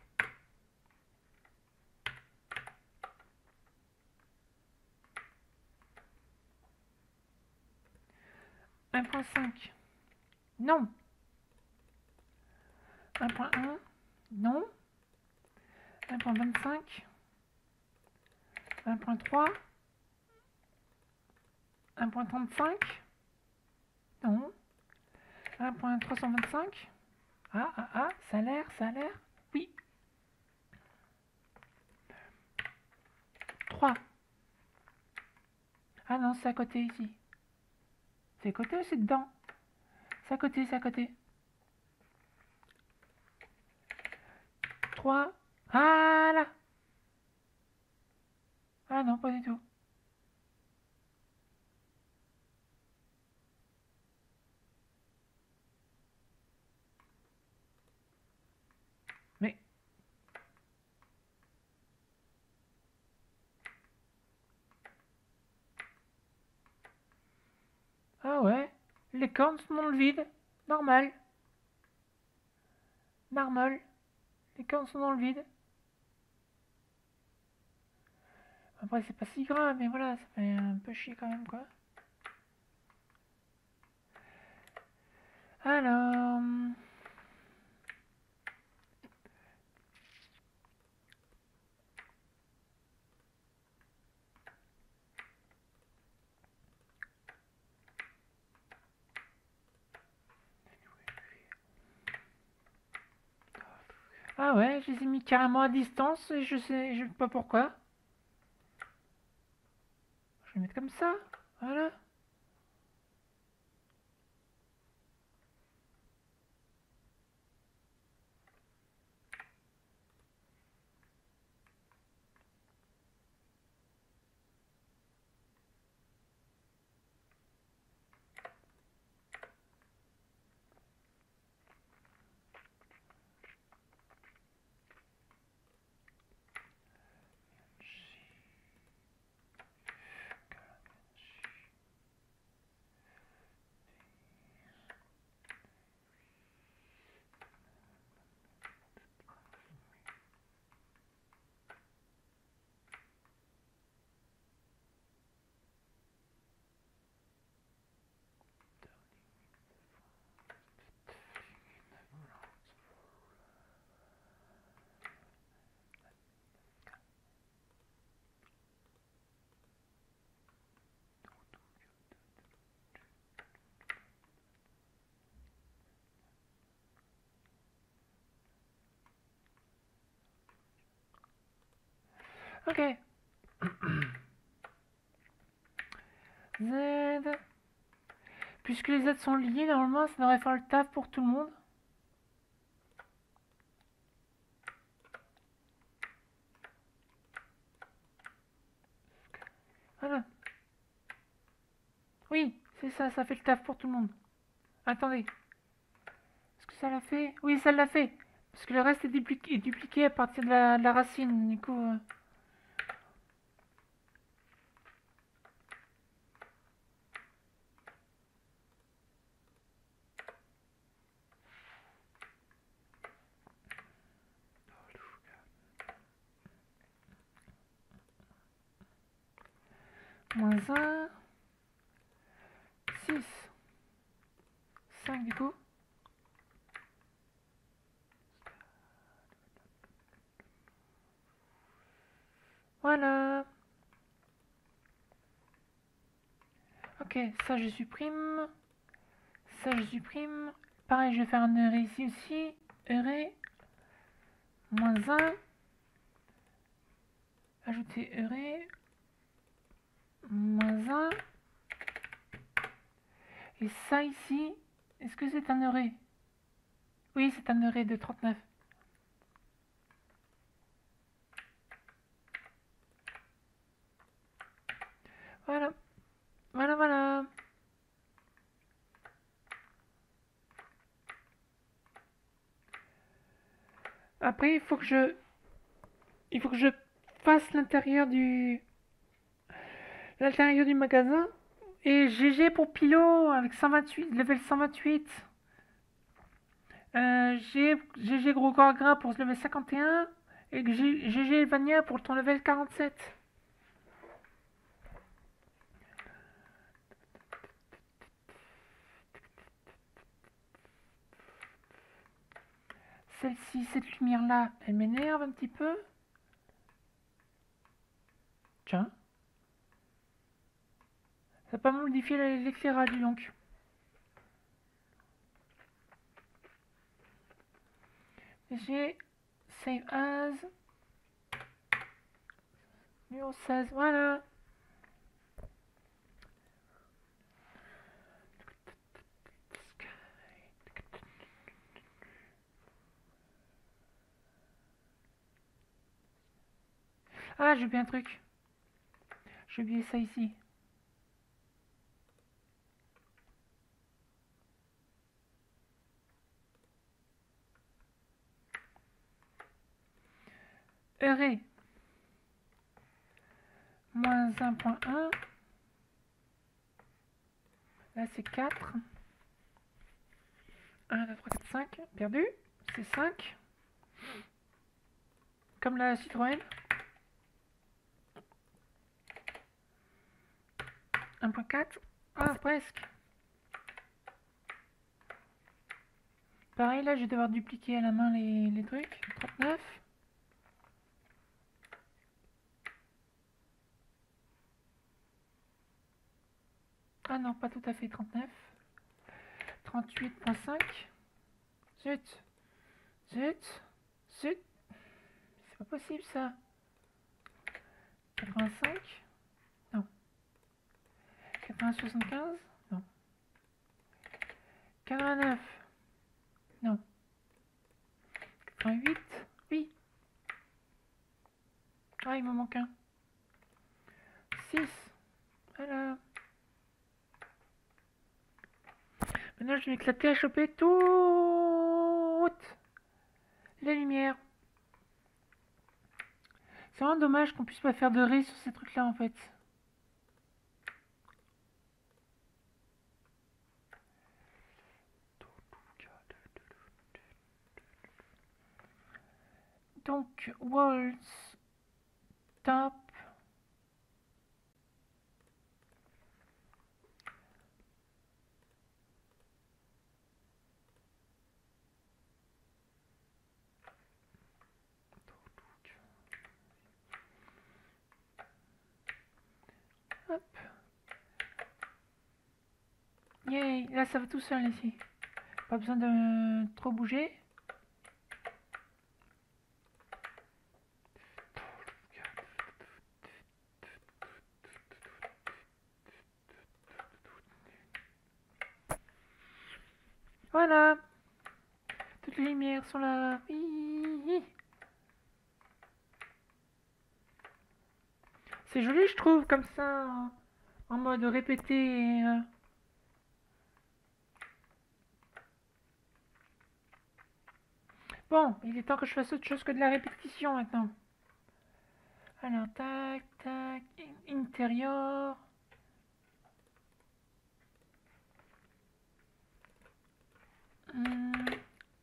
un point cinq. Non. un point un. Non. un point vingt-cinq. un point trois. un point trente-cinq. Non. un point trois cent vingt-cinq. Ah, ah, ah, ça a l'air, ça a l'air. Oui. trois. Ah non, c'est à côté ici. C'est à côté ou c'est dedans? C'est à côté, c'est à côté. trois. Ah là. Ah non, pas du tout. Mais... Ah ouais. Les cornes sont dans le vide. Normal. Normal. Les cornes sont dans le vide. Après, c'est pas si grave, mais voilà, ça fait un peu chier quand même, quoi. Alors... Ah ouais, je les ai mis carrément à distance et je sais, je sais pas pourquoi. Je vais mettre comme ça, voilà. Ok. Z. Puisque les Z sont liés, normalement, ça devrait faire le taf pour tout le monde. Voilà. Oui, c'est ça, ça fait le taf pour tout le monde. Attendez. Est-ce que ça l'a fait? Oui, ça l'a fait. Parce que le reste est dupliqué, est dupliqué à partir de la, de la racine. Du coup... euh, moins un. six. cinq du coup. Voilà. Ok, ça je supprime. Ça je supprime. Pareil, je vais faire un heuré ici aussi. Heuré. Moins un. Ajouter heuré. Moins un. Et ça ici, est-ce que c'est un heuré? Oui, c'est un heuré de trente-neuf. Voilà. Voilà, voilà. Après, il faut que je... Il faut que je fasse l'intérieur du... L'intérieur du magasin. Et G G pour Pilo avec cent vingt-huit, level cent vingt-huit. Euh, G G gros corps gras pour le level cinquante et un. Et G G Vania pour ton level quarante-sept. Celle-ci, cette lumière-là, elle m'énerve un petit peu. Tiens. Ça va pas modifier l'éclairage donc. G, save as. Numéro seize, voilà. Ah, j'ai oublié un truc. J'ai oublié ça ici. Heuré. Moins un point un. Là, c'est quatre. un, deux, trois, quatre, cinq. Perdu. C'est cinq. Comme la Citroën. un point quatre. Ah, presque. Pareil, là, je vais devoir dupliquer à la main les, les trucs. trente-neuf. Ah non, pas tout à fait trente-neuf. trente-huit virgule cinq. Zut. Zut. Zut. C'est pas possible, ça. quatre-vingt-cinq. Non. quatre-vingts soixante-quinze. Non. quatre-vingt-neuf. Non. quatre-vingt-huit. Oui. Ah, il me manque un. six. Voilà. Maintenant, je vais m'éclater à choper toutes les lumières. C'est vraiment dommage qu'on puisse pas faire de ré sur ces trucs-là, en fait. Donc, walls, top. Hop. Yay, là ça va tout seul ici. Pas besoin de trop bouger. Voilà. Toutes les lumières sont là. C'est joli, je trouve, comme ça, en mode répété. Et, euh... Bon, il est temps que je fasse autre chose que de la répétition maintenant. Alors, tac, tac, intérieur. Hmm.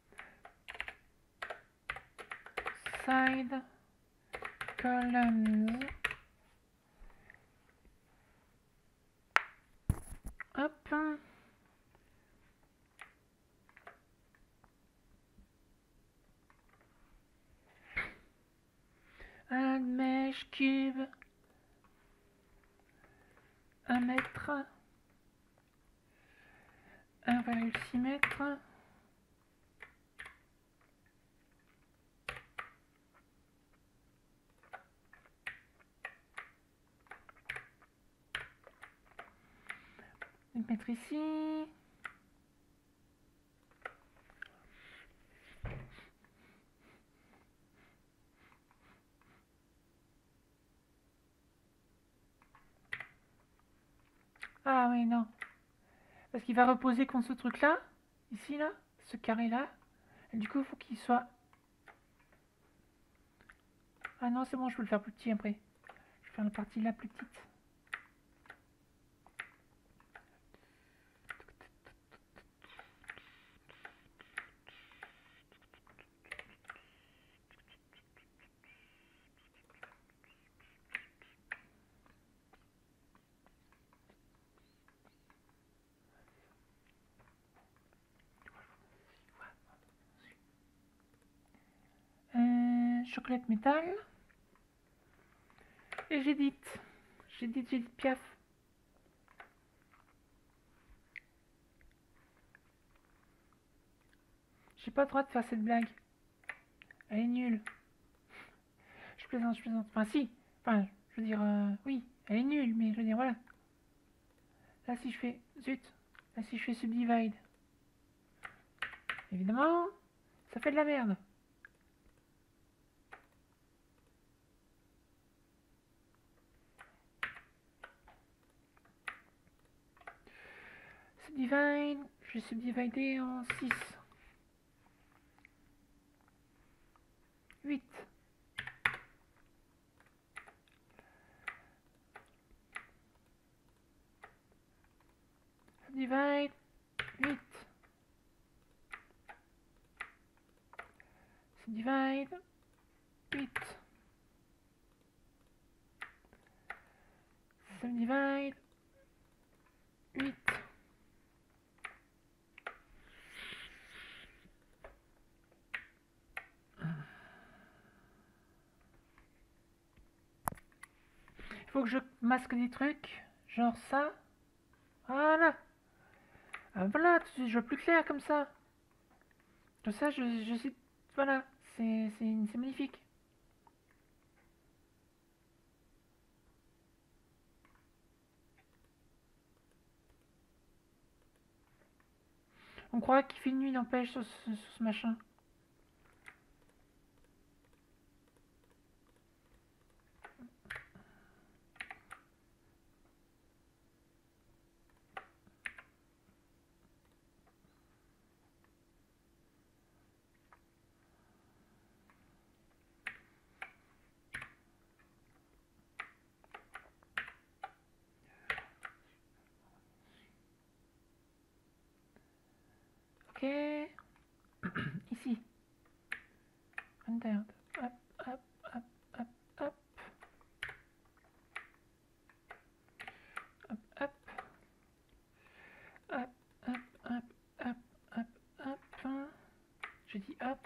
Side columns. Hop. Un mèche cube. Un mètre. un virgule six mètres. Je vais mettre ici. Ah oui, non. Parce qu'il va reposer contre ce truc-là. Ici, là. Ce carré-là. Et du coup, il faut qu'il soit... Ah non, c'est bon, je peux le faire plus petit après. Je vais faire la partie là plus petite. Euh, chocolate métal. Et j'édite. J'édite, j'édite Piaf. J'ai pas le droit de faire cette blague. Elle est nulle. Je plaisante, je plaisante. Enfin, si. Enfin, je veux dire, euh, oui, elle est nulle, mais je veux dire, voilà. Là, si je fais... Zut. Là, si je fais subdivide. Évidemment, ça fait de la merde. Subdivide. Je vais subdivider en six. huit. Subdivide. huit. Subdivide. huit. Subdivide. huit. faut que je masque des trucs, genre ça. Voilà. Ah, voilà, tout de suite, je vois plus clair comme ça. Comme ça, je, je sais. Voilà, c'est c'est- c'est magnifique. On croit qu'il fait nuit, n'empêche, sur, ce- sur ce machin. Ok. Ici. Enter. Hop, hop, hop, hop, hop. Hop, hop. Hop, hop, hop, hop, hop, hop. Je dis hop.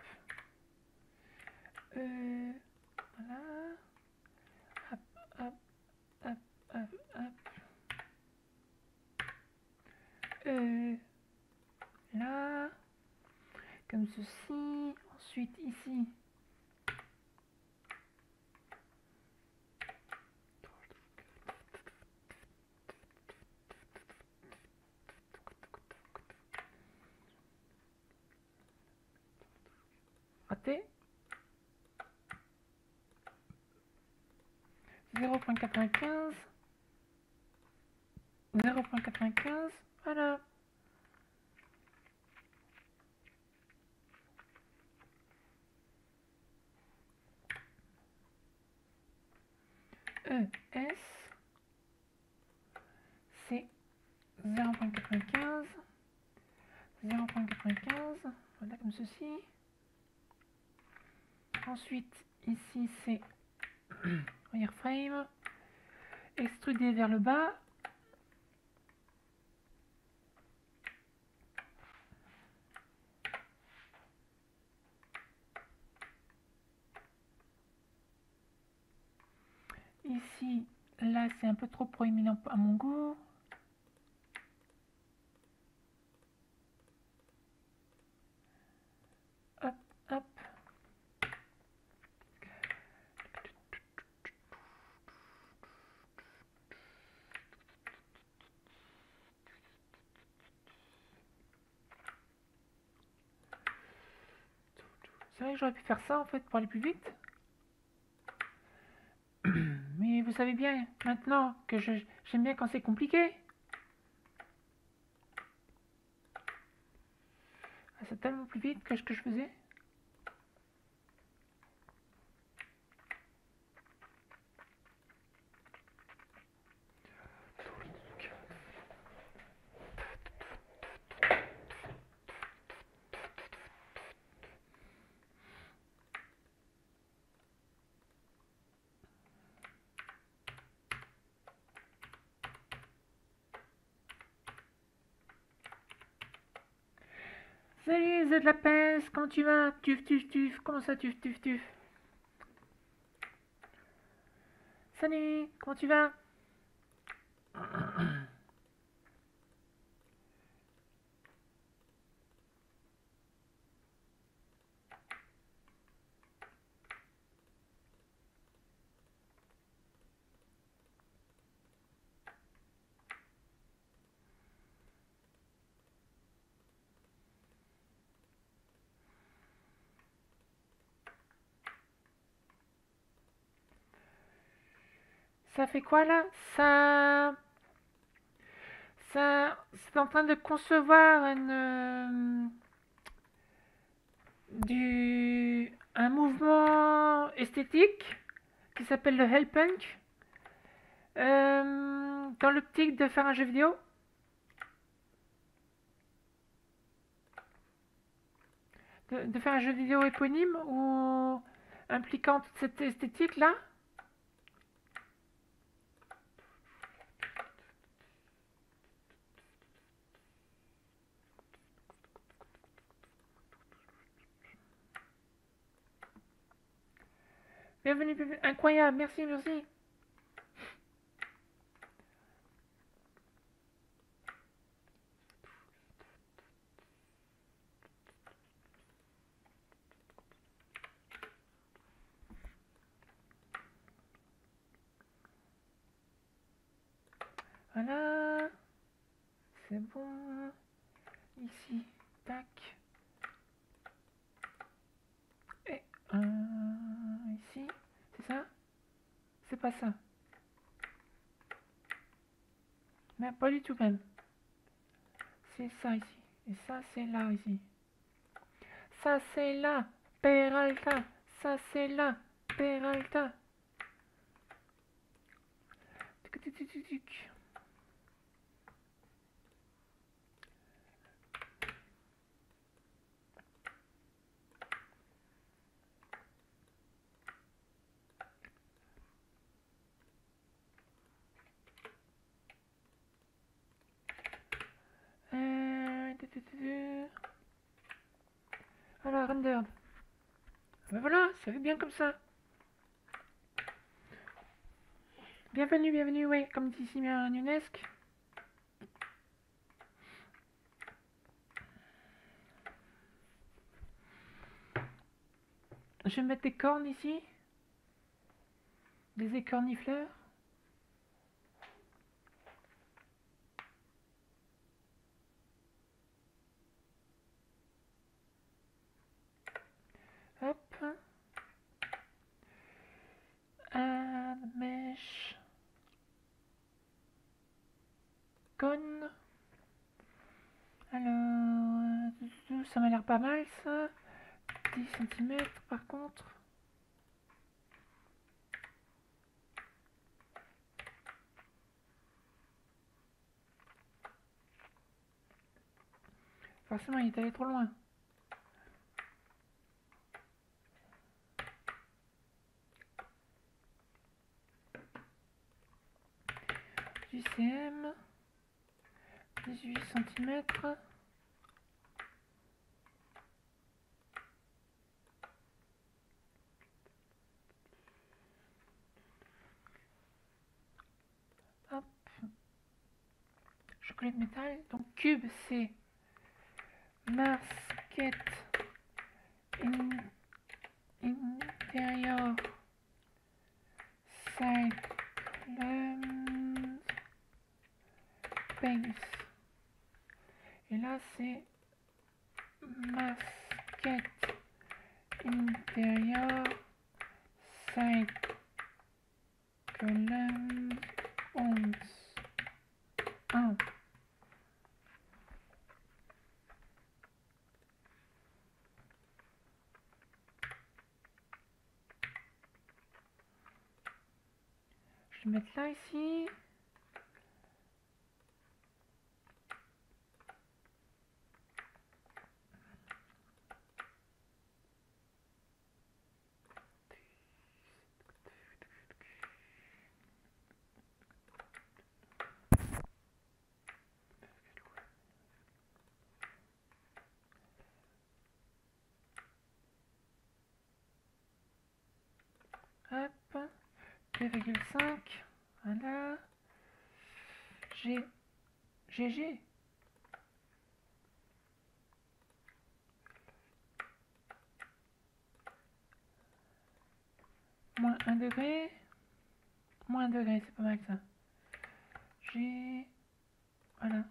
Euh, voilà. Hop, hop, hop, hop, hop. Euh, là. Comme ceci. Ensuite, ici. Raté. zéro virgule quatre-vingt-quinze. zéro virgule quatre-vingt-quinze. Voilà. E, S. C'est zéro virgule quatre-vingt-quinze. zéro virgule quatre-vingt-quinze. Voilà, comme ceci. Ensuite, ici, c'est wireframe. Extrudé vers le bas. Ici, là, c'est un peu trop proéminent à mon goût. Hop, hop. C'est vrai que j'aurais pu faire ça, en fait, pour aller plus vite. Mais vous savez bien, maintenant, que j'aime bien quand c'est compliqué. Ah, c'est tellement plus vite que ce que je faisais. Salut, Z de la pince, comment tu vas? Tuf, tuf, tuf, comment ça, tuf, tuf, tuf? Salut, comment tu vas? Ça fait quoi là? Ça... Ça... C'est en train de concevoir une... euh, du... un mouvement esthétique qui s'appelle le Hellpunk. Euh, dans l'optique de faire un jeu vidéo. De, de faire un jeu vidéo éponyme ou impliquant toute cette esthétique là. Bienvenue, bienvenue. Incroyable, merci, merci. Voilà. C'est bon. Ici. Tac. Et euh, ici. C'est ça? C'est pas ça. Mais pas du tout même. C'est ça ici. Et ça c'est là ici. Ça c'est là. Peralta. Ça c'est là. Peralta. Tuc, tuc, tuc, tuc, tuc. Euh, tu, tu, tu, tu. Voilà, rendered. Ben voilà, ça fait bien comme ça. Bienvenue, bienvenue, ouais, comme dit si bien Nunesque. Je vais mettre des cornes ici. Des écornifleurs. Hop. Un mèche. Conne. Alors, euh, ça m'a l'air pas mal ça. dix centimètres par contre. Forcément, il est allé trop loin. dix cm. dix-huit centimètres. Hop. Chocolat de métal. Donc cube, c'est masquette in, intérieur side base. Et là c'est masquette intérieur side column onze. un. Je vais mettre là ici. Hop. deux virgule cinq. Voilà. G. G G. Moins un degré. Moins un degré, c'est pas mal ça. G. Voilà.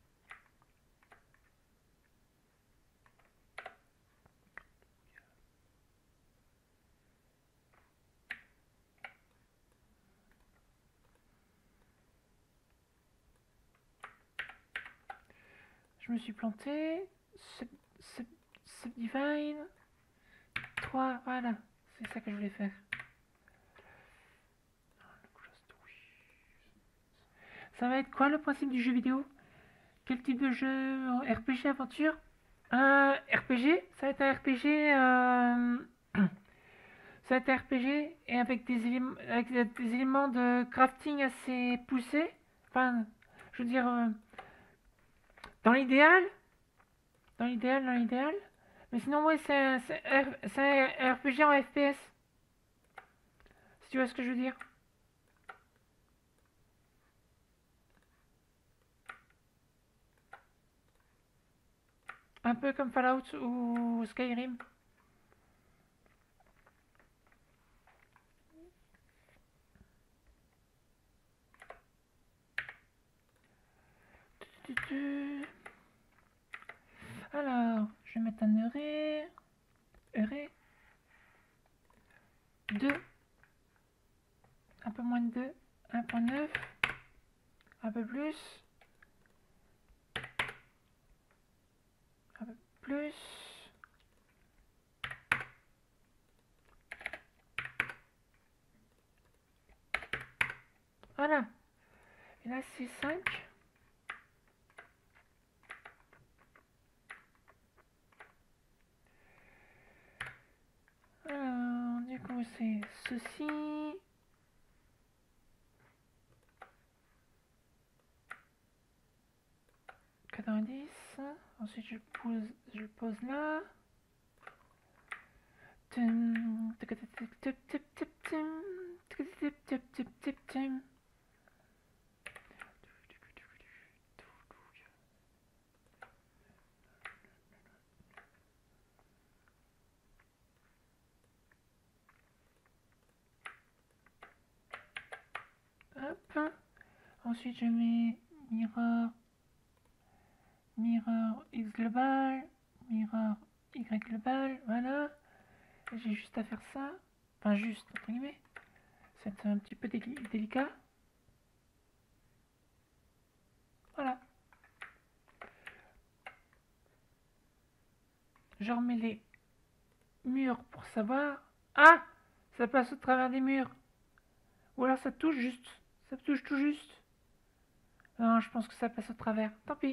Je me suis planté. Sub, sub, subdivine. trois, voilà. C'est ça que je voulais faire. Ça va être quoi le principe du jeu vidéo? Quel type de jeu? R P G, aventure? Un R P G? Ça va être un R P G... Euh... Ça va être un R P G et avec des éléments, avec des éléments de crafting assez poussés. Enfin, je veux dire... Euh... Dans l'idéal... Dans l'idéal, dans l'idéal... Mais sinon, ouais, c'est un, un R P G en F P S. Si tu vois ce que je veux dire. Un peu comme Fallout ou Skyrim. tu, tu. Alors, je vais mettre un heuré. Heuré. deux. Un peu moins de deux. un virgule neuf. Un peu plus. Un peu plus. Voilà. Et là, c'est cinq. Alors, du coup, c'est ceci. quatre-vingt-dix. Ensuite, je pose, je pose là. Tum, tic, tic, tic, tic, tic, tic, tum, tic, tic, tic, tic, tic, tum. Hop. Ensuite, je mets mirror, mirror x global, mirror y global. Voilà. J'ai juste à faire ça. Enfin, juste, entre guillemets. C'est un petit peu déli délicat. Voilà. Je remets les murs pour savoir. Ah! Ça passe au travers des murs. Ou alors ça touche juste. Ça touche tout juste. Non, je pense que ça passe au travers. Tant pis.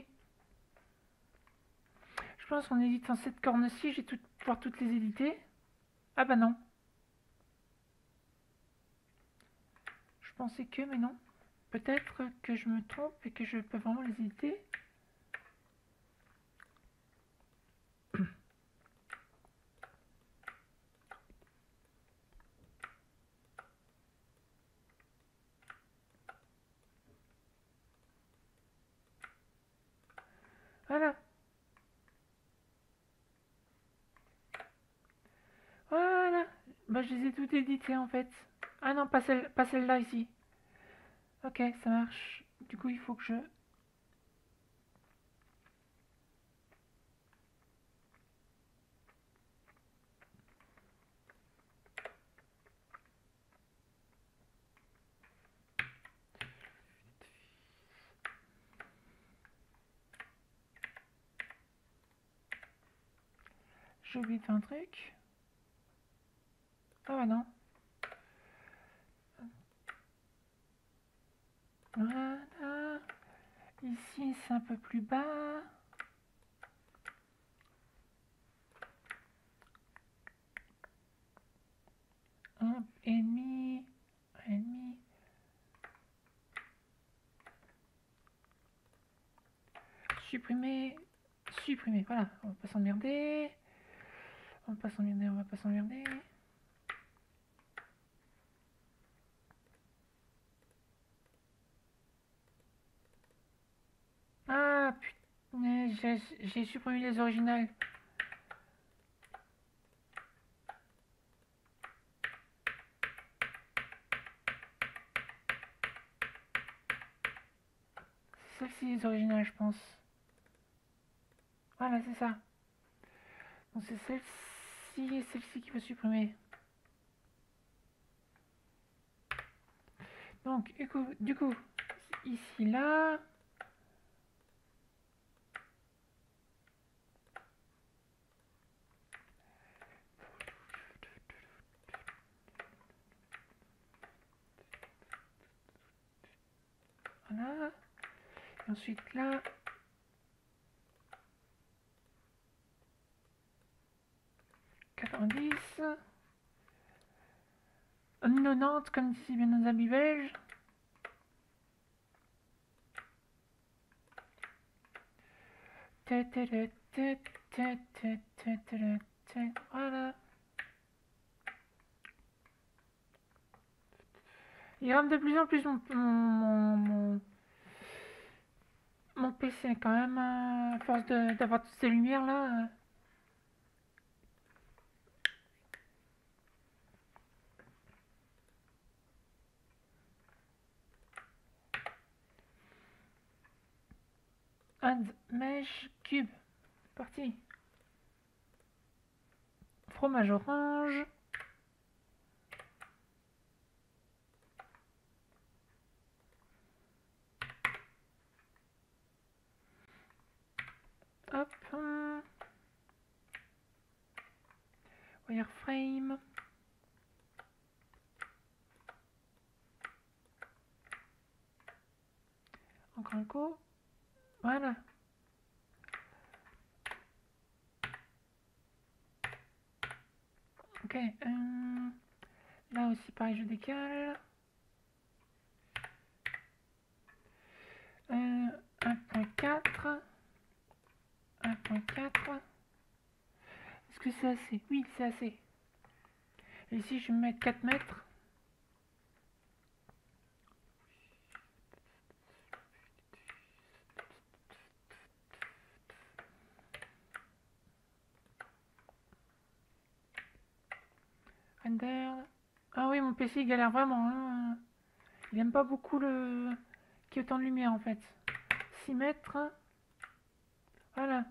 Je pense qu'en éditant cette corne-ci, j'ai tout, pouvoir toutes les éditer. Ah bah non. Je pensais que, mais non. Peut-être que je me trompe et que je peux vraiment les éditer. Voilà. Voilà. Bah je les ai toutes éditées en fait. Ah non, pas celle, pas celle-là ici. Ok, ça marche. Du coup, il faut que je... J'ai oublié de faire un truc. Ah bah non. Voilà. Ici, c'est un peu plus bas. Un et demi. Un et demi. Supprimer. Supprimer. Voilà. On va pas s'emmerder. On va pas s'emmerder. On va pas s'emmerder. Ah putain. J'ai supprimé les originales. C'est celle-ci les originales, je pense. Voilà, c'est ça. Donc c'est celle-ci et celle-ci qu'il faut supprimer. Donc, du coup, du coup ici, là. Voilà. Et ensuite, là. quatre-vingt-dix. quatre-vingt-dix, comme disent bien nos amis belges. Voilà. Il rame de plus en plus mon, mon, mon, mon P C quand même, à force d'avoir toutes ces lumières là. Add mesh cube. Parti. Fromage orange. Hop. Wireframe. Encore un coup. Voilà. Ok. Euh, là aussi, pareil, je décale. Euh, un point quatre. un point quatre. Est-ce que c'est assez? Oui, c'est assez. Et ici, je vais mettre quatre mètres. Render. Ah oui, mon P C il galère vraiment. Hein. Il aime pas beaucoup le qu'il y ait autant de lumière en fait. six mètres. Voilà.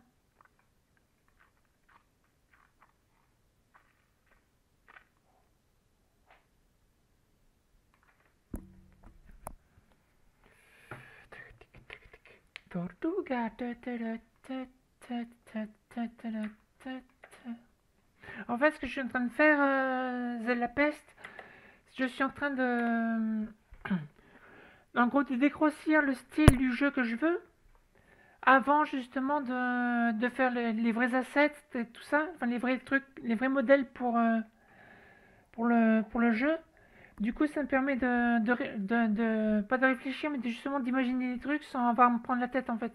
Tortuga. En fait, ce que je suis en train de faire, euh, Zelda Pest, je suis en train de, en gros, de dégrossir le style du jeu que je veux, avant justement de, de faire les, les vrais assets et tout ça, enfin les vrais trucs, les vrais modèles pour, euh, pour, le, pour le jeu. Du coup, ça me permet de, de, de, de pas de réfléchir, mais de, justement d'imaginer des trucs sans avoir à me prendre la tête en fait.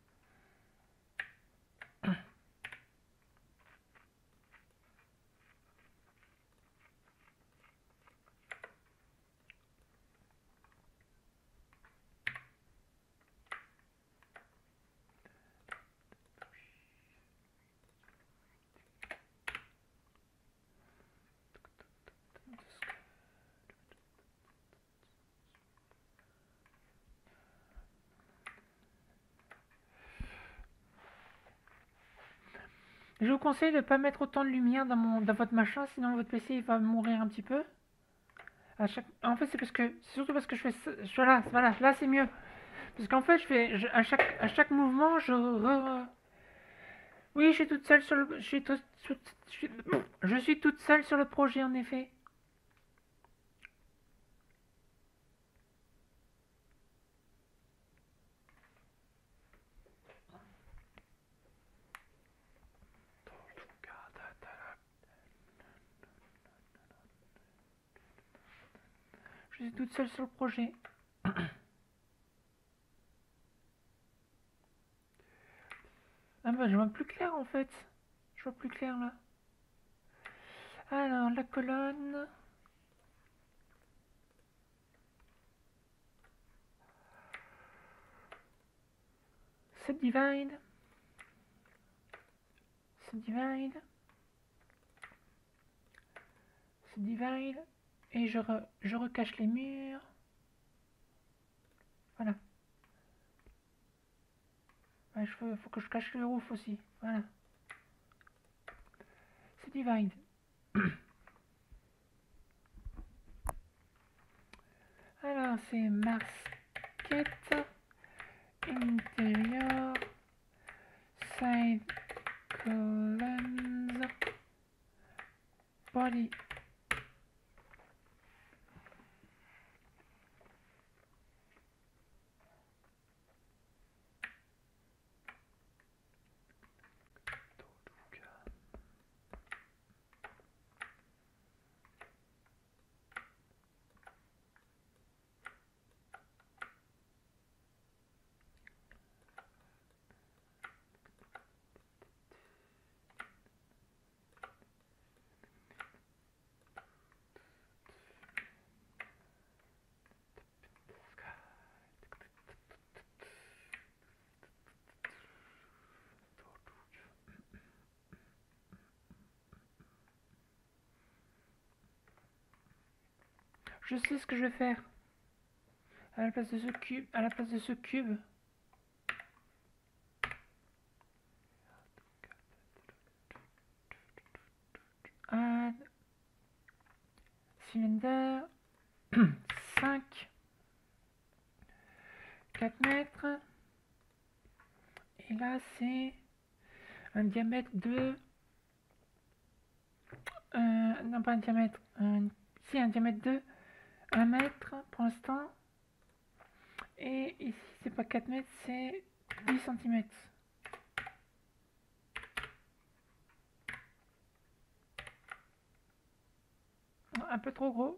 Je vous conseille de ne pas mettre autant de lumière dans, mon, dans votre machin, sinon votre P C il va mourir un petit peu. À chaque... En fait, c'est parce que c'est surtout parce que je fais ça, je suis là, voilà, là c'est mieux. Parce qu'en fait, je fais je, à chaque à chaque mouvement, je re... Oui, je suis toute seule sur le je suis tout- tout- je suis, je suis toute seule sur le projet en effet. Je suis toute seule sur le projet. Ah bah je vois plus clair en fait. Je vois plus clair là. Alors la colonne. Subdivide. Subdivide. Subdivide. Et je, re, je recache les murs. Voilà. Il faut, faut que je cache le roof aussi. Voilà. Subdivide. Alors c'est Marsket. Intérieur. Side columns. Body. Je sais ce que je vais faire. À la place de ce cube, à la place de ce cube, Add cylinder. cinq. quatre mètres. Et là, c'est un diamètre de... Euh, non, pas un diamètre. Un, si, un diamètre de un mètre pour l'instant. Et ici, c'est pas quatre mètres, c'est dix centimètres. Un peu trop gros.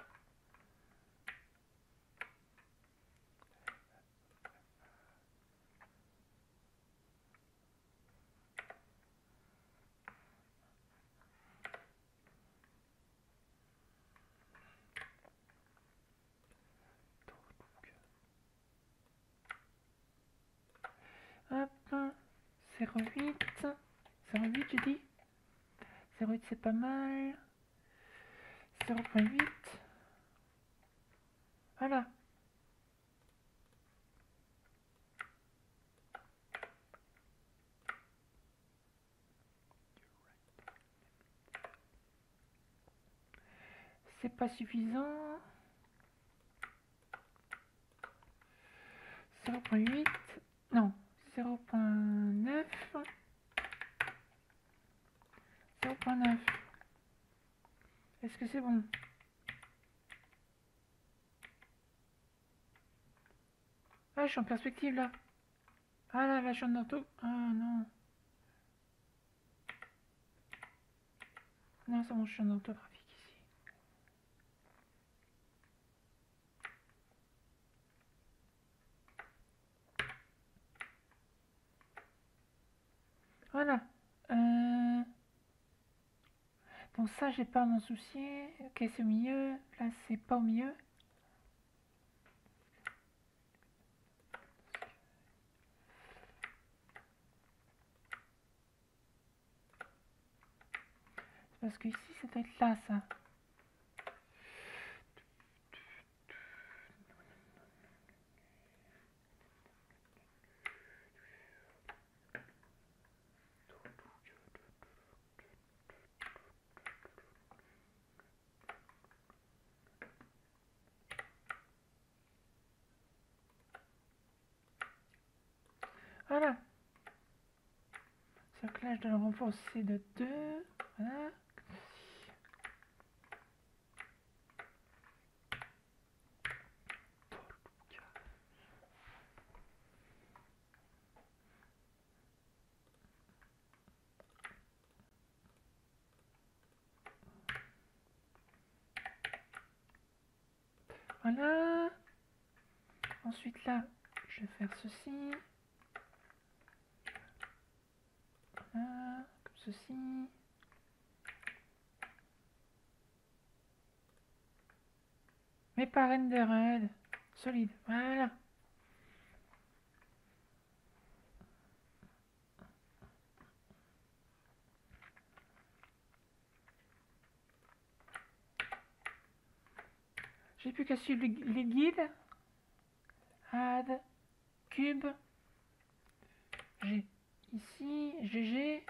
Hop, zéro virgule huit. zéro virgule huit, j'ai dit. zéro virgule huit, c'est pas mal. zéro virgule huit. Voilà. C'est pas suffisant. zéro virgule huit. Non. zéro virgule neuf. zéro virgule neuf. Est-ce que c'est bon? Ah, je suis en perspective là. Ah là, là, je suis en ortho. Ah non. Non, c'est bon, je suis en orthographique ici. Voilà. Euh... Donc ça, j'ai pas à m'en soucier. Ok, c'est au milieu. Là, c'est pas au milieu. Parce que ici, ça doit être là, ça. Voilà. Sauf que là, je dois le renforcer de deux. Voilà. Voilà. Ensuite, là, je vais faire ceci. Voilà. Comme ceci. Mais pas rendered. Solide. Voilà. J'ai plus qu'à suivre les, les guides. Add. Cube. G. Ici. G G.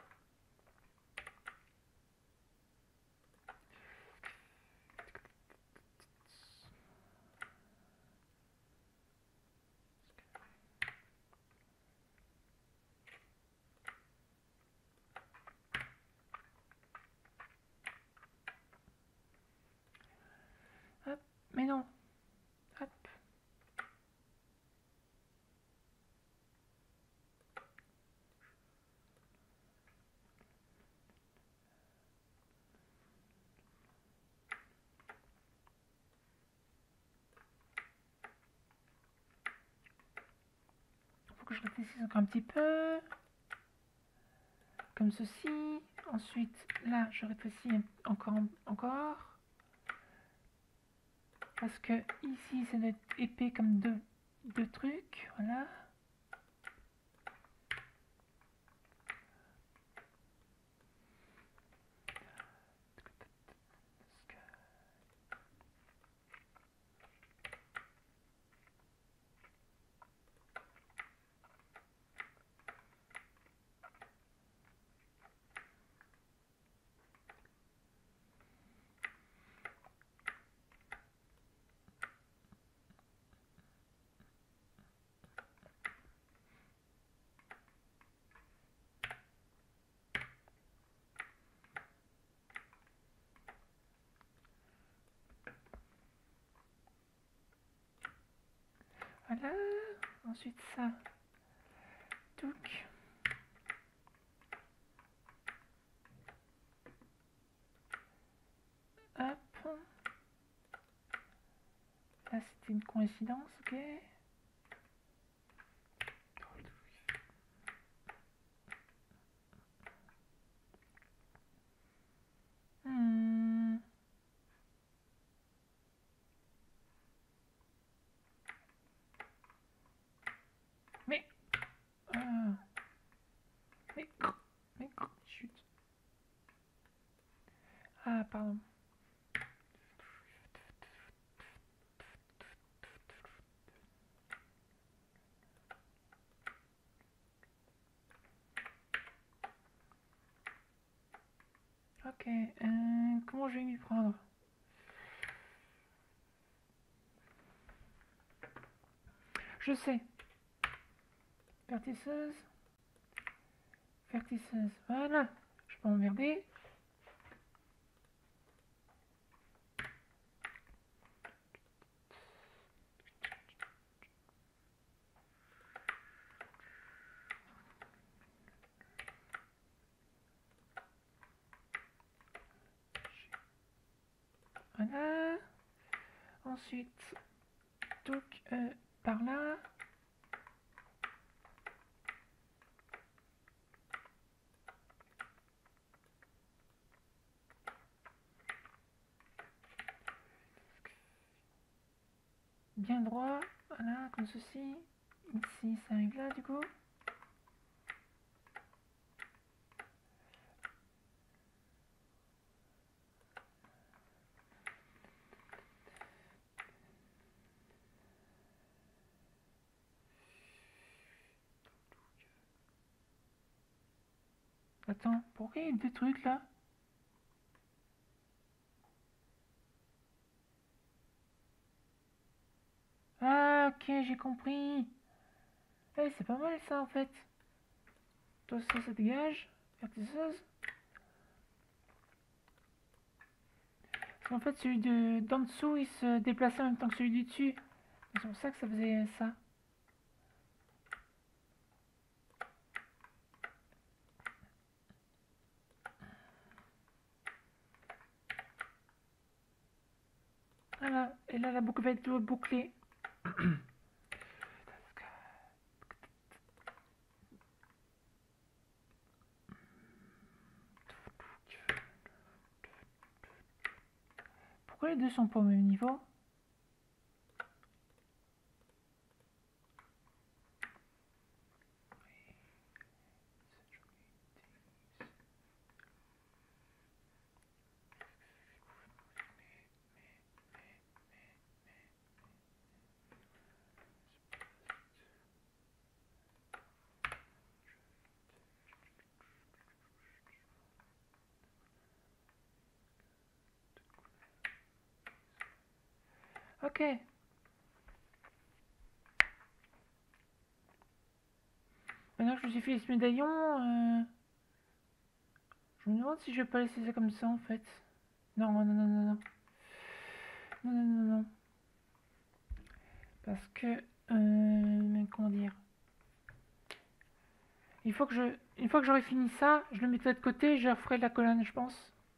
Hop. Mais non. Hop. Faut que je rétrécisse encore un petit peu. Comme ceci. Ensuite, là, je rétrécis encore. encore. Parce que ici, ça doit être épais comme deux, deux trucs. Voilà. Voilà. Ensuite ça. Touc. Hop. Là c'était une coïncidence, ok. Hmm. Mais... Euh... Mais... Mais... Chut. Ah, pardon. Ok, euh, comment je vais m'y prendre? Je sais. Vertisseuse. Vertisseuse. Voilà. Je peux emmerder. Voilà. Ensuite, donc, euh, par là. Bien droit. Voilà, comme ceci. Ici, ça arrive là, du coup. Attends, pourquoi il y a deux trucs là? Ah, ok, j'ai compris. Eh, c'est pas mal ça en fait. Toi, ça, ça dégage. Vertisseuse. Parce qu'en fait, celui de d'en dessous, il se déplaçait en même temps que celui du dessus. C'est pour ça que ça faisait ça. Voilà. Et là, la boucle va être bouclée. Pourquoi les deux sont pas au même niveau? Ok. Maintenant que je me suis fait ce médaillon, euh, je me demande si je vais pas laisser ça comme ça en fait. Non, non, non, non, non. Non, non, non, non. Parce que... Euh, comment dire? Il faut que je... Une fois que j'aurai fini ça, je le mettrai de côté et je referai la colonne, je pense.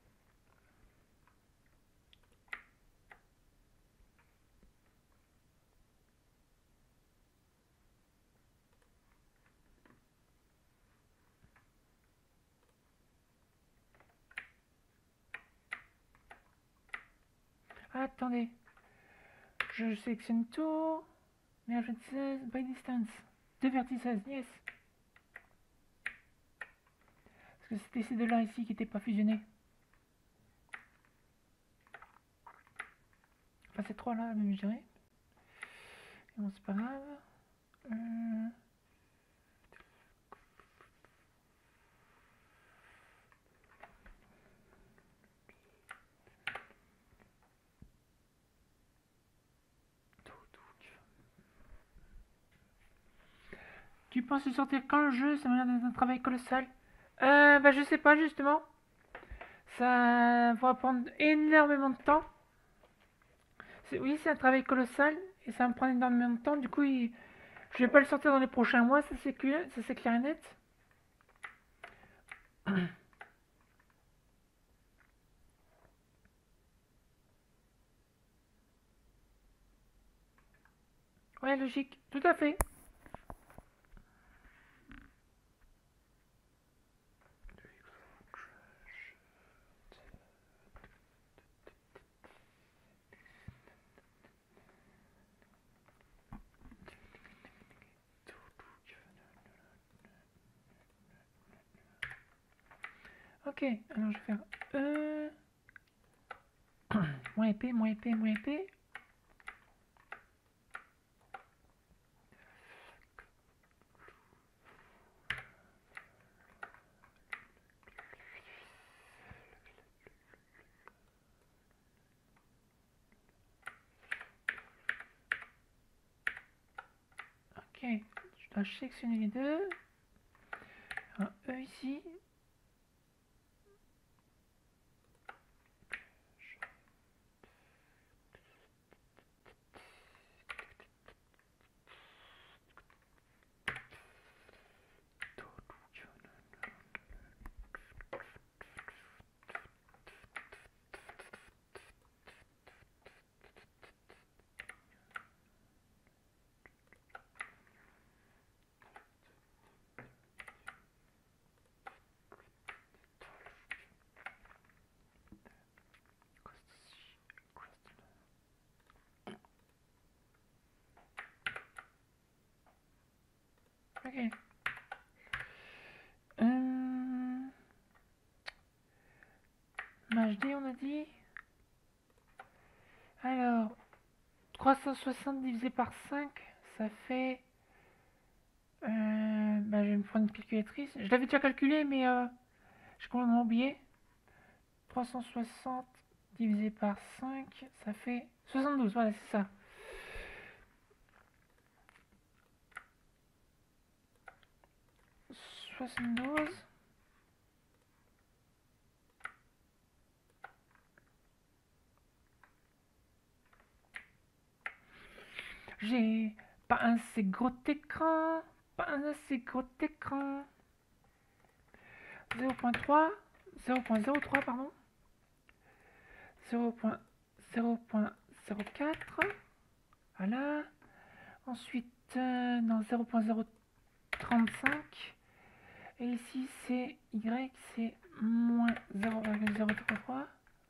Ah, attendez. Je sélectionne tout. Merge vertices, by distance. Deux vertices, yes. Parce que c'était ces deux-là ici qui n'étaient pas fusionnés. Enfin, ces trois-là, même, je dirais. Et bon, c'est pas grave. Euh... Tu penses sortir quand le jeu? Ça m'a l'air d'être un travail colossal. Euh, bah, je sais pas, justement. Ça va prendre énormément de temps. Oui, c'est un travail colossal. et ça va me prendre énormément de temps. Du coup, il... je vais pas le sortir dans les prochains mois, ça c'est clair, ça c'est clair et net. Ouais, logique, tout à fait. Ok, alors je vais faire E, moins épais, moins épais, moins épais. Ok, je dois sélectionner les deux. Un E ici. Ok. Euh... H D, on a dit. Alors, trois cent soixante divisé par cinq, ça fait... Euh, bah, je vais me prendre une calculatrice. Je l'avais déjà calculé, mais euh, j'ai complètement oublié. trois cent soixante divisé par cinq, ça fait soixante-douze, voilà, c'est ça. soixante-douze. J'ai pas un assez gros écran. Pas un assez gros écran. zéro virgule trois. zéro virgule zéro trois, pardon. zéro virgule zéro quatre. Voilà. Ensuite, euh, non, zéro virgule zéro trente-cinq. Et ici, c'est Y, c'est moins zéro virgule zéro trois.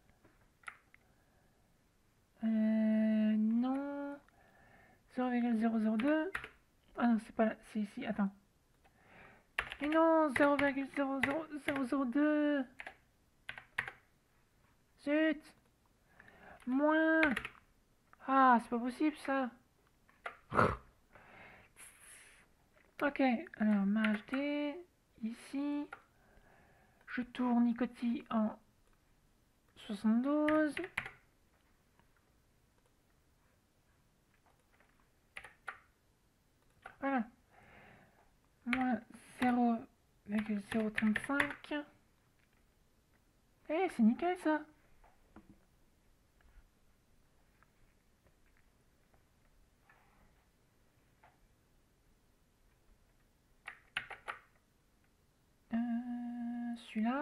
Euh, non. zéro virgule zéro zéro deux. Ah non, c'est pas là, c'est ici, attends. Mais non, zéro virgule zéro zéro zéro deux. Zut. Moins. Ah, c'est pas possible ça. Ok, alors ma H D, ici. Je tourne Nicoti en soixante-douze. Voilà. Moins zéro virgule zéro trente-cinq. Eh, c'est nickel ça. Euh, celui-là.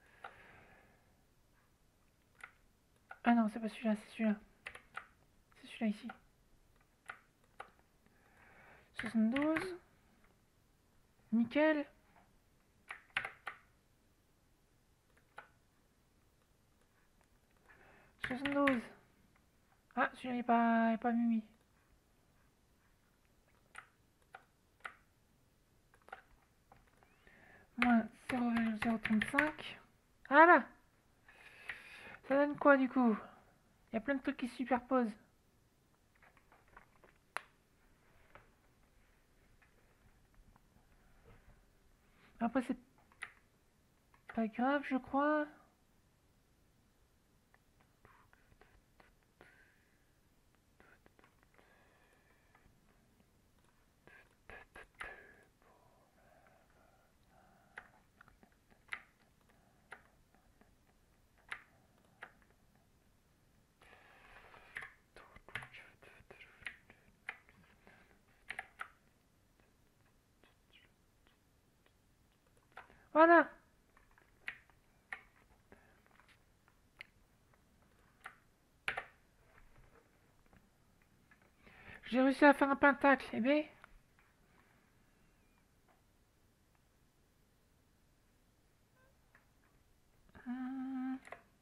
Ah non, c'est pas celui-là, c'est celui-là. C'est celui-là ici. soixante-douze. Nickel. soixante-douze. Ah, celui-là n'est pas, est pas mis. Moins zéro virgule zéro trente-cinq. Ah là. Ça donne quoi du coup? Il y a plein de trucs qui se superposent. Après, c'est pas grave, je crois. Voilà. J'ai réussi à faire un pentacle, eh bien. Hum.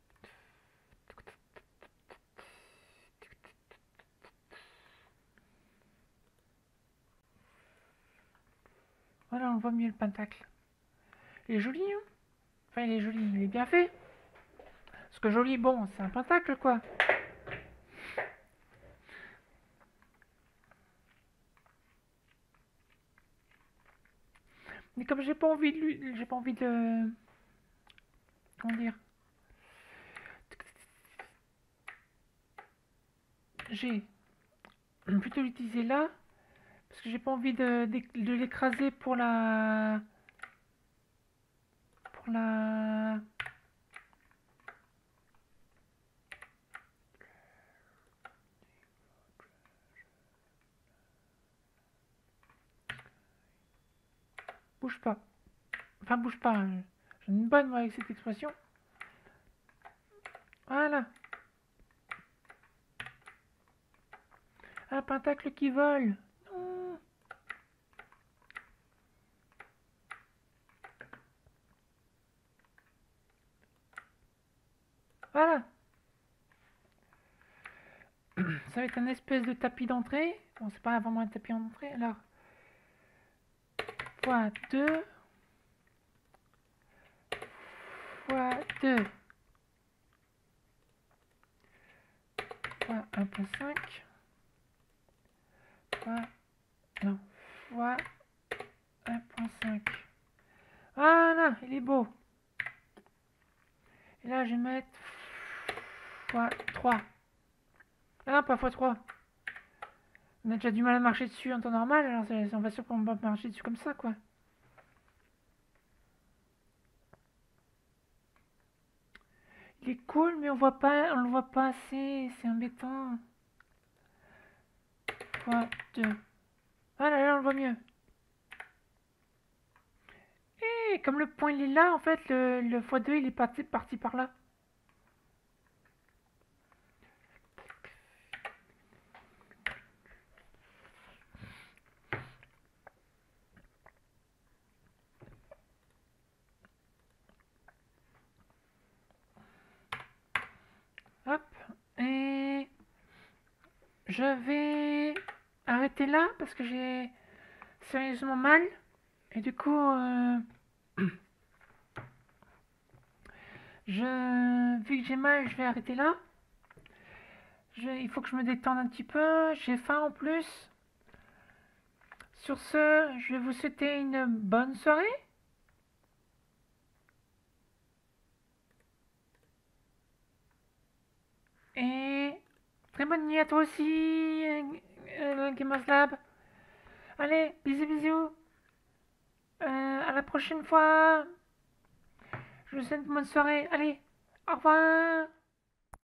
Voilà, on voit mieux le pentacle. Il est joli, hein? Enfin, il est joli, il est bien fait. Parce que joli, bon, c'est un pentacle, quoi. Mais comme j'ai pas envie de lui... J'ai pas envie de... Comment dire? J'ai plutôt l'utiliser là. Parce que j'ai pas envie de, de, de l'écraser pour la... Pour la... Bouge pas. Enfin, bouge pas. hein. J'ai une bonne moi avec cette expression. Voilà. Un pentacle qui vole. Non. Voilà. Ça va être un espèce de tapis d'entrée. Bon, c'est pas vraiment un tapis d'entrée. Alors, fois deux. Fois deux. Fois un virgule cinq. Fois... Non. Fois un virgule cinq. Voilà, il est beau. Et là, je vais mettre fois trois. Ah non, pas fois trois. On a déjà du mal à marcher dessus en temps normal, alors on va sûr qu'on va marcher dessus comme ça, quoi. Il est cool, mais on voit pas, on le voit pas assez, c'est embêtant. fois deux. Ah là là, on le voit mieux. Et comme le point il est là, en fait, le, le fois deux il est parti, parti par là. Hop. Et je vais arrêter là parce que j'ai sérieusement mal. Et du coup, euh, je, vu que j'ai mal, je vais arrêter là. Je, il faut que je me détende un petit peu. J'ai faim en plus. Sur ce, je vais vous souhaiter une bonne soirée. Et très bonne nuit à toi aussi, euh, euh, Gamers Lab. Allez, bisous bisous. Euh, à la prochaine fois. Je vous souhaite une bonne soirée. Allez, au revoir.